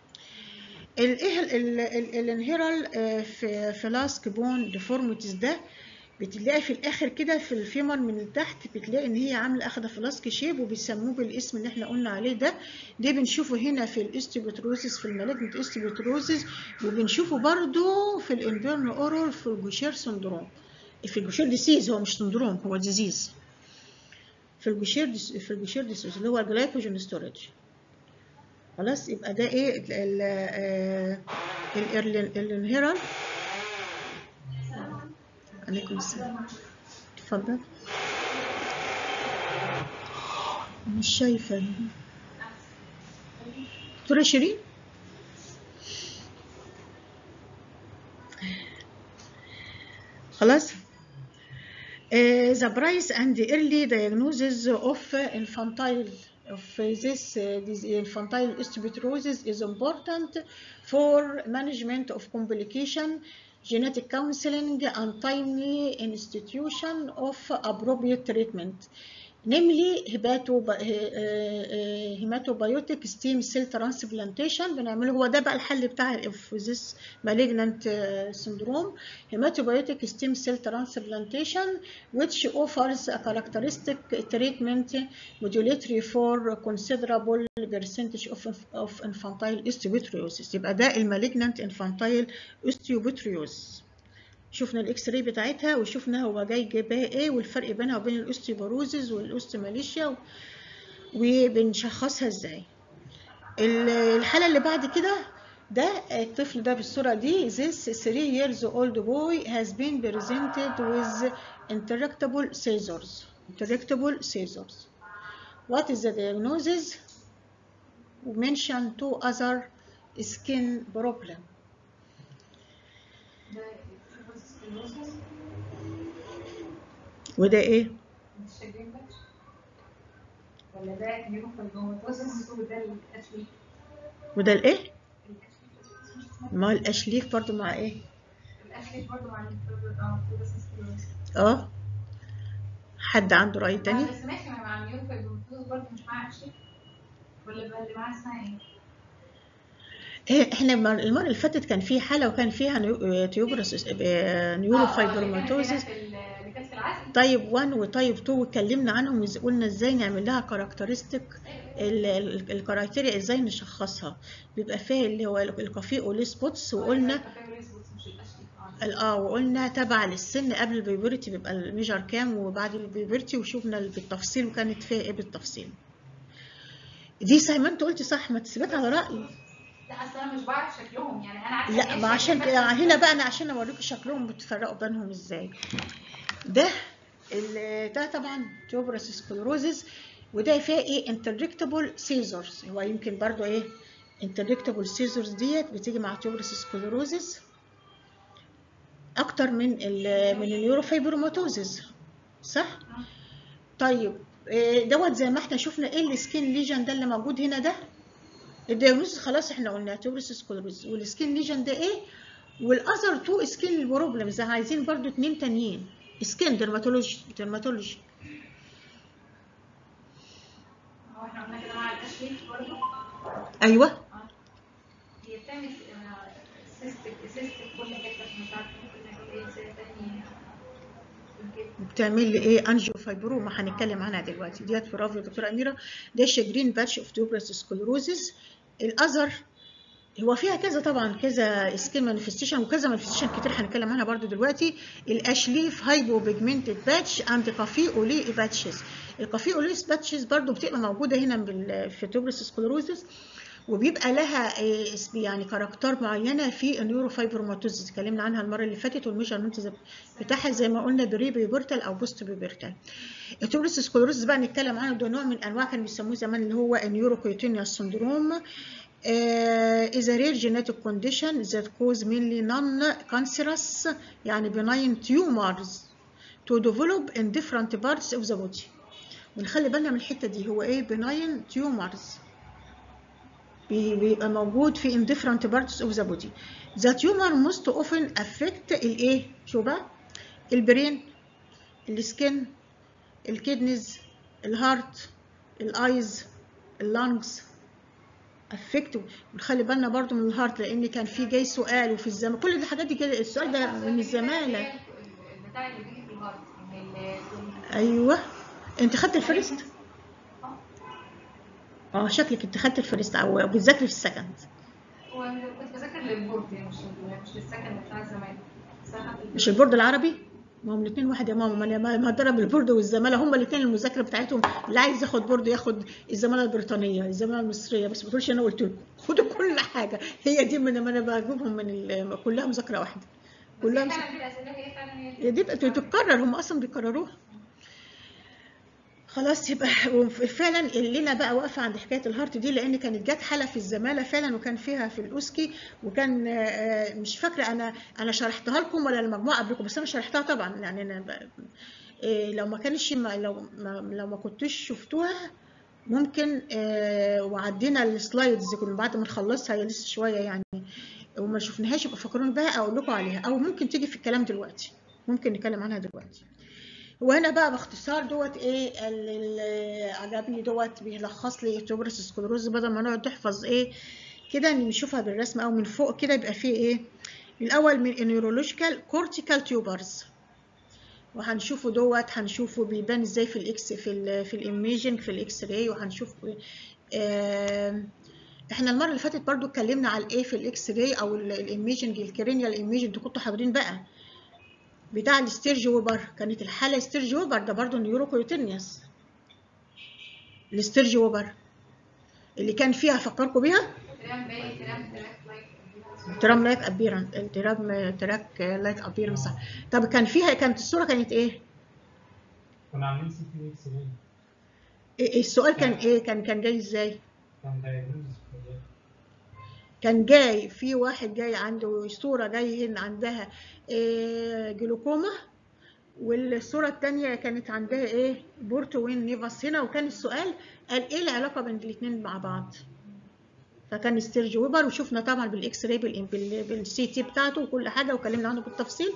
الانهيرال فلاسك بون ديفورميتيز ده بتلاقي في الاخر كده في الفيمر من تحت، بتلاقي ان هي عامله اخده فلاسك شيب، وبيسموه بالاسم اللي احنا قلنا عليه ده بنشوفه هنا في الاستيبوتروزيس، في المالجنت استيبوتروزيس، وبنشوفه برضو في الانفيرن اورور في الجوشير سندروم. في الجوشير ديسيز، هو مش سندروم، هو ديزيز. في الجوشير ديسيز اللي هو الجلايكوجين ستورج. خلاص، يبقى ده ايه الانهيرال. عليكم السلام، اتفضل. مش شايفه. دكتورة شيرين. خلاص. The price and the early diagnosis of this infantile osteoporosis is important for management of complication, genetic counseling, and timely institution of appropriate treatment. namely hematopoietic stem cell transplantation. بنعمله هو ده بقى الحل بتاع this malignant syndrome. hematopoietic stem cell transplantation which offers a characteristic treatment modulatory for considerable percentage of infantile osteoporosis. يبقى ده malignant infantile osteoporosis. شفنا الاكس راي بتاعتها وشفنا هو جاي جايبها ايه والفرق بينها وبين الاوستيوبروزيس والاوستيوماليشيا وبنشخصها ازاي. الحاله اللي بعد كده ده الطفل ده بالصوره دي. This 3 years old boy has been presented with intractable seizures. Intractable seizures. What is the diagnosis? We mention 2 other skin problem. وده ايه؟ ولا ده نيوروفايبروماتوزس وده الاشليك. وده الايه؟ ما الاشليك برضو مع ايه؟ الاشليك برضو مع حد عنده رأي تاني؟ بس ماشي مع النيوروفايبروماتوزس برضو مش معاه اشليك ولا اللي معاه اسمها ايه؟ احنا المرة اللي فاتت كان في حالة وكان فيها نيوروفايبروماتوزس تايب 1 وتايب 2 واتكلمنا عنهم وقلنا ازاي نعمل لها كاركترستيك الكرايتيريا ازاي نشخصها. بيبقى فيها اللي هو الكافيه اولي سبوتس وقلنا وقلنا تبع للسن. قبل البيبرتي بيبقى الميجر كام وبعد البيبرتي وشوفنا بالتفصيل وكانت فيها ايه بالتفصيل. دي زي ما انت قلتي صح ما تثبت على رأيي. لا اصل انا مش بعرف شكلهم يعني انا عارفه. لا ما عشان هنا بقى انا عشان اوريكم شكلهم بتفرقوا بينهم ازاي. ده طبعا تيوبرس سكلروزيس وده فيها ايه انتركتبل سيزرز. هو يمكن برضو ايه انتركتبل سيزرز ديت بتيجي مع تيوبرس سكلروزيس اكتر من النيوروفايبروماتوزيس صح؟ طيب دوت زي ما احنا شفنا ايه السكين ليجن ده اللي موجود هنا ده. الدياجنوستس خلاص احنا قلنا تيوبرس سكلروزيس والسكين ليجن ده ايه والاذر 2 سكين بروبلمز عايزين برضو 2 تانيين. سكين ديرماتولوجي هو احنا قلنا كده مع الاشليك برضو. ايوه هي بتعمل سيستك كل حته مش عارفه ممكن نعمل ايه زي تاني بتعمل لي ايه انجيو فايبروما هنتكلم عنها دلوقتي. ديت برافو يا دكتوره اميره. ده شجرين باتش اوف تيوبرس سكلروزيس. الاذر هو فيها كذا طبعا كذا سكين مانيفستيشن وكذا مانيفستيشن كتير هنتكلم عنها برضو دلوقتي. الاشليف هايبو بيجمنتد باتش اند كافي اولي باتشز. الكافي اولي باتشز برضو بتبقى موجوده هنا في تيوبرس سكلروزيس وبيبقى لها يعني كاركتر معينه في النيوروفايبروماتوزيس اتكلمنا عنها المره اللي فاتت والميجرمنت بتاعها زي ما قلنا بري بيبرتال او بوست بيبرتال. التيوبرس سكلروزيس بقى نتكلم عنه. ده نوع من انواع كانوا بيسموه زمان اللي هو النيوروكوتينيوس سندروم. is a rare genetic condition that cause mainly non-cancerous يعني benign tumors to develop in different parts of the body. ونخلي بالنا من الحتة دي هو ايه benign tumors بيبقى موجود في in different parts of the body. The tumor most often affect الايه شو بقى البرين السكن الكدنيز الهارت الايز اللانجز افكتو. ونخلي بالنا برضو من الهارت لان كان في جاي سؤال وفي الزمان كل الحاجات دي كده. السؤال ده من الزماله بتاع اللي بيجي في الهارت. ايوه انت خدت الفيرست. شكلك انت خدت الفيرست او بتذاكري في السكند. هو كنت بذاكر للبورد مش للسكند بتاع الزمالة. مش البورد العربي؟ ما هم الاثنين واحد يا ماما. ما ضرب البورد والزماله هم الاثنين المذاكره بتاعتهم. اللي عايز ياخد بورد ياخد الزماله البريطانيه الزماله المصريه بس ما تقولش انا قلت لكم خدوا كل حاجه. هي دي من انا بجيبهم من كلها مذاكره واحده كلها دي بتتكرر هم اصلا بيكرروها. خلاص يبقى فعلا الليله بقى واقفه عند حكايه الهارت دي، لان كانت جت حاله في الزماله فعلا وكان فيها في الاوسكي، وكان مش فاكره انا شرحتها لكم ولا المجموعه قبلكم، بس انا شرحتها طبعا يعني انا لو ما كانش لو ما كنتوش شفتوها ممكن وعدينا السلايدز كنا بعد ما نخلصها هي لسه شويه يعني وما شفناهاش، يبقى فكروني بقى اقول لكم عليها، او ممكن تيجي في الكلام دلوقتي، ممكن نتكلم عنها دلوقتي. وهنا بقى باختصار دوت ايه اللي عجبني دوت بيلخص لي تيوبرس سكلروز، بدل ما نقعد نحفظ ايه كده نشوفها بالرسم او من فوق كده، يبقى فيه ايه الاول من النيورولوجيكال كورتيكال تيوبرز، وهنشوفه دوت هنشوفه بيبان ازاي في الاكس في الايميجنج في الاكس راي، وهنشوف احنا المره اللي فاتت برضو اتكلمنا على الايه في الاكس راي او الايميجنج الكرينيال ايميجنج، انتوا كنتوا حاضرين بقى بتاع الستيرج ووبر، كانت الحاله ستيرج ووبر ده برضو نيوروكويتينيوس، الستيرج ووبر اللي كان فيها افكركم بيها ترام لايك ابيرنس، الترام تراك لايك ابيرنس صح. طب كان فيها كانت الصوره كانت ايه؟ كنا عاملين سي تي اكس راي. السؤال كان ايه؟ كان جاي ازاي؟ كان دايجنوز كان جاي في واحد جاي عنده صوره جاي هنا عندها جلوكوما، والصوره الثانيه كانت عندها ايه؟ بورتوين نيفاس هنا، وكان السؤال قال ايه العلاقه بين الاثنين مع بعض؟ فكان ستيرج ويبر، وشفنا طبعا بالاكس راي بالسي تي بتاعته وكل حاجه وكلمنا عنه بالتفصيل،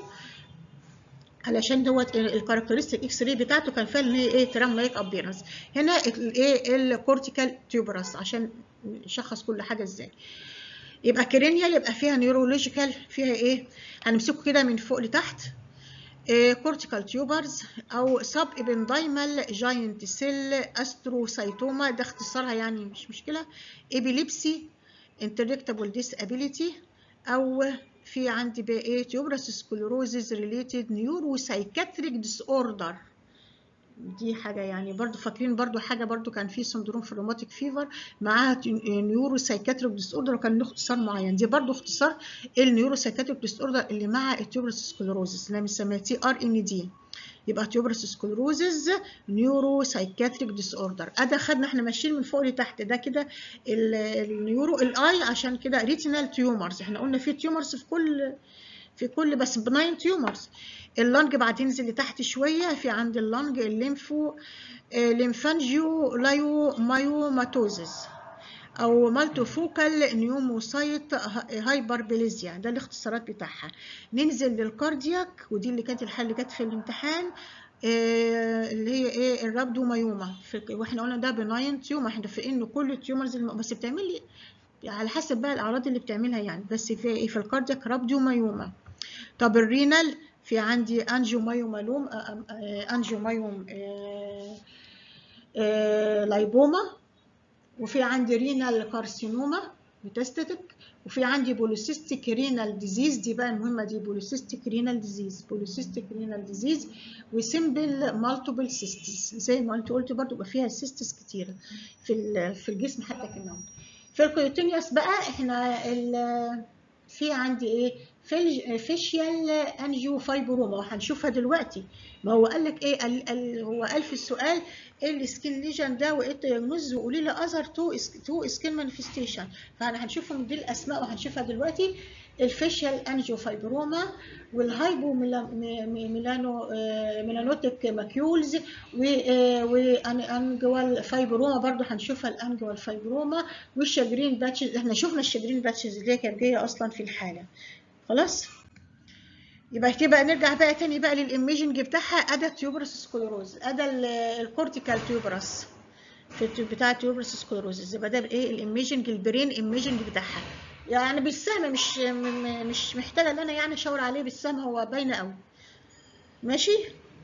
علشان دوت الكاركترستيك اكس راي بتاعته كان فعلا هي ايه ترام لايك ابيرنس. هنا الايه الكورتيكال تيوبرس عشان نشخص كل حاجه ازاي. يبقى كرينيال يبقى فيها نيورولوجيكال فيها ايه؟ هنمسكه كده من فوق لتحت. كورتيكال تيوبرز او سب ابندايمال جاينت سيل استروسايتوما، ده اختصارها يعني مش مشكله. ابيليبسي انتريكتابل ديسابيليتي، او في عندي بقى ايه تيوبرس سكلروزز ريليتد نيورو سايكاتريك ديس اوردر، دي حاجه يعني برضو فاكرين برضو حاجه برضو كان في سندروم في الروماتيك فيفر معاها نيورو سايكاتريك ديس اوردر وكان له اختصار معين، دي برضو اختصار النيورو سايكاتريك ديس اوردر اللي مع التيوبرس سكلروزز اللي بنسميها تي ار ان دي، يبقى تيوبرس سكلروزز نيورو سايكاتريك ديس اوردر. ادي خدنا احنا ماشيين من فوق لتحت ده كده النيورو الاي، عشان كده ريتينال تيومرز احنا قلنا في تيومرز في كل بس بناين تيومرز. اللنج بعد ينزل لتحت شويه في عند اللنج الليمفو ليمفانجيو لايو مايوماتوزز او مالتوفوكال نيوموسايت هايبربليزيا، ده الاختصارات بتاعها. ننزل للكاردياك ودي اللي كانت الحل اللي جت في الامتحان اللي هي ايه الرابدومايوما، واحنا قلنا ده بناين تيومر، احنا في انه كل التيومرز بس بتعمل لي على حسب بقى الاعراض اللي بتعملها يعني، بس في ايه في الكاردياك رابدومايوما. طب الرينال في عندي انجيومايومالوم انجيومايوم لايبوما، وفي عندي رينال كارسينوما ميتاستاتيك، وفي عندي بوليسيستيك رينال ديزيز، دي بقى المهمه دي بوليسيستيك رينال ديزيز، بوليسيستيك رينال ديزيز وسيمبل مالتيبل سيستس، زي ما انت قلت برضو يبقى فيها سيستس كتيره في الجسم حتى كمان. في الكويتينيوس بقى احنا في عندي ايه فيشيال انجيو فايبروما، وهنشوفها دلوقتي. ما هو قال لك ايه هو قال في السؤال ايه السكين ليجن ده وايه التيموز، وقولي لي اذر تو سكين مانيفستيشن، فاحنا هنشوفهم دي الاسماء وهنشوفها دلوقتي. الفيشيال انجيو فايبروما والهايبو ميلانوتيك ماكيولز وانجوال فايبروما برضو هنشوفها الانجوال فايبروما، والشجرين باتشز احنا شفنا الشجرين باتشز اللي كانت جايه اصلا في الحاله. خلاص يبقى تبقى نرجع بقى تاني بقى للايميجنج بتاعها. ادا تيوبرس سكلروز، ادا الكورتيكال تيوبرس في بتاع تيوبرس سكلروز، يبقى ده ايه الايميجنج البرين ايميجنج بتاعها يعني بالسهم، مش محتاجه ان انا يعني اشاور عليه بالسهم، هو باينه قوي ماشي.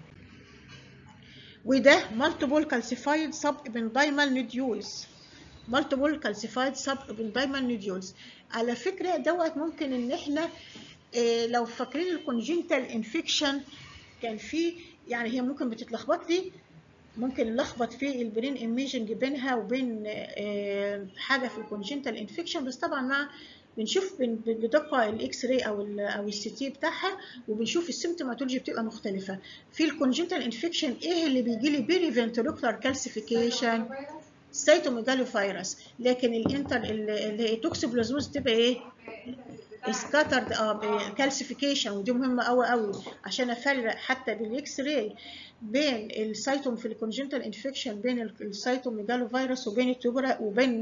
وده مالتيبل كالسيفايد سب ابندايمال نوديولز، مالتيبل كالسيفايد سب ابندايمال نوديولز. على فكره دوت ممكن ان احنا لو فاكرين الكونجنتال انفكشن كان في يعني هي ممكن بتتلخبط لي، ممكن نلخبط في البرين ايميجنج بينها وبين حاجه في الكونجنتال انفكشن، بس طبعا مع بنشوف بدقه الاكس راي او السي تي بتاعها، وبنشوف السيمتوماتولوجي بتبقى مختلفه. في الكونجنتال انفكشن ايه اللي بيجي لي؟ بيري فنتريكولار كالسيفيكيشن، سايتوميجالو فيروس. لكن الانتر اللي هي توكسوبلازموز تبقى ايه؟ سكاترد كالسيفيكيشن. ودي مهمه قوي قوي عشان افرق حتى بالاكس راي بين السايتوم في الكونجنتال انفكشن، بين السايتوميجالو فيروس وبين التوبرا وبين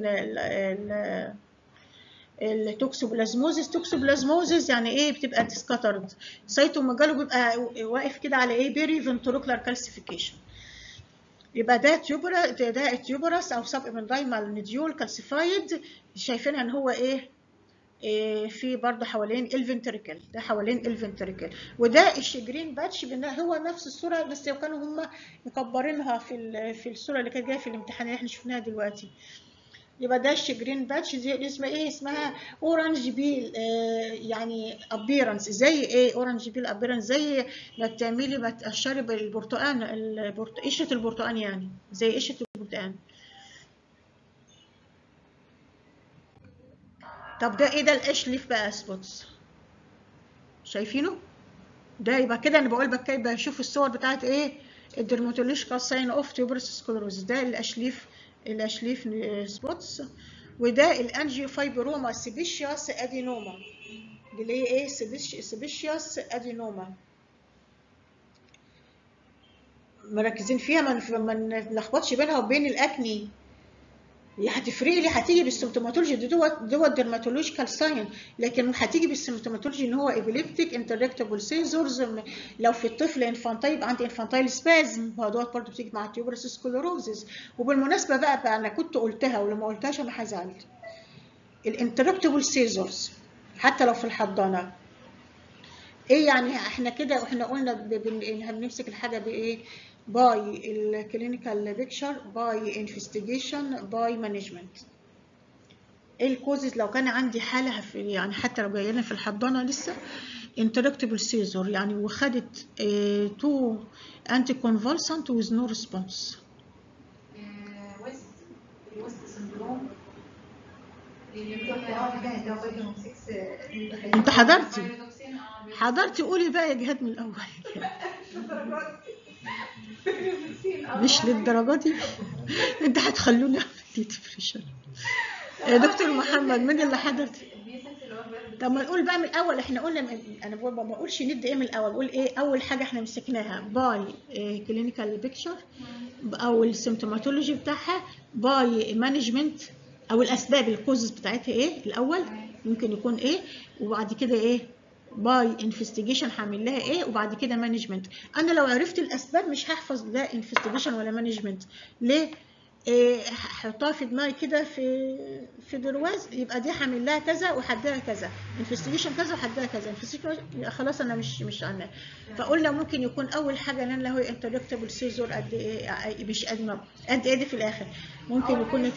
التوكسوبلازموزيس. توكسوبلازموزيس يعني ايه؟ بتبقى سكاترد. سايتوميجالو بيبقى واقف كده على ايه؟ بيري فنتريكولار كالسيفيكيشن. يبقى ده التيوبرس او سب ابندايمال نديول كالسيفايد. شايفينها ان هو ايه؟ في برضه حوالين الفنتريكل، ده حوالين الفنتريكل. وده الشجرين باتش هو نفس الصوره، بس لو كانوا هم مكبرينها في الصوره اللي كانت جايه في الامتحان اللي احنا شفناها دلوقتي. يبقى ده الشجرين باتش دي اسمها ايه؟ اسمها اورنج بيل يعني ابيرنس. زي ايه اورنج بيل ابيرنس؟ زي ما بتعملي ما تقشري بالبرتقال، قشره البرتقال، يعني زي قشره البرتقال. طب ده ايه؟ ده الاشليف بقى سبوتس، شايفينه؟ ده يبقى كده انا بقول بشوف الصور بتاعت ايه؟ الدرماتولوجيكال ساين اوف تيوبرس سكلروز. ده الاشليف سبوتس. وده الانجيوفايبروما سيبيشيوس ادينوما، اللي هي ايه؟ سيبيشيوس ادينوما. مركزين فيها، ما نلخبطش بينها وبين الاكني. هي هتفرق لي، هتيجي بالسيمتوماتولوجي دوت ديرماتولوجيكال ساين، لكن هتيجي بالسيمتوماتولوجي ان هو ايبيليبتيك انتركتبل سيزورز. لو في الطفل انفانتايل يبقى عندي انفانتايل سبازم، دوت برضه بتيجي مع التيوبرس سكلروزز. وبالمناسبه بقى انا كنت قلتها ولو ما قلتهاش انا هزعلت. الانتركتبل سيزورز حتى لو في الحضانه ايه يعني؟ احنا كده واحنا قلنا هنمسك الحاجه بايه؟ باي الكلينيكال بيكتشر، باي انفستيجيشن، باي مانجمنت. ايه الكوزز لو كان عندي حاله يعني حتى لو جايه لنا في الحضانه لسه انتركتبل سيزور يعني، وخدت 2 انتي كونفالسنت ويز نو ريسبونس. ويست سندروم انت حضرتي قولي بقى يا جهاد من الاول. مش للدرجه دي. انت هتخلوني اعمل ديفريشن يا دكتور محمد. مين اللي حضر؟ طب ما نقول بقى من الاول. احنا قلنا انا ما بقولش ندي ايه من الاول، بقول ايه اول حاجه احنا مسكناها؟ باي كلينيكال بيكتشر او السيمتوماتولوجي بتاعها، باي مانجمنت او الاسباب الكوزز بتاعتها ايه الاول ممكن يكون ايه، وبعد كده ايه باي انفستيجيشن هعمل لها ايه، وبعد كده مانجمنت. انا لو عرفت الاسباب مش هحفظ لا انفستيجيشن ولا مانجمنت. ليه؟ هحطها في دماغي كده في برواز، يبقى دي هعمل لها كذا وهديها كذا، انفستيجيشن كذا وهديها كذا، انفستيجيشن خلاص انا مش عنها. فقلنا ممكن يكون اول حاجه ان انا هو انتركتبل سيزور قد ايه، مش قد ايه دي في الاخر ممكن يكون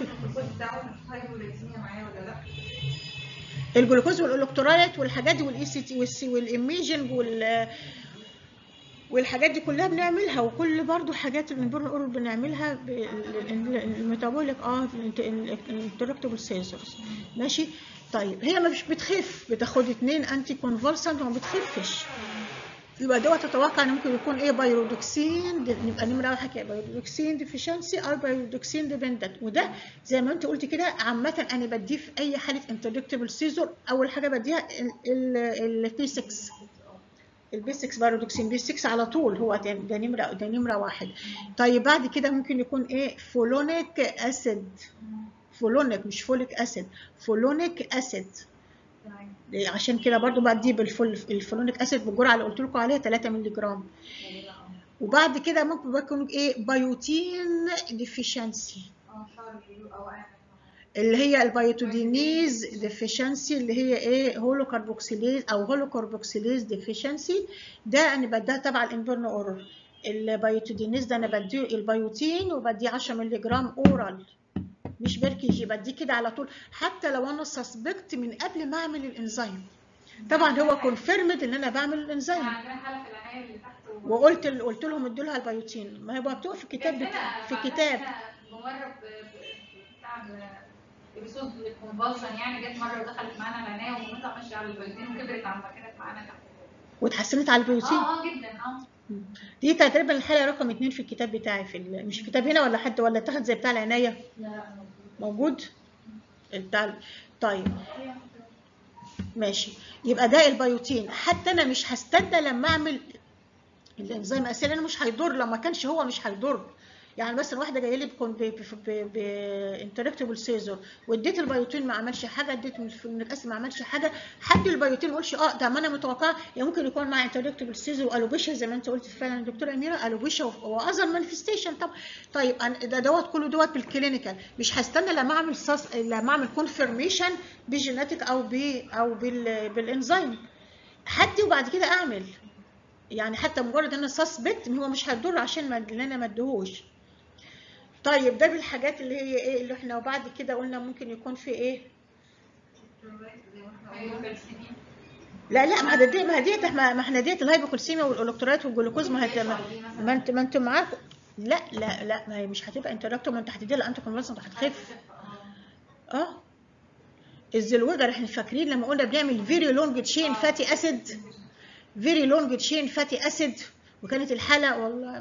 الجلوكوز والالكترولايت والحاجات دي والاي سي تي والايميجنج والحاجات دي كلها بنعملها، وكل برضو حاجات الانبورن بنعملها الميتابوليك الانتركتبل سيزورز. ماشي. طيب هي مش بتخف، بتاخد 2 انتي كونفالسنت وما بتخفش، يبقى دوت تتوقع ان ممكن يكون ايه؟ بايرودوكسين. نبقى نمره واحد كده بايرودوكسين ديفيشنسي او بايرودوكسين ديبندنت. وده زي ما انت قلت كده عامه انا بديه في اي حاله انتركتبل سيزور. اول حاجه بديها البي 6 البي 6 بايرودوكسين بي 6 على طول، هو ده نمره واحد. طيب بعد كده ممكن يكون ايه؟ فولونيك اسيد. فولونيك مش فوليك اسيد، فولونيك اسيد. عشان كده برضو بدي الفولونيك اسيد بالجرعه اللي قلت لكم عليها 3 مللي جرام. وبعد كده ممكن يكون ايه؟ بايوتين ديفيشنسي اللي هي البيوتودينيز ديفيشنسي، اللي هي ايه؟ هولوكاربوكسيليز او هولوكاربوكسيليز ديفيشنسي. ده انا بديها تبع الانبرن اورال. البيوتودينيز ده انا بديه البيوتين وبديه 10 مللي جرام اورال مش بركيجي، بديه كده على طول حتى لو انا سسبكت من قبل ما اعمل الانزيم. طبعا هو كونفيرمد ان انا بعمل الانزيم. وقلت لهم ادوا لها البيوتين، ما هي مكتوب في الكتاب في كتاب بصوت كونفالشن يعني، جت مره ودخلت معانا العنايه ومامتها ماشيه على البيوتين وكبرت عما كانت معانا تحت. واتحسنت على البيوتين؟ جدا. دي تقريبا الحاله رقم 2 في الكتاب بتاعي، مش الكتاب هنا ولا حد ولا اتاخد زي بتاع العنايه؟ لا موجود بتاع. طيب ماشي، يبقى ده البيوتين. حتى انا مش هستنى لما اعمل الانزيم اساسا، انا مش هيضر، لو ما كانش هو مش هيضر. يعني مثلا واحده جايه لي بانتركتبل سيزر واديت البيوتين ما عملش حاجه، اديت من الاسم ما عملش حاجه، حد البيوتين ما قالش ده ما انا متوقعه يعني ممكن يكون مع انتركتبل سيزر والوبيشا زي ما انت قلت فعلا دكتوره اميره، الوبيشا واذر مانيفستيشن. طيب دوت كله دوت بالكلينيكال، مش هستنى لما اعمل لما اعمل كونفirmation بجيناتيك او بالانزيم حدي وبعد كده اعمل. يعني حتى مجرد ان انا سسبكت هو مش هيضر عشان انا ما اديهوش. طيب ده بالحاجات اللي هي ايه اللي احنا، وبعد كده قلنا ممكن يكون في ايه؟ لا ما احنا ديت الهايبوكالسيميا والالكترولايت والجلوكوز، ما انتوا معاكم. لا ما هي مش هتبقى انتراكتور، ما انت هتديها الانتي كونفالسنت هتخف. الزلوجر احنا فاكرين لما قلنا بنعمل فيري لونج تشين فاتي اسيد، فيري لونج تشين فاتي اسيد، وكانت الحاله والله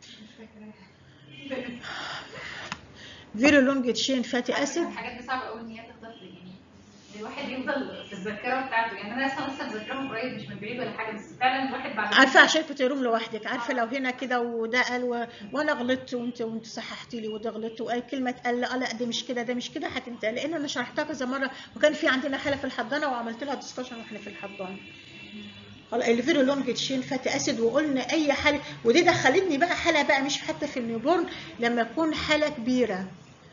فيري لونج تشين فاتي اسيد. الحاجات دي صعبه قوي ان هي تفضل يعني الواحد يفضل في الذاكره بتاعته. يعني انا لسه مذاكراهم قريب مش من بعيد ولا حاجه، بس فعلا الواحد بعد عارفه عشان كنت يروم لوحدك، عارفه لو هنا كده وده قال وانا غلطت وانت صححتي لي وده غلطت وقال كلمه قال لا ده مش كده ده مش كده هتنتهي، لان انا شرحتها كذا مره وكان في عندنا حاله في الحضانه وعملت لها ديسكشن واحنا في الحضانه. الفيرو لونج تشين فاتي اسيد، وقلنا اي حاله، ودي دخلتني بقى حاله بقى مش حتى في النيوبورن لما تكون حاله كبيره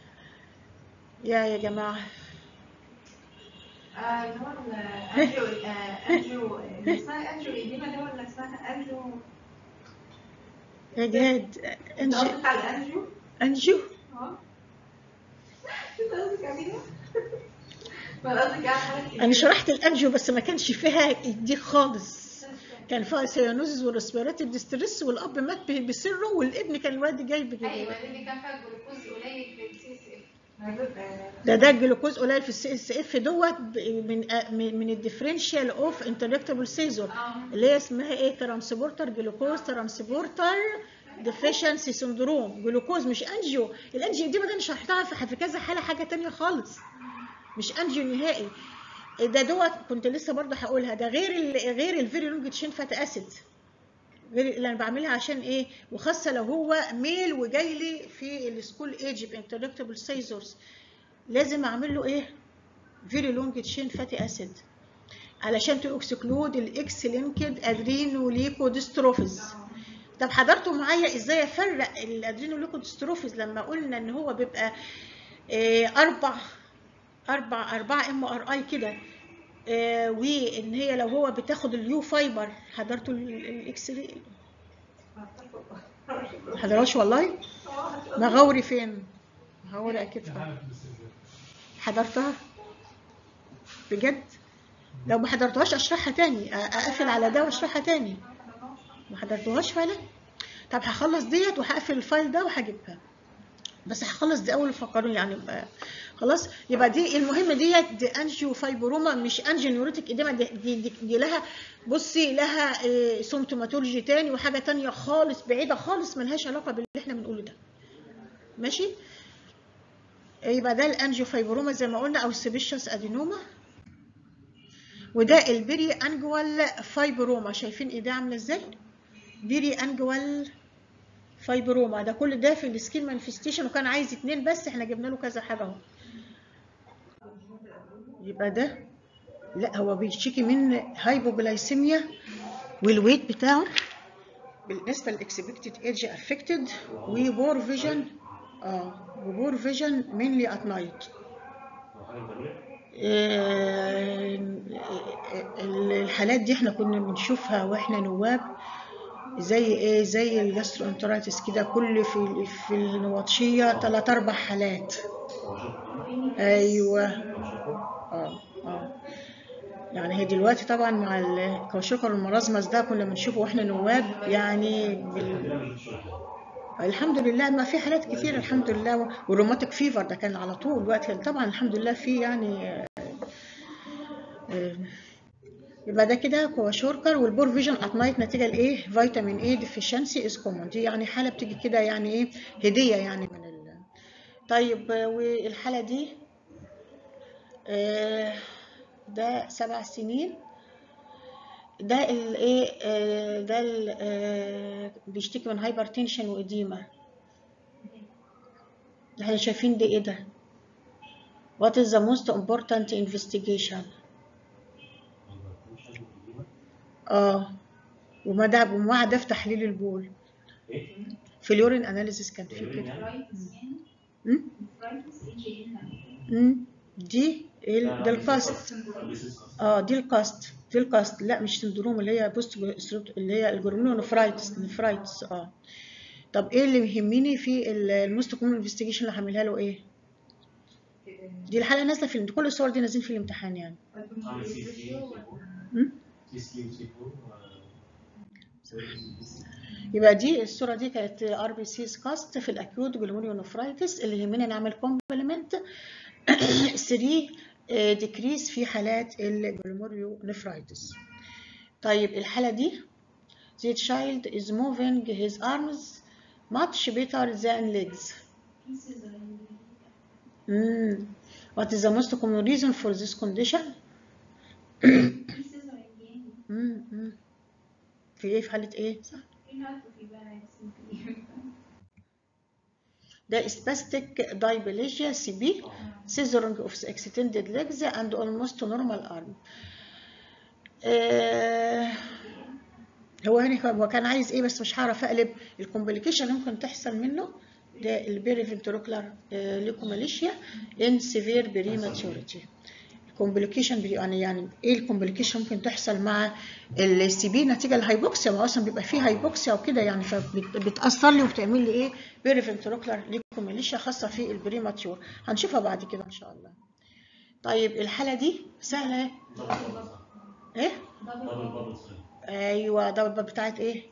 يا جماعه. اللي هو انجيو اسمها انجيو ايديما ده ولا اسمها انجيو يا جهاد؟ انجيو بتاع الانجيو. انجيو انت قصدك عليها؟ ما قصدك على حاجه. انا شرحت الانجيو بس ما كانش فيها دي خالص، كان فيها سيانوزيس وريسبيراتيف ديستريس والاب مات بسره والابن كان الواد جايب ايوه اللي كان فيها جلوكوز قليل في السي اس اف. ده الجلوكوز قليل في السي اس اف دوت من الديفرنشال اوف انتركتبل سيزور اللي هي اسمها ايه؟ ترانسبورتر جلوكوز ترانسبورتر ديفيشنسي سندروم. جلوكوز مش انجيو. الانجيو دي ما انا شرحتها في كذا حاله حاجه ثانيه خالص، مش انجيو نهائي. ده دوت كنت لسه برضه هقولها، ده غير الفيري لونج تشين فات اسيد، غير اللي انا بعملها عشان ايه، وخاصه لو هو ميل وجاي لي في السكول ايج بانتركتبل سيزورز لازم اعمل له ايه؟ فيري لونج تشين فاتي اسيد علشان تاكسكلود الاكس لينكد ادرينوليكودستروفيز. طب حضرتوا معايا ازاي افرق الادرينوليكودستروفيز لما قلنا ان هو بيبقى 4 ام ار اي كده، وان هي لو هو بتاخد اليو فايبر. حضرتوا الاكس راي؟ ما حضروش والله. مغاوري فين؟ مغاوري اكيد حضرتها بجد. لو ما حضرتوهاش اشرحها تاني، اقفل على ده واشرحها تاني. ما حضرتوهاش فعلا؟ طب هخلص ديت وهقفل الفايل ده وهجيبها، بس هخلص دي اول فقرين يعني خلاص. يبقى دي المهم دي انجيو فايبروما مش انجيو نيوريتك اديما. دي لها بصي لها سيمتوماتولوجي تاني وحاجه تانيه خالص بعيده خالص ملهاش علاقه باللي احنا بنقوله ده. ماشي؟ يبقى ده الانجيو فايبروما زي ما قلنا او السيبيشس ادينوما، وده البيري انجوال فايبروما. شايفين ايديه عامله ازاي؟ بيري انجوال فايبروما. ده كل ده في السكين مانيفستيشن، وكان عايز 2 بس احنا جبنا له كذا حاجه اهو. يبقى ده لا هو بيشتكي من هايبوجلايسيميا والويت بتاعه بالنسبه للاكسبكتد ايدج افكتد وبور فيجن. وبور فيجن مينلي ات نايت. الحالات دي احنا كنا بنشوفها واحنا نواب زي ايه؟ زي الجاستروانترايتس كده، كل في النواطشيه 3-4 حالات. ايوه يعني هي دلوقتي طبعا مع الكوشكر والمرازمس ده كنا بنشوفه واحنا نواب يعني الحمد لله ما في حالات كتير الحمد لله، والروماتيك فيفر ده كان على طول وقت طبعا الحمد لله في يعني يبقى ده كده كواشوركر. والبور فيجن ات نايت نتيجه لايه؟ فيتامين اي ديفيشنسي از كومون. دي يعني حاله بتيجي كده يعني ايه هديه يعني من طيب والحاله دي ده 7 سنين. ده الايه ده بيشتكي من هايبرتنشن واديمه. احنا شايفين ده ايه ده؟ What is the most important investigation؟ ومع ده في تحليل البول في اليورين اناليسيس كان في كده. دي ده الكاست. دي الكاست لا مش سندروم، اللي هي بوست اللي هي الجلوميرونيفرايتس نفرايتس. طب ايه اللي يهمني في الموست كومن انفستيجيشن اللي هعملها له ايه؟ دي الحلقه نازله في كل الصور دي نازلين في الامتحان يعني. يبقى دي الصوره دي كانت ار بي سي كاست في الاكيوت جلوميرونيفرايتس. اللي يهمنا نعمل كومبلمنت 3 ديكريس في حالات الجلوميرونيفرايتس. طيب الحاله دي the child is moving his arms much better than legs. What is the most common reason for this condition؟ في ايه؟ في حالة ايه؟ صح؟ ده spastic diplegia CP scissoring of the extended legs and almost normal arm. هو كان عايز ايه بس مش هعرف اقلب الكومبليكيشن اللي ممكن تحصل منه. ده البيريفنتروكلار ليكوماليشيا ان سيفير بريماتوريتي. الكومبليكيشن يعني ايه الكومبليكيشن ممكن تحصل مع السي بي نتيجه الهايبوكسيا؟ ما اصلا بيبقى فيه هايبوكسيا وكده يعني، فبتاثر لي وبتعمل لي ايه؟ بيريفنتروكلار ليكوماليشيا خاصه في البريماتور. هنشوفها بعد كده ان شاء الله. طيب الحاله دي سهله ايه؟ ايوه ده بتاعت ايه؟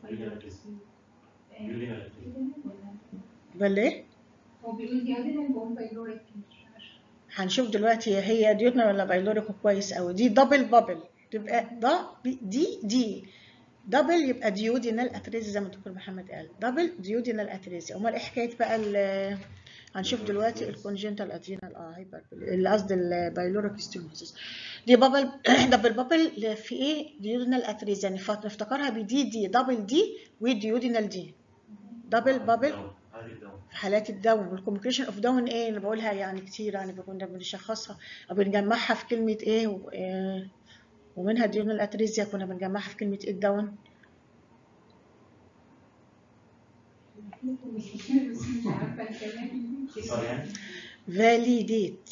ولا ايه؟ هو بيقول ديودينال بون بايلوريك. هنشوف دلوقتي هي ديودينال ولا بايلوريك. كويس قوي. دي دبل بابل تبقى دي دبل يبقى ديودينال اتريزي زي ما الدكتور محمد قال. دبل ديودينال اتريزي. امال ايه حكايه بقى هنشوف دلوقتي الكونجنتال ادرينال هايبر اللي قصدي البايلوريك ستينوزيس. دي بابل دبل بابل في ايه؟ ديودينال اتريزي يعني نفتكرها بدي دبل دي وديودينال دي. دبل بابل في حالات الداون. والكوميونيكيشن اوف داون ايه اللي بقولها يعني كتير يعني كنا بنشخصها او بنجمعها في كلمه ايه ومنها ديودينال اتريزيا كنا بنجمعها في كلمه ايه الداون؟ فاليديت.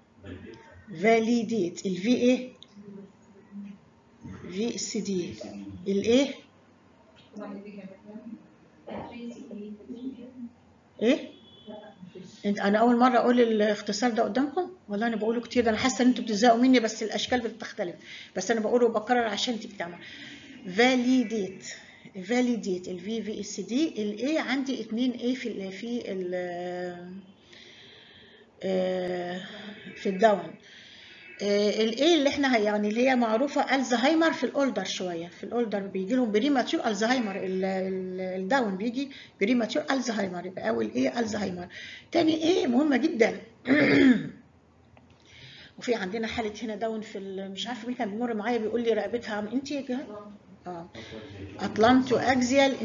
الفي ايه؟ في اس دي. الايه؟ ايه؟ انا اول مره اقول الاختصار ده قدامكم والله انا بقوله كتير. ده انا حاسه ان انتوا بتزهقوا مني بس الاشكال بتختلف، بس انا بقوله وبكرر عشان تبقى تعمل فاليديت. الفي اس دي. الاي عندي 2 اي في الداون. الايه اللي احنا يعني اللي هي معروفه الزهايمر في الاولدر شويه. في الاولدر بيجي لهم بريماتور الزهايمر. الداون بيجي بريماتور الزهايمر. يبقى اول ايه الزهايمر. تاني ايه مهمه جدا وفي عندنا حاله هنا داون في مش عارفه مين كان بيمر معايا بيقول لي رقبتها انت يا جهاد اتلانتو اكزيال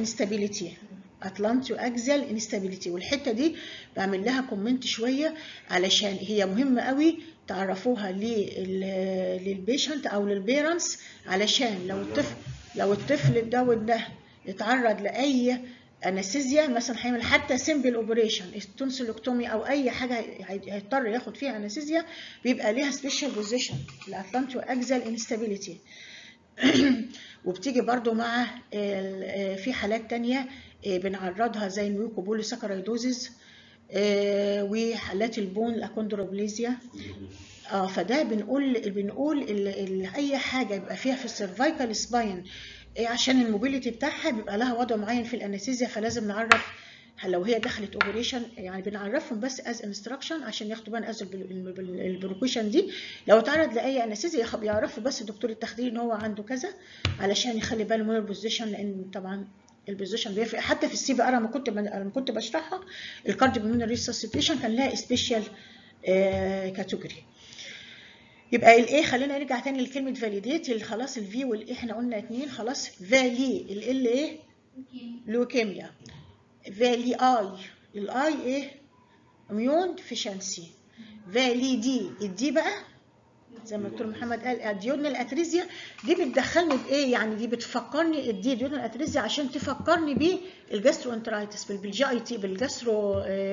انستابيليتي. والحته دي بعمل لها كومنت شويه علشان هي مهمه قوي تعرفوها للبيشنت او للبيرنتس، علشان لو الطفل الداون ده اتعرض لاي انستيزيا مثلا هيعمل حتى سيمبل اوبريشن تونسيلوكتومي او اي حاجه هيضطر ياخد فيها انستيزيا بيبقى ليها سبيشال بوزيشن الاتلانتو اكزيال انستابيليتي. وبتيجي برضو مع في حالات تانية بنعرضها زي الميوكوبوليساكرايدوزيس وحالات البون الاكوندروبليزيا. فده بنقول اي حاجه يبقى فيها في السيرفايكال سباين عشان الموبيليتي بتاعها بيبقى لها وضع معين في الانستيزيا، فلازم نعرف لو هي دخلت اوبريشن يعني بنعرفهم بس از انستراكشن عشان ياخدوا بالهم از البروكيشن دي. لو اتعرض لاي انستيزيا يعرفوا بس دكتور التخدير ان هو عنده كذا علشان يخلي باله من البوزيشن، لان طبعا البوزيشن بيفرق. حتى في السي بي ار لما كنت بشرحها الكارديوبلمونري ريسسيتيشن كان لها سبيشال كاتيجوري. يبقى الايه خلينا نرجع تاني لكلمه فاليديت. خلاص الفي والايه احنا قلنا اتنين خلاص. فالي ال ايه لوكيميا. فالي اي الاي ايه اميون ديفيشنسي. فالي دي الدي بقى زي ما الدكتور محمد قال ديودنال اتريزيا. دي بتدخلني بايه يعني؟ دي بتفكرني الدي ديودنال اتريزيا عشان تفكرني بالجاسترو انترايتس بالجي اي تي بالجاسترو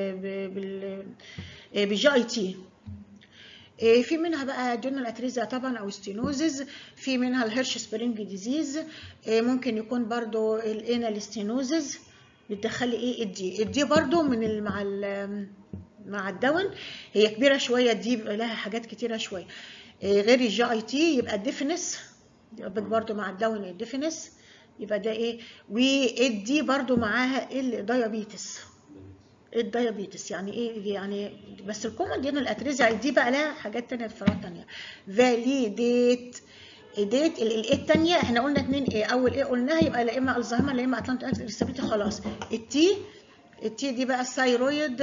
بالجي اي تي. في منها بقى ديودنال اتريزيا طبعا او ستينوزز. في منها الهيرش سبرينج ديزيز. ممكن يكون برضو الانال ستينوزز بتدخلي ايه الدي برضو من مع الدون. هي كبيره شويه الدي بيبقى لها حاجات كتيره شويه غير الجي اي تي. يبقى الديفنس يبقى برضو مع الدون الديفنس يبقى ده ايه. والدي برضو معاها الدايابيتس. الدايابيتس يعني ايه يعني؟ بس الكومن دي الاتريزيا دي بقى لها حاجات تانية افراد تانية. فاليديت ديت الايه الثانيه احنا قلنا اتنين ايه. اول ايه قلناها يبقى لا اما الزهايمر لا اما اتلانتيك انستابيليتي خلاص. التي دي بقى الثايرويد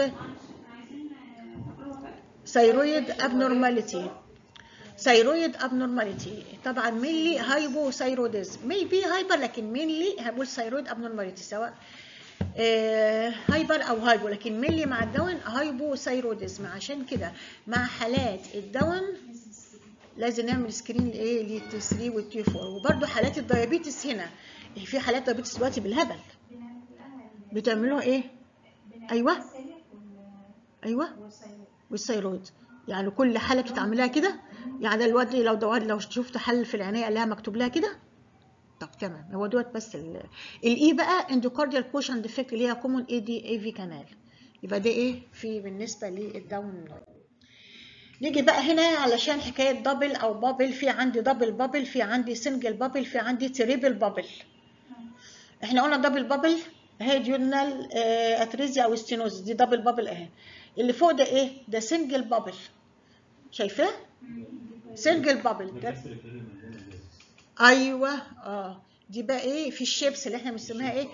ابنورماليتي. ثايرويد ابنورماليتي طبعا مينلي هايبوثايروديزم ميبي هايبر لكن مينلي هقول ثايرويد ابنورماليتي سواء هايبر او هايبو لكن مينلي مع الدون هايبوثايروديزم. عشان كده مع حالات الدون لازم نعمل سكرين لايه للتي 3 والتي 4. وبرده حالات الدايابيتس هنا في حالات دايابيتس دلوقتي بالهبل بتعملوها ايه. ايوه والثايرويد يعني كل حاله بتتعملها كده. يعني دلوقتي لو شفت حل في العنايه لها مكتوب لها كده طب تمام. هو دوت بس الاي بقى اندوكارديال كوشن ديفكت اللي هي كومون اي دي اي في كانال. يبقى ده ايه في بالنسبه للداون. نيجي بقى هنا علشان حكايه دبل او بابل. في عندي دبل بابل في عندي سنجل بابل في عندي تريبل بابل. احنا قلنا دبل بابل اهي ديودنال اتريزيا او ستينوز دي دبل بابل اهي. اللي فوق ده ايه؟ ده سنجل بابل. شايفاه؟ سنجل بابل ده ايوه دي بقى ايه في الشيبس اللي احنا بنسميها ايه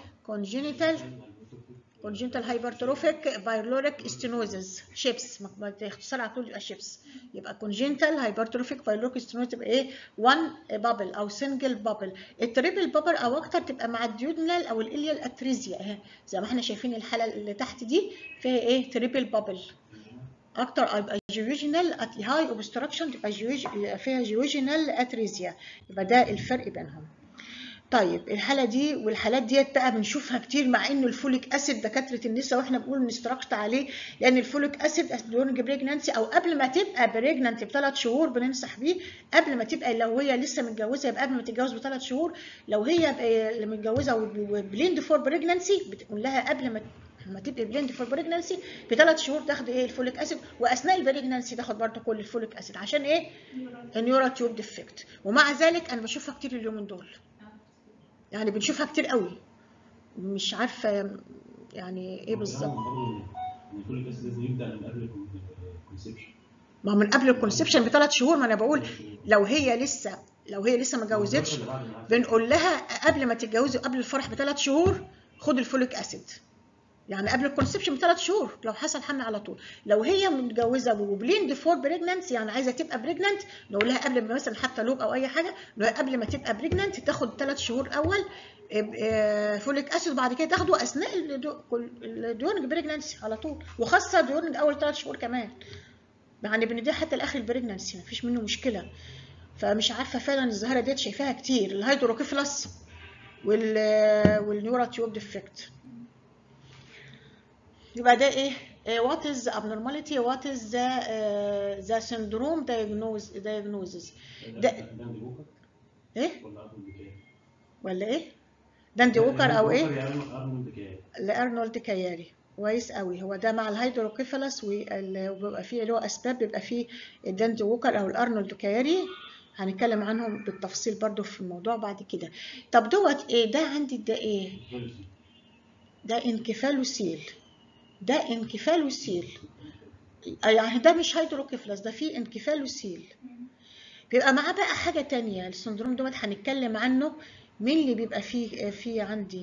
كونجنتال هايبرتروفيك بايلوريك ستينوزز شيبس. اختصار على طول يبقى شيبس. يبقى كونجنتال هايبرتروفيك بايلوريك ستينوز تبقى ايه 1 بابل او سنجل بابل. التريبل بابل او اكتر تبقى مع الديودنال او الاليال اتريزيا اهي زي ما احنا شايفين الحاله اللي تحت دي فيها ايه تريبل بابل اكتر. يبقى جيوجينال هاي اوبستراكشن تبقى فيها جيوجينال اتريزيا. يبقى ده الفرق بينهم. طيب الحاله دي والحالات ديت بقى بنشوفها كتير مع انه الفوليك اسيد دكاتره النساء واحنا بنقول نستراكت عليه لان الفوليك اسيد دورنج بريجنانسي او قبل ما تبقى بريجنانت ب3 شهور بننصح بيه. قبل ما تبقى لو هي لسه متجوزه يبقى قبل ما تتجوز ب3 شهور. لو هي متجوزه وبليند فور بريجنانسي بتقول لها قبل ما تبقى بليند فور بريجنانسي ب3 شهور تاخد ايه الفوليك اسيد. واثناء البريجنانسي تاخد برضه كل الفوليك اسيد عشان ايه النيورا تيوب ديفكت. ومع ذلك انا بشوفها كتير اليومين دول يعني بنشوفها كتير قوي مش عارفه يعني ايه بالظبط. الفوليك اسيد لازم يبدا من قبل الكونسبشن. ما من قبل الكونسبشن ب3 شهور. ما انا بقول لو هي لسه ما اتجوزتش بنقول لها قبل ما تتجوزي قبل الفرح ب3 شهور خد الفوليك اسيد. يعني قبل الكونسبشن ب3 شهور لو حصل حمل على طول. لو هي متجوزه وبليند فور بريجنانت يعني عايزه تبقى بريجنانت نقول لها قبل ما مثلا حتى لوب او اي حاجه قبل ما تبقى بريجنانت تاخد 3 شهور اول فوليك اسيد وبعد كده تاخده اثناء الديورنج بريجنانسي على طول. وخاصه ديورنج اول 3 شهور كمان يعني بنديها حتى لاخر البريجنانسي مفيش منه مشكله. فمش عارفه فعلا الظاهره ديت شايفاها كتير الهيدروكيفلس والنيورا تيوب ديفكت. يبقى ده ايه what is the abnormality what is the syndrome diagnosis ده ايه ولا ايه داندي ووكر او ايه لارنولد كياري كويس قوي. هو ده مع الهيدروكيفالس وبيبقى فيه اللي هو اسباب بيبقى فيه الداندي ووكر او الارنولد كياري هنتكلم عنهم بالتفصيل برضو في الموضوع بعد كده. طب دوت ايه ده عندي ده ايه ده انكفالوسيل، ده انكفالوسيل، يعني ده مش هيدروكيفلس، ده فيه انكفالوسيل. بيبقى معاه بقى حاجة تانية، السندروم دوت هنتكلم عنه. مين اللي بيبقى فيه عندي؟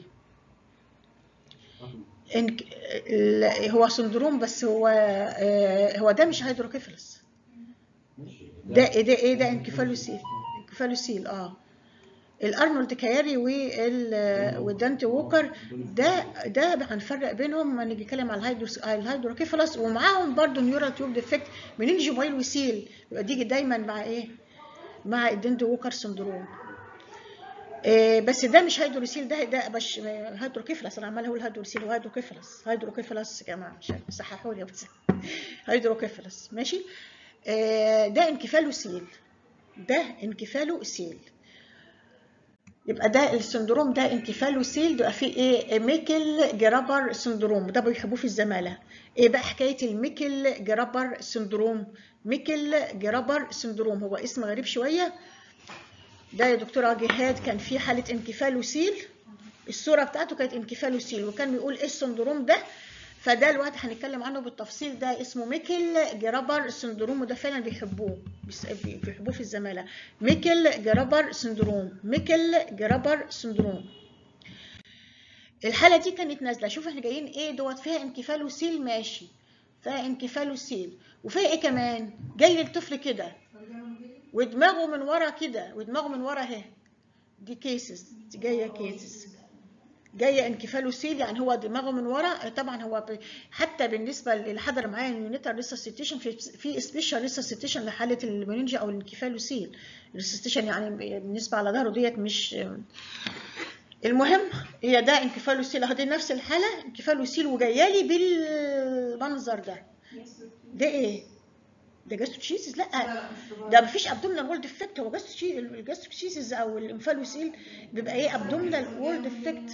هو سندروم، بس هو ده مش هيدروكيفلس، ده ايه ده انكفالوسيل، انكفالوسيل. الارنولد كياري والدانتي ووكر، ده هنفرق بينهم لما نيجي نتكلم على الهيدروكيفالس. ومعاهم برضو نيورال تيوب ديفكت مننجيومايل وسيل، يبقى دي دايما مع ايه؟ مع الدانتي ووكر سندروم. بس ده مش هيدروسيل، ده مش هيدروكيفلس. انا عماله اقول هيدروسيل وهيدروكيفلس، هيدروكيفلس يا جماعه، مش صححوا لي بس. هيدروكيفلس ماشي. ده انكفالوسيل، ده انكفالوسيل. يبقى ده السندروم ده انكفالوسيل، بيبقى فيه ايه؟ ميكل جرابر سندروم، ده بيحبوه في الزماله. ايه بقى حكايه الميكل جرابر سندروم؟ ميكل جرابر سندروم هو اسم غريب شويه. ده يا دكتوره جهاد كان في حاله انكفالوسيل، الصوره بتاعته كانت انكفالوسيل، وكان بيقول ايه السندروم ده. فده الوقت هنتكلم عنه بالتفصيل. ده اسمه ميكل جرابر سندروم، وده فعلا بيحبوه في الزماله. ميكل جرابر سندروم، ميكل جرابر سندروم. الحاله دي كانت نازله، شوف احنا جايين ايه دوت، فيها انكفالوسيل ماشي، فيها انكفالوسيل، وفيها ايه كمان؟ جاي للطفل كده ودماغه من ورا كده، ودماغه من ورا اهي. دي كيسز، دي جايه كيسز، جايه انكفالوسيل، يعني هو دماغه من ورا. طبعا هو حتى بالنسبه اللي حضر معايا اليونيتال ريسسيتيشن، في سبيشال ريسسيتيشن لحاله المننجا او الانكفالوسيل. ريسسيتيشن يعني بالنسبه على ظهره ديت مش المهم. هي ده انكفالوسيل اهو، دي نفس الحاله انكفالوسيل، وجايه لي بالمنظر ده. ده ايه؟ ده جاستروتشيزيس؟ لا ده مفيش ابدومينال وول ديفكت. هو الجاستروتشيزيس او الانفالوسيل بيبقى ايه؟ ابدومينال وول ديفكت.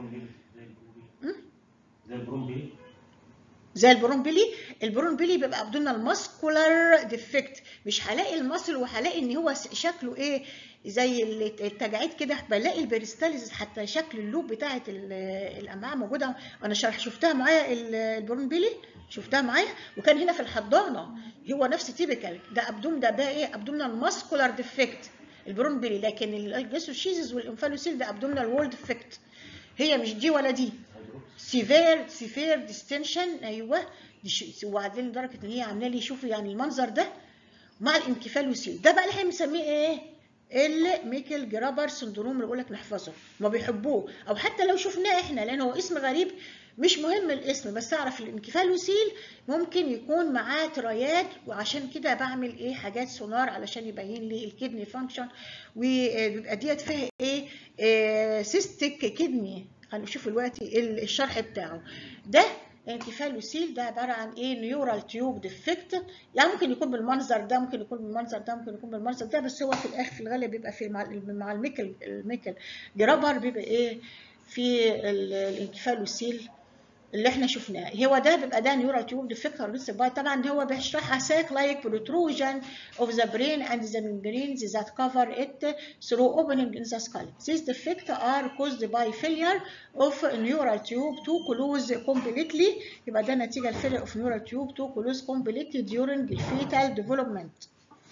زي البرونبيلي. البرونبيلي بيبقى ابدومينال ماسكولار ديفكت، مش هلاقي المصل وهلاقي ان هو شكله ايه؟ زي التجاعيد كده. بلاقي البريستاليز، حتى شكل اللوب بتاعه الامعاء موجوده. انا شفتها معايا البرونبيلي، شفتها معايا، وكان هنا في الحضانه. هو نفس تيبيكال ده ده ايه؟ ابدومينال ماسكولار ديفكت البرونبيلي. لكن الجاستروتشيزيس والانفالوسيل ده ابدومينال وول ديفكت. هي مش دي ولا دي. سيفير ديستنشن، ايوه. وبعدين لدرجه ان هي عامله لي، شوفوا يعني المنظر ده مع الانكفالوسيل. ده بقى اللي احنا بنسميه ايه؟ الميكل جرابر سندروم، اللي بقول لك نحفظه. ما بيحبوه، او حتى لو شفناه احنا، لان هو اسم غريب، مش مهم الاسم، بس اعرف الانكفالوسيل ممكن يكون معاه ترايات. وعشان كده بعمل ايه؟ حاجات سونار علشان يبين لي الكدني فانكشن. وبيبقى ديت فيها ايه؟ سيستيك كدني. هنشوف دلوقتي الشرح بتاعه. ده انكفالوسيل ده عباره عن ايه؟ نيورال تيوب ديفكت. يعني ممكن يكون بالمنظر ده، ممكن يكون بالمنظر ده، ممكن يكون بالمنظر ده، بس هو في الاخر في الغالب بيبقى في مع الميكل جرابر بيبقى ايه؟ في الانكفالوسيل اللي احنا شفناه. هو ده بيبقى ده نيورال تيوب ديفكت. طبعا هو بيشرحها ساك لايك protrusion of the brain and the membranes that cover it through opening in the skull. These defects are caused by failure of neural tube to close completely. يبقى ده نتيجة failure of neural tube to close completely during the fetal development.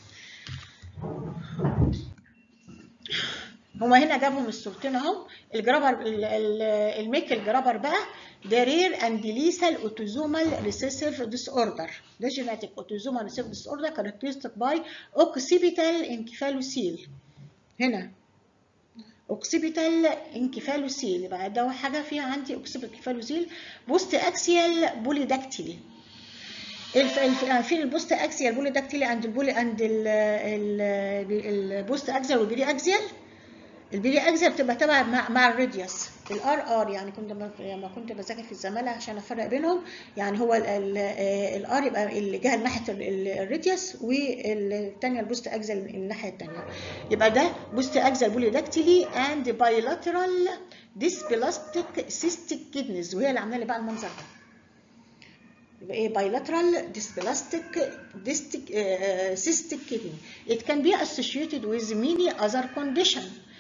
هما هنا جابهم الصورتين اهو. الجرابر الميكل جرابر بقى ده rare and lethal autosomal recessive disorder. ده genetic autosomal recessive disorder characterized by occipital encephalocele. هنا occipital encephalocele. يبقى ده حاجه فيها عندي occipital encephalocele بوست اكسيال بوليداكتيلي. فين البوست اكسيال بوليداكتيلي عند البوست اكسيال والبيري اكسيال. البيري اكسيال بتبقى تبع مع الراديوس الار يعني. لما كنت بذاكر في الزماله عشان افرق بينهم، يعني هو الار يبقى اللي جهه ناحيه الراديوس، والثانيه البوست اكسيال الناحيه الثانيه. يبقى ده بوست اكسيال بوليداكتيلي اند بايلاترال ديسبلاستيك سيستيك كيدنيز، وهي اللي عامله لي بقى المنظر ده. يبقى ايه؟ bilateral dysplastic cystic kidney. It can be associated with many other conditions.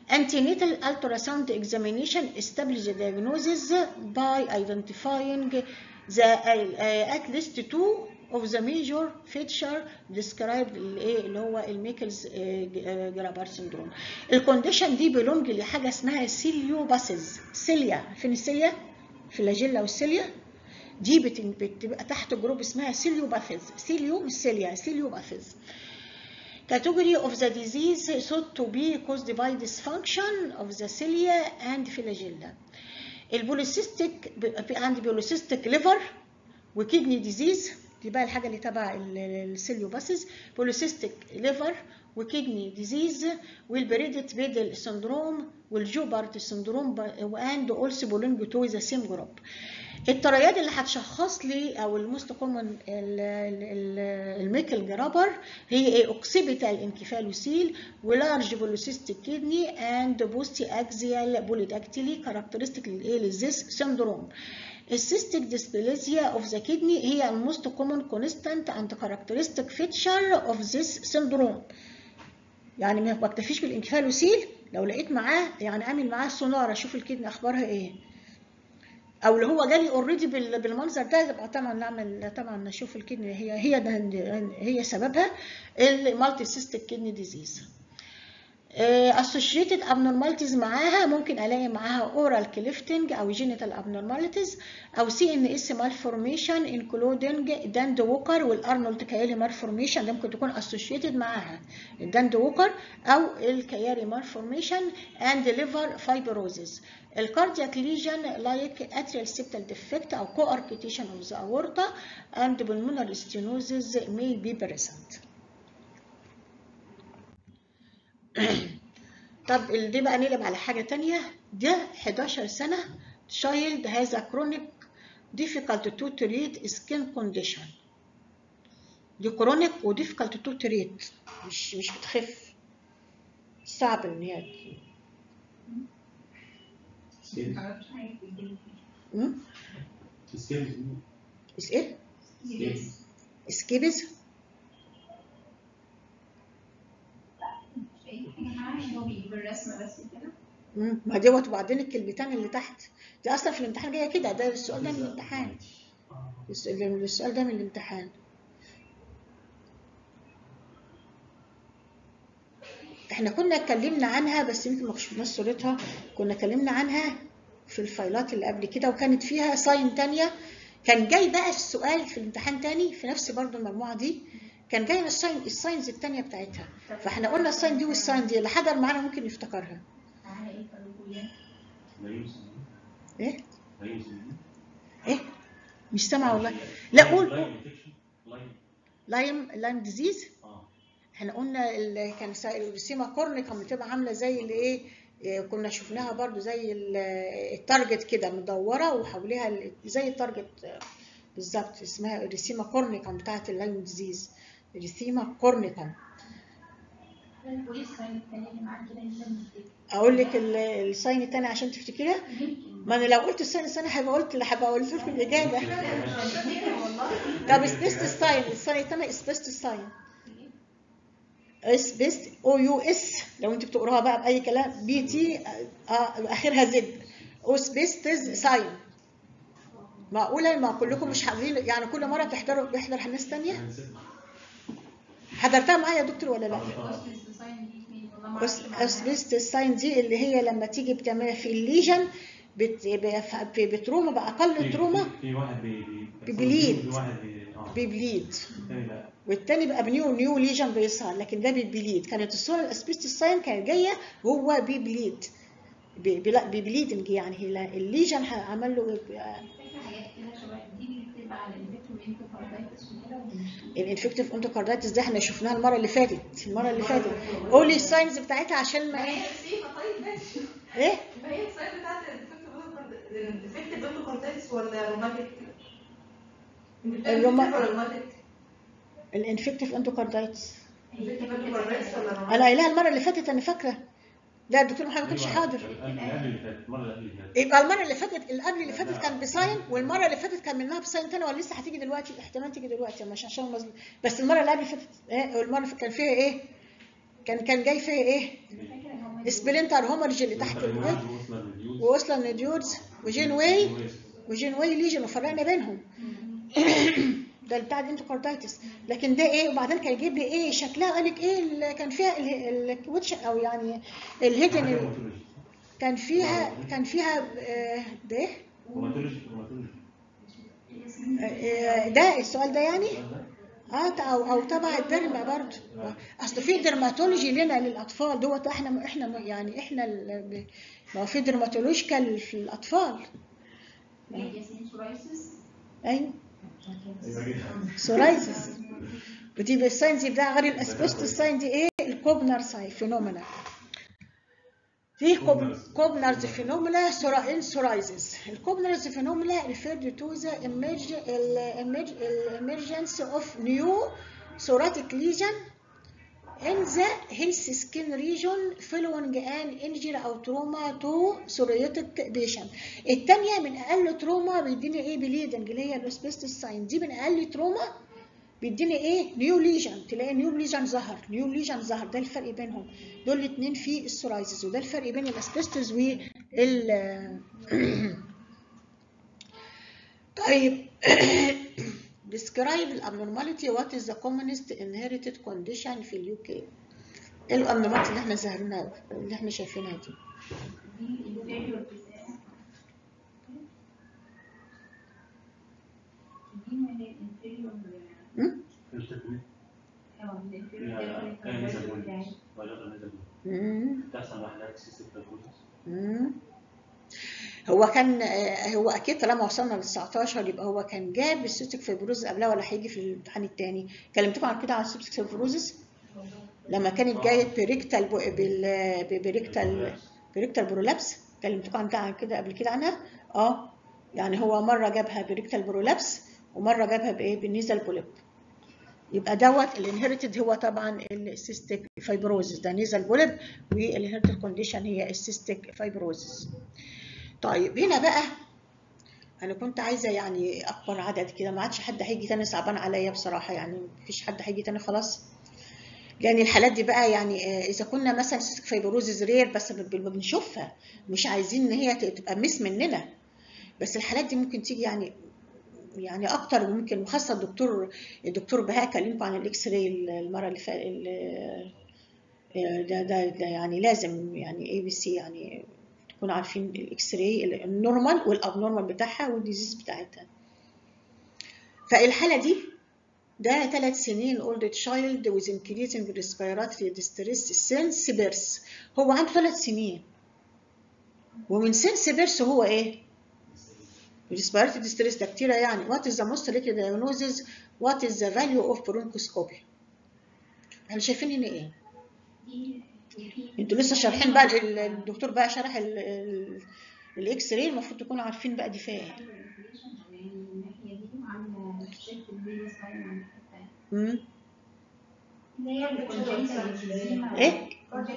Antenatal ultrasound examination establish the diagnosis by identifying the at least two of the major feature described اللي هو الميكلز جرابر سندروم. الكونديشن دي بيلونج لحاجه اسمها سيليوباسيز. سيليا، فين السيليا؟ فلاجيلا والسيليا دي بتبقى تحت جروب اسمها سيليوباثيز. سيليو مش سيليا، سيليوباثيز. Category of the disease thought to be caused by dysfunction of the cilia and flagella. البوليسيستيك عندي بوليسيستيك ليفر وكيدني ديزيز، دي بقى الحاجه اللي تبع السيليوباسيس. بوليسيستيك ليفر وكيدني ديزيز والبريدت بيدل سندروم والجوبارت سندروم واند اولسو بولونج تو ذا سيم جروب. التريات اللي هتشخص لي او الموست كومن الميكل جرابر هي ايه؟ اوكسيبيتال انكفالوسيل ولارج بوليسيستيك كيدني اند بوستي اكزيال بوليداكتيلي كاركترستيك للايه؟ للزيس سندروم. السيستيك ديسبليزيا اوف ذا كيدني هي الموست كومن كونستانت اند كاركترستيك فيتشر اوف ذيس سندروم. يعني ما بكتفيش بالانكفالوسيل، لو لقيت معاه يعني اعمل معاه سونار اشوف الكدني اخبارها ايه، او اللي هو جالي اوريدي بالمنظر ده يبقى طبعا نعمل طبعا نشوف الكدني هي سببها المالتي سيستيك كدني ديزيز. associated abnormalities معاها ممكن الاقي معاها oral clefting او genital abnormalities او CNS malformation including داند ووكر والارنولد كيالي malformation. ده ممكن تكون associated معاها الداند ووكر او الكيالي malformation and liver fibrosis. الكاردياك ليجن like atrial septal defect او coarctation of the aorta and pulmonary stenosis may be present. طب دي بقى نقلب على حاجة تانية. ده 11 سنة child has a chronic difficult to treat skin condition. دي chronic و difficult to treat، مش بتخف، صعب ان هي اسكيبز. بالرسمه بس كده. ما دوت. وبعدين الكلمتين اللي تحت دي اصلا في الامتحان جايه كده. ده السؤال ده من الامتحان، السؤال ده من الامتحان. احنا كنا اتكلمنا عنها بس يمكن ما شفناش صورتها. كنا اتكلمنا عنها في الفايلات اللي قبل كده وكانت فيها ساين تانية. كان جاي بقى السؤال في الامتحان تاني في نفس برضو المجموعه دي، كان جاي من الساينز التانية بتاعتها. فاحنا قلنا الساين دي والساين دي اللي حضر معانا ممكن يفتكرها. ايه؟ ايه؟ مش سامعه والله. لا قول. لايم ديزيز. احنا قلنا كان الرسيمه كورنيكا بتبقى عامله زي اللي ايه، كنا شفناها برضو زي التارجت كده مدوره وحواليها زي التارجت بالظبط. اسمها الرسيمه كورنيكا بتاعت اللايم ديزيز، الرسيمه كورنيكا. اقول لك الساين الثاني عشان تفتكرها. ما انا لو قلت الساين الثاني هبقى قلت لكم الاجابه. طب سبيست ساين، الساين الثاني سبيست ساين، سبيست او يو اس لو انت بتقراها بقى باي كلام، بي تي اخرها زد، او سبيستز ساين. معقوله ما كلكم مش حافظين يعني؟ كل مره بيحضر ناس ثانيه. حضرتها معايا يا دكتور ولا لا؟ اسبست الساين دي اللي هي لما تيجي بتعملها في الليجن بتروما باقل تروما بيبليد والتاني بقى بنيو ليجن بيظهر، لكن ده بيبليد. كانت الصوره الاسبست الساين كانت جايه وهو بيبليد بيبليدنج، يعني هي الليجن عمل له الانفكتيف اندوكاردايتس. ده احنا شفناها المره اللي فاتت. قولي الساينز بتاعتها عشان ما ايه؟ ايه؟ ما هي الساين بتاعت الانفكتيف اندوكاردايتس ولا روماتيك؟ الانفكتيف اندوكاردايتس. انا قايلها المره اللي فاتت انا فاكره. لا الدكتور محمد ما كانش حاضر. يبقى المره اللي فاتت اللي فاتت كان بساين، والمره اللي فاتت كان منها بساين تاني، ولا لسه هتيجي دلوقتي؟ احتمال تيجي دلوقتي مش عشان مظلوم. بس المره اللي قبل فاتت المره كان فيها ايه؟ كان جاي فيها ايه؟ سبلنتر هومرج اللي تحت الويل ووصل للنيودز وجين واي ليجن وفرقنا بينهم. ده بتاع الاندوكاردايتس. لكن ده ايه؟ وبعدين كان يجيب لي ايه شكلها، قال لك ايه اللي كان فيها الكوتش او يعني الهيدن كان فيها ده ده السؤال ده يعني او تبع الدرما برضه. اصل في درماتولوجي لنا للاطفال دوت، احنا يعني احنا ما هو في درماتولوجيكال في الاطفال. ايوه سورايسيس. ودي بالساين دي بتاع غير الاسبستوس ساين دي ايه؟ الكوبنر ساين فينومينا. في كوبنرز فينومينا سورايسيس. الكوبنرز فينومينا referred to the emergence of new psoriatic lesion in the healthy skin region following an injury او trauma to psoriatic patient. الثانيه من اقل تروما بيديني ايه؟ بليدنج اللي هي الاسبستوس ساين. دي من اقل تروما بيديني ايه؟ نيو ليجن. تلاقي نيو ليجن ظهر. ده الفرق بينهم دول الاثنين في السورايسيس، وده الفرق بين الاسبستوس وال طيب describe الابنورماليتي. what is the commonest inherited condition في اليو كي؟ ايه الابنورماليتي اللي احنا ظاهرينها اللي احنا شايفينها دي؟ هو كان هو اكيد طالما وصلنا لل 19 يبقى هو كان جاب السيستيك فيبروز قبلها ولا هيجي في الامتحان الثاني؟ كلمتكم عن كده على السيستيك فيبروزس لما كانت جايه بريكتال برولابس. كلمتكم عن كده قبل كده عنها. يعني هو مره جابها بريكتال برولابس ومره جابها بايه؟ بالنيزل بوليب. يبقى دوت الانهيرتد هو طبعا السيستيك فايبروزس، ده نيزل بوليب، والانهيرتد كونديشن هي السيستيك فايبروزس. طيب هنا بقى انا كنت عايزه يعني اكبر عدد كده، ما عادش حد هيجي تاني، صعبان عليا بصراحه يعني، مفيش حد هيجي تاني خلاص. يعني الحالات دي بقى يعني اذا كنا مثلا سيستيك فايبروزس رير بس بنشوفها، مش عايزين ان هي تبقى مس مننا، بس الحالات دي ممكن تيجي يعني اكتر ممكن، وخاصه الدكتور بهاء كلمكم عن الاكس راي المره اللي فاتت. ده يعني لازم يعني اي بي سي يعني تكونوا عارفين الاكس راي النورمال والابنورمال بتاعها والديزيز بتاعتها. فالحاله دي ده 3 سنين old child with increasing respiratory distress since birth. هو عنده 3 سنين ومن since birth هو ايه؟ respiratory distress ده كتيرة يعني. what is the most likely diagnosis? what is the value of bronchoscopy؟ احنا شايفين هنا ايه؟ انتوا لسه شارحين بقى، الدكتور بقى شرح الاكس راي، المفروض تكونوا عارفين بقى دي فيها ايه. ايه؟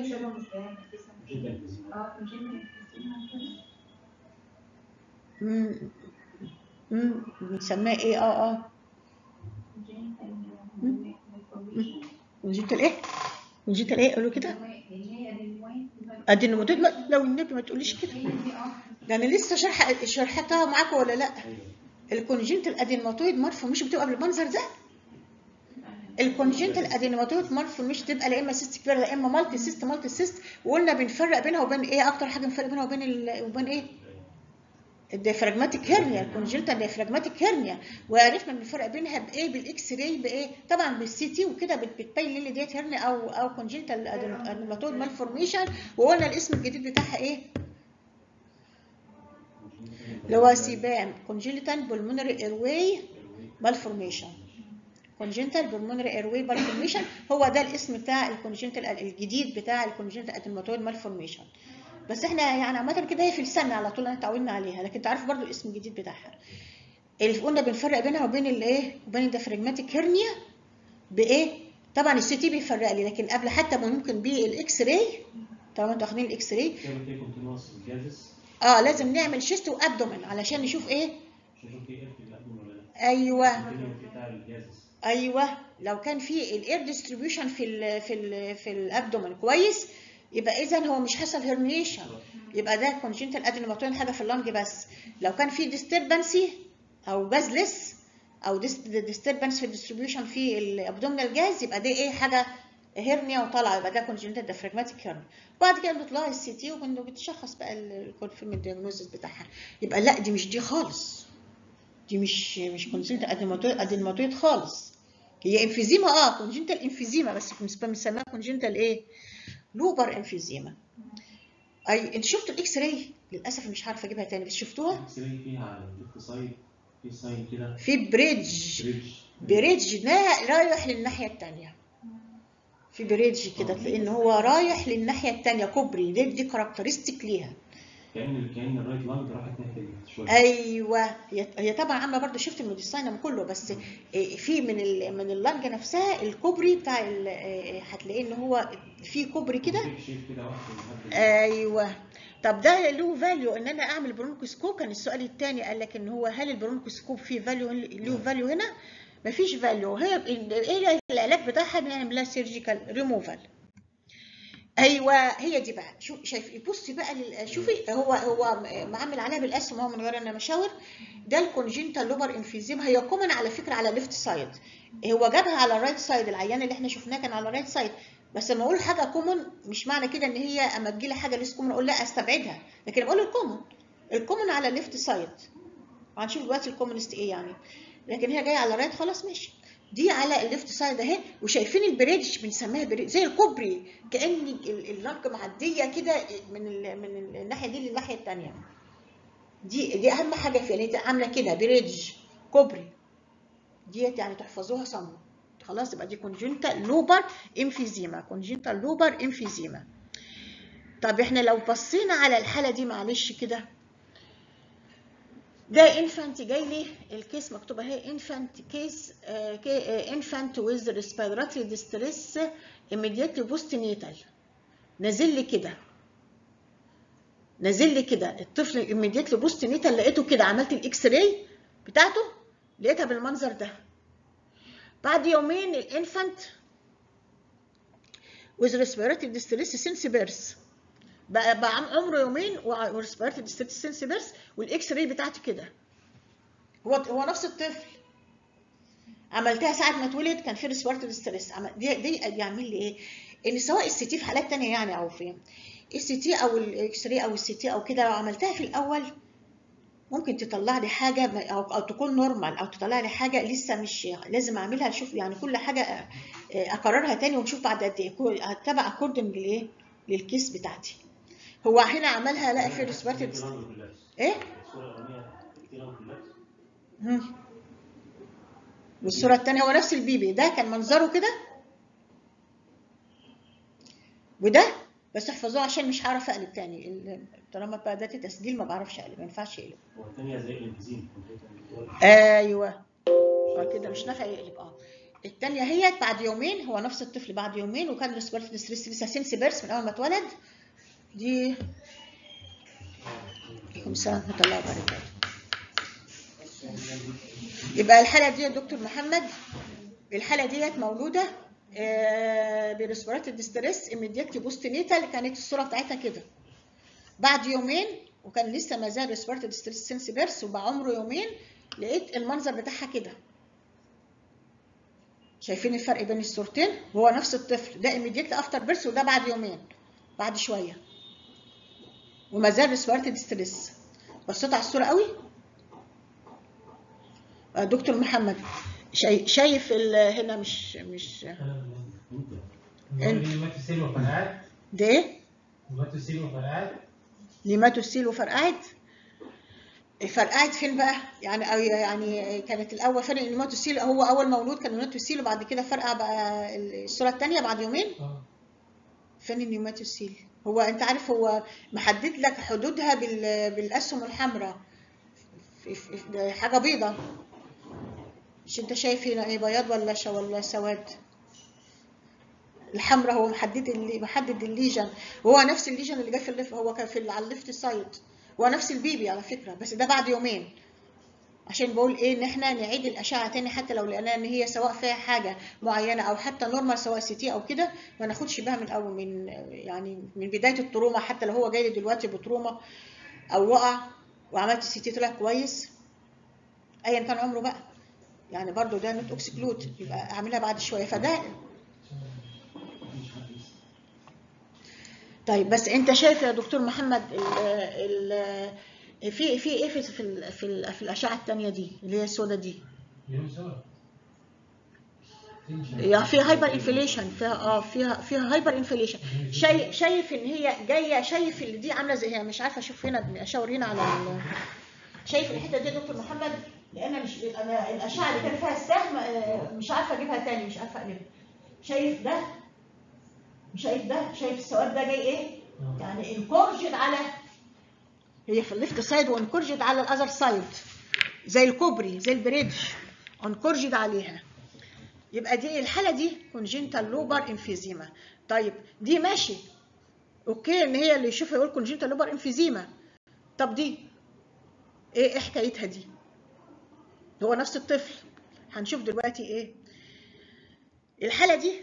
بنسميها ايه؟ كونجنتال ايه؟ كونجنتال ايه؟ قولوا كده. ادينوماتويد. لو النبي ما تقوليش كده، ده انا لسه شرحتها معاكم ولا لا؟ الكونجنتال ادينوماتويد مارفو مش بتبقى بالمنظر ده. الكونجنتال ادينوماتويد مارفو مش بتبقى لا اما سيست كبيره لا اما مالتي سيست. وقلنا بنفرق بينها وبين ايه؟ اكتر حاجه بنفرق بينها وبين ايه؟ الديافراجماتيك هيرنيا، الكونجنتال ديافراجماتيك هيرنيا. وعرفنا بنفرق بينها بايه؟ بالاكس راي بايه؟ طبعا بالسي تي وكده بتبين لي ديت هيرنيا او كونجنتال ادينوماتويد مالفورميشن. وقلنا الاسم الجديد بتاعها ايه؟ اللي هو سيبام، كونجنتال بولمونري ايرواي مالفورميشن. كونجنتال بولمونري ايرواي مالفورميشن هو ده الاسم بتاع الكونجنتال الجديد بتاع الكونجنتال ادينوماتويد مالفورميشن. بس احنا يعني عامه كده هي في السنه على طول احنا اتعودنا عليها، لكن تعرف برضو الاسم الجديد بتاعها. اللي قلنا بنفرق بينها وبين الايه؟ وبين الديافراجماتيك هيرنيا بايه؟ طبعا السي تي بيفرق لي، لكن قبل حتى ممكن بالاكس راي. طبعا انتوا واخدين الاكس راي. لازم نعمل شيست وابدومن علشان نشوف ايه؟ ايوه لو كان في الاير ديستريبيوشن في الابدومن كويس يبقى اذا هو مش حصل هيرنيشن، يبقى ده كونجنتال ادينوماتويد حاجه في اللنج بس. لو كان في ديستربنسي او جازلس او ديستربنس في الديستريبيوشن في الابدومينال جاز، يبقى دي ايه؟ حاجه هيرنيا وطالعه، يبقى ده كونجنتال ديافراجماتيك هيرنيا. بعد كده بيطلع السي تي وبتشخص بقى الكونفيرم دياجنوزس بتاعها. يبقى لا دي مش دي خالص، دي مش كونجنتال ادينوماتويد خالص، هي انفيزيما كونجنتال انفيزيما، بس بنسميها كونجنتال ايه؟ لوبر انفيزيما. انت شفتوا الاكس راي؟ للاسف مش عارفه اجيبها تاني، بس شفتوها؟ الاكس راي فيها على الليفت سايد في ساين كده، في بريدج ده رايح للناحيه الثانيه، في بريدج كده تلاقي ان هو رايح للناحيه الثانيه، كوبري، دي كاركترستيك ليها، كأن الرايت لانج راحت ناحيه شويه. ايوه هي طبعا عامله برضه شفت الميديساينم كله، بس في من اللنج نفسها الكوبري بتاع هتلاقيه ان هو في كوبري كده. ايوه. طب ده له فاليو ان انا اعمل برونكوسكوب؟ كان السؤال الثاني قال لك ان هو هل البرونكوسكوب فيه فاليو، له فاليو هنا؟ مفيش فاليو. هي ايه العلاج بتاعها؟ نعمل لها سيرجيكال ريموفال. ايوه هي دي بقى. شايف؟ بصي بقى شوفي، هو معمل عليها بالاسم، هو من غير انا مشاور. ده الكونجنتال لوبر انفيزيما، هي كومن على فكره على الليفت سايد، هو جابها على الرايت سايد، العيان اللي احنا شفناه كان على الرايت سايد. بس لما اقول حاجه كومن مش معنى كده ان هي اما تجي لي حاجه ليس كومن اقول لا استبعدها، لكن بقول الكومن على الليفت سايد، وهنشوف دلوقتي الكومنست ايه يعني. لكن هي جايه على الرايت خلاص ماشي. دي على الليفت سايد اهي، وشايفين البريدج بنسميها بريدج زي الكوبري، كأن اللنج معديه كده من الناحيه دي للناحيه الثانيه. دي اهم حاجه فيها، يعني عامله كده بريدج كوبري ديت، يعني تحفظوها صم. خلاص يبقى دي كونجنتال لوبر انفيزيما، كونجنتال لوبر انفيزيما. طب احنا لو بصينا على الحاله دي معلش كده، ده انفانت جاي لي الكيس مكتوبه اهي، انفانت كيس، انفانت ويز ريسبيراتوري ديستريس immediately بوست نيتال. نازل لي كده الطفل immediately بوست نيتال، لقيته كده، عملت الاكس راي بتاعته لقيتها بالمنظر ده. بعد يومين الانفانت ويز ريسبيراتوري ديستريس سينس بيرث، بقى عمره يومين وريسبيراتوري ديستريس سينس بيرث، والاكس راي بتاعته كده. هو نفس الطفل، عملتها ساعه ما اتولد كان في ريسبيراتوري ستريس. دي بيعمل لي ايه؟ ان سواء السي تي في حالات ثانيه يعني، او في السي تي او الاكس راي او السي تي او كده، لو عملتها في الاول ممكن تطلع لي حاجه او تكون نورمال، او تطلع لي حاجه لسه مش لازم اعملها. اشوف يعني كل حاجه اكررها تاني ونشوف بعد قد ايه، هتبع اكوردنج لايه للكيس بتاعتي. هو هنا عملها لا في ريسبيراتوري ايه؟ والصورة الثانية هو نفس البيبي، ده كان منظره كده وده، بس احفظوه عشان مش هعرف اقلب تاني، طالما بقى ده تسجيل ما بعرفش اقلب، ما ينفعش يقلب. هو الثانية زي الانفيزيما. ايوه كده مش نافع يقلب. الثانية هي بعد يومين، هو نفس الطفل بعد يومين، وكان ريسبيراتوري ديستريس لسه سينس بيرث من اول ما اتولد. دي عليكم السلام ورحمة الله وبركاته. يبقى الحالة دي يا دكتور محمد، الحالة ديت مولودة بريسبيراتوري ديستريس immediately بوست نيتال، كانت الصورة بتاعتها كده. بعد يومين وكان لسه ما زال ريسبيراتوري ديستريس سينس بيرث، وبقى عمره يومين، لقيت المنظر بتاعها كده. شايفين الفرق بين الصورتين؟ هو نفس الطفل، ده immediately افتر بيرث، وده بعد يومين، بعد شوية، وما زال ريسبيراتوري ديستريس. بصيت على الصورة قوي دكتور محمد؟ شايف هنا مش ده ايه؟ نيماتوسيل وفرقعت. فرقعت فين بقى؟ يعني كانت الاول فين النيماتوسيل؟ هو اول مولود كان نيماتوسيل، وبعد كده فرقع بقى الصوره الثانيه بعد يومين. فين النيماتوسيل؟ هو انت عارف هو محدد لك حدودها بالاسهم الحمراء، حاجه بيضه. مش انت شايف هنا ايه، بياض ولا سواد؟ الحمراء هو محدد الليجن، وهو نفس الليجن اللي جاي في الليفت، هو كان على الليفت سايد، هو نفس البيبي على فكره، بس ده بعد يومين. عشان بقول ايه ان احنا نعيد الاشعه تاني حتى لو لقينا ان هي سواء فيها حاجه معينه او حتى نورمال سواء سي تي او كده، ما ناخدش بها من اول يعني من بدايه التروما، حتى لو هو جاي لي دلوقتي بتروما او وقع وعملت السي تي طلع كويس ايا كان عمره بقى، يعني برضو ده نوت اكسكلود، يبقى اعملها بعد شويه. فده طيب. بس انت شايف يا دكتور محمد في ايه في الاشعه الثانيه دي اللي هي السوداء دي؟ يعني فيها هايبر انفليشن، فيها هايبر انفليشن. شايف ان هي جايه، شايف اللي دي عامله زي، هي مش عارفه اشوف هنا، اشاور هنا على شايف الحته دي يا دكتور محمد؟ لان مش انا الاشعه اللي كان فيها السهم مش عارفه اجيبها تاني، مش عارفه اقلبها. شايف ده؟ شايف ده؟ شايف السواد ده جاي ايه؟ يعني انكورجد على، هي في الليفت سايد وانكورجد على الاذر سايد، زي الكوبري زي البريدج انكورجد عليها. يبقى دي الحاله دي كونجنتال لوبر انفيزيما. طيب دي ماشي اوكي ان هي اللي يشوفها يقول كونجنتال لوبر انفيزيما. طب دي ايه حكايتها دي؟ هو نفس الطفل، هنشوف دلوقتي ايه الحاله دي.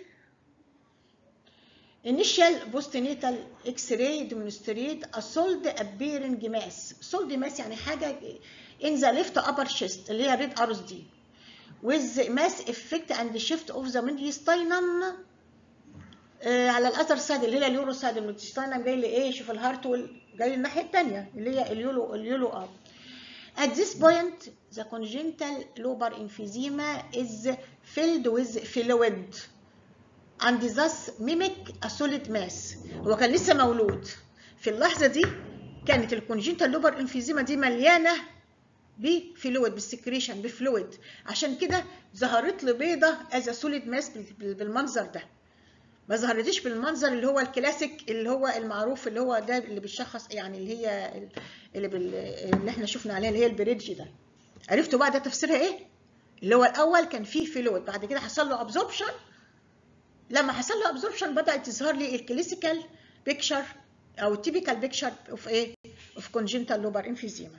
initial postnatal x-ray demonstrate a solid appearing mass. solid mass يعني حاجه in the left upper chest اللي هي red arrows دي with mass effect and shift of the mediastinum على الاذر سايد اللي هي اليورو سايد. الميديستاينم جاي لايه؟ شوف الهارت جاي الناحيه الثانيه اللي هي اليولو ار. At this point the congenital lobar emphysema is filled with fluid and thus mimic a solid mass. هو كان لسه مولود في اللحظه دي، كانت الكونجنتال لوبر انفيزيما دي مليانه بفلويد، بالسكريشن بفلويد، عشان كده ظهرت لي بيضه از سوليد ماس بالمنظر ده. ما ظهرتش بالمنظر اللي هو الكلاسيك اللي هو المعروف اللي هو ده اللي بيشخص، يعني اللي هي اللي احنا شفنا عليها اللي هي البريدج ده. عرفتوا بقى ده تفسيرها ايه؟ اللي هو الاول كان فيه فلويد، بعد كده حصل له ابزوربشن. لما حصل له ابزوربشن بدات تظهر لي الكلاسيكال بيكتشر او التيبيكال بيكتشر اوف ايه؟ اوف كونجنتال لوبر انفيزيما.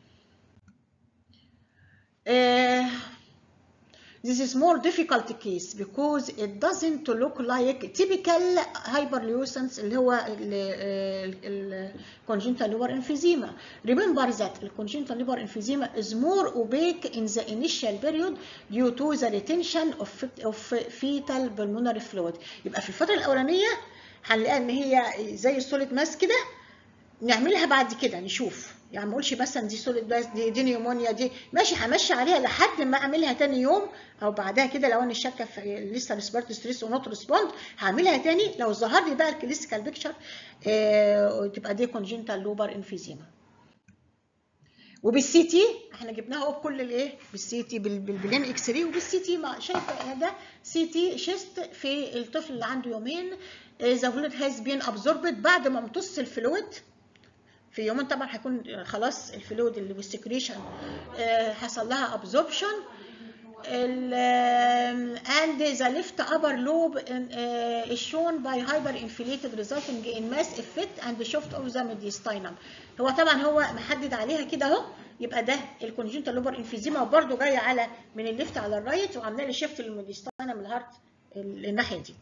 This is more difficult case because it doesn't look like typical hyperlucence اللي هو congenital liver emphysema. Remember that congenital liver emphysema is more opaque in the initial period due to the retention of fetal pulmonary fluid. يبقى في الفترة الأولانية هنلاقي إن هي زي السوليد ماس كده، نعملها بعد كده نشوف، يعني ما اقولش مثلا دي سوليد ماس دي نيومونيا دي ماشي، همشي عليها لحد ما اعملها تاني يوم او بعدها كده. لو انا شاكه في لسه ريسبيرت ستريس ونوت ريسبوند هعملها تاني. لو ظهر لي بقى الكلاسيكال بيكتشر تبقى دي كونجنتال لوبر انفيزيما. وبالسي تي احنا جبناها اهو بكل الايه، بالسي تي بالبلين اكس راي وبالسي تي. شايفه ده سي تي شيست في الطفل اللي عنده يومين. ذا فلويد هاز بين ابزوربد بعد ما امتص الفلويد في يومين، طبعا هيكون خلاص الفلويد اللي بالسكريشن حصل لها ابزوربشن. and the left upper lobe is shown by hyperinflated resulting in mass effect and shift of the mediastinum. هو طبعا هو محدد عليها كده اهو، يبقى ده الكونجنتال لوبر انفيزيما، وبرده جايه على من الليفت على الرايت وعامله لي شيفت للميديستاينم الهارت الناحيه دي.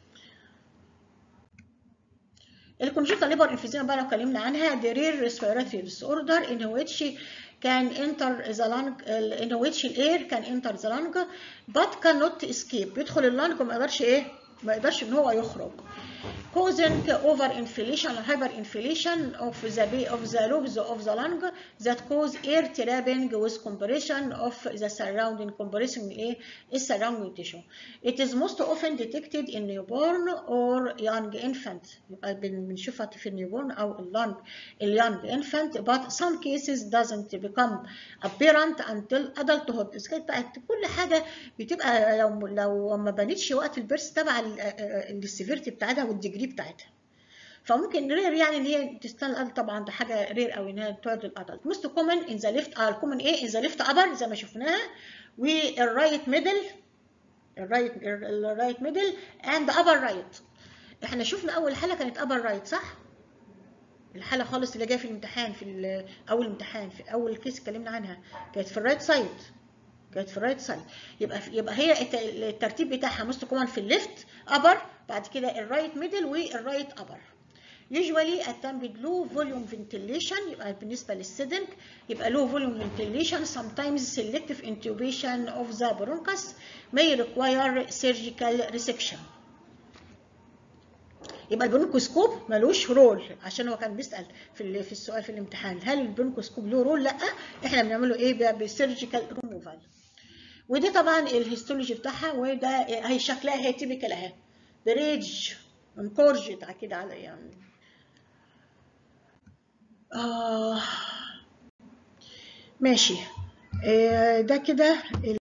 الكونجنتال ليبر انفيزيما بقى لو اتكلمنا عنها دي رير ريسبيراتوري ديس اوردر in which can enter the lung in which air can enter the lung but cannot escape. بيدخل اللنج وما يقدرش ايه؟ ما يقدرش ان هو يخرج. causing over inflation or hyper inflation of the lobes of the lung that cause air trapping with compression of the surrounding surrounding tissue. It is most often detected in newborn or young infant. يبقى بنشوفها في النيوبورن او اليونج infant, but some cases doesn't become apparent until adulthood. كل حاجه بتبقى لو ما بانتش وقت البيرث تبع السيفيرتي بتاعتها والديجري بتاعتها. فممكن رير يعني ان هي تستنى الادلت، طبعا ده حاجه رير قوي ان هي تولد الادلت. موست كومن ان ذا ليفت الكومن ايه؟ ان ذا ليفت ابر زي ما شفناها، والرايت ميدل، الرايت ميدل اند ابر رايت. احنا شفنا اول حاله كانت ابر رايت صح؟ الحاله خالص اللي جايه في الامتحان في اول امتحان في اول كيس اتكلمنا عنها كانت في الرايت سايد، كانت في الرايت سايد. يبقى هي الترتيب بتاعها موست كومن في الليفت ابر، بعد كده الرايت ميدل والرايت ابر. usually attend with low volume ventilation. يبقى بالنسبه للسيدنج يبقى low volume ventilation. sometimes selective intubation of the bronchus may require surgical resection. يبقى البرونكوسكوب ملوش رول، عشان هو كان بيسال في السؤال في الامتحان هل البرونكوسكوب له رول؟ لا، احنا بنعمله ايه بسيرجيكال ريموفال. ودي طبعا الهيستولوجي بتاعها، وده هي شكلها هي تيبيكال اهي، بريدج انكورجت كده على يعني ماشي. ده كده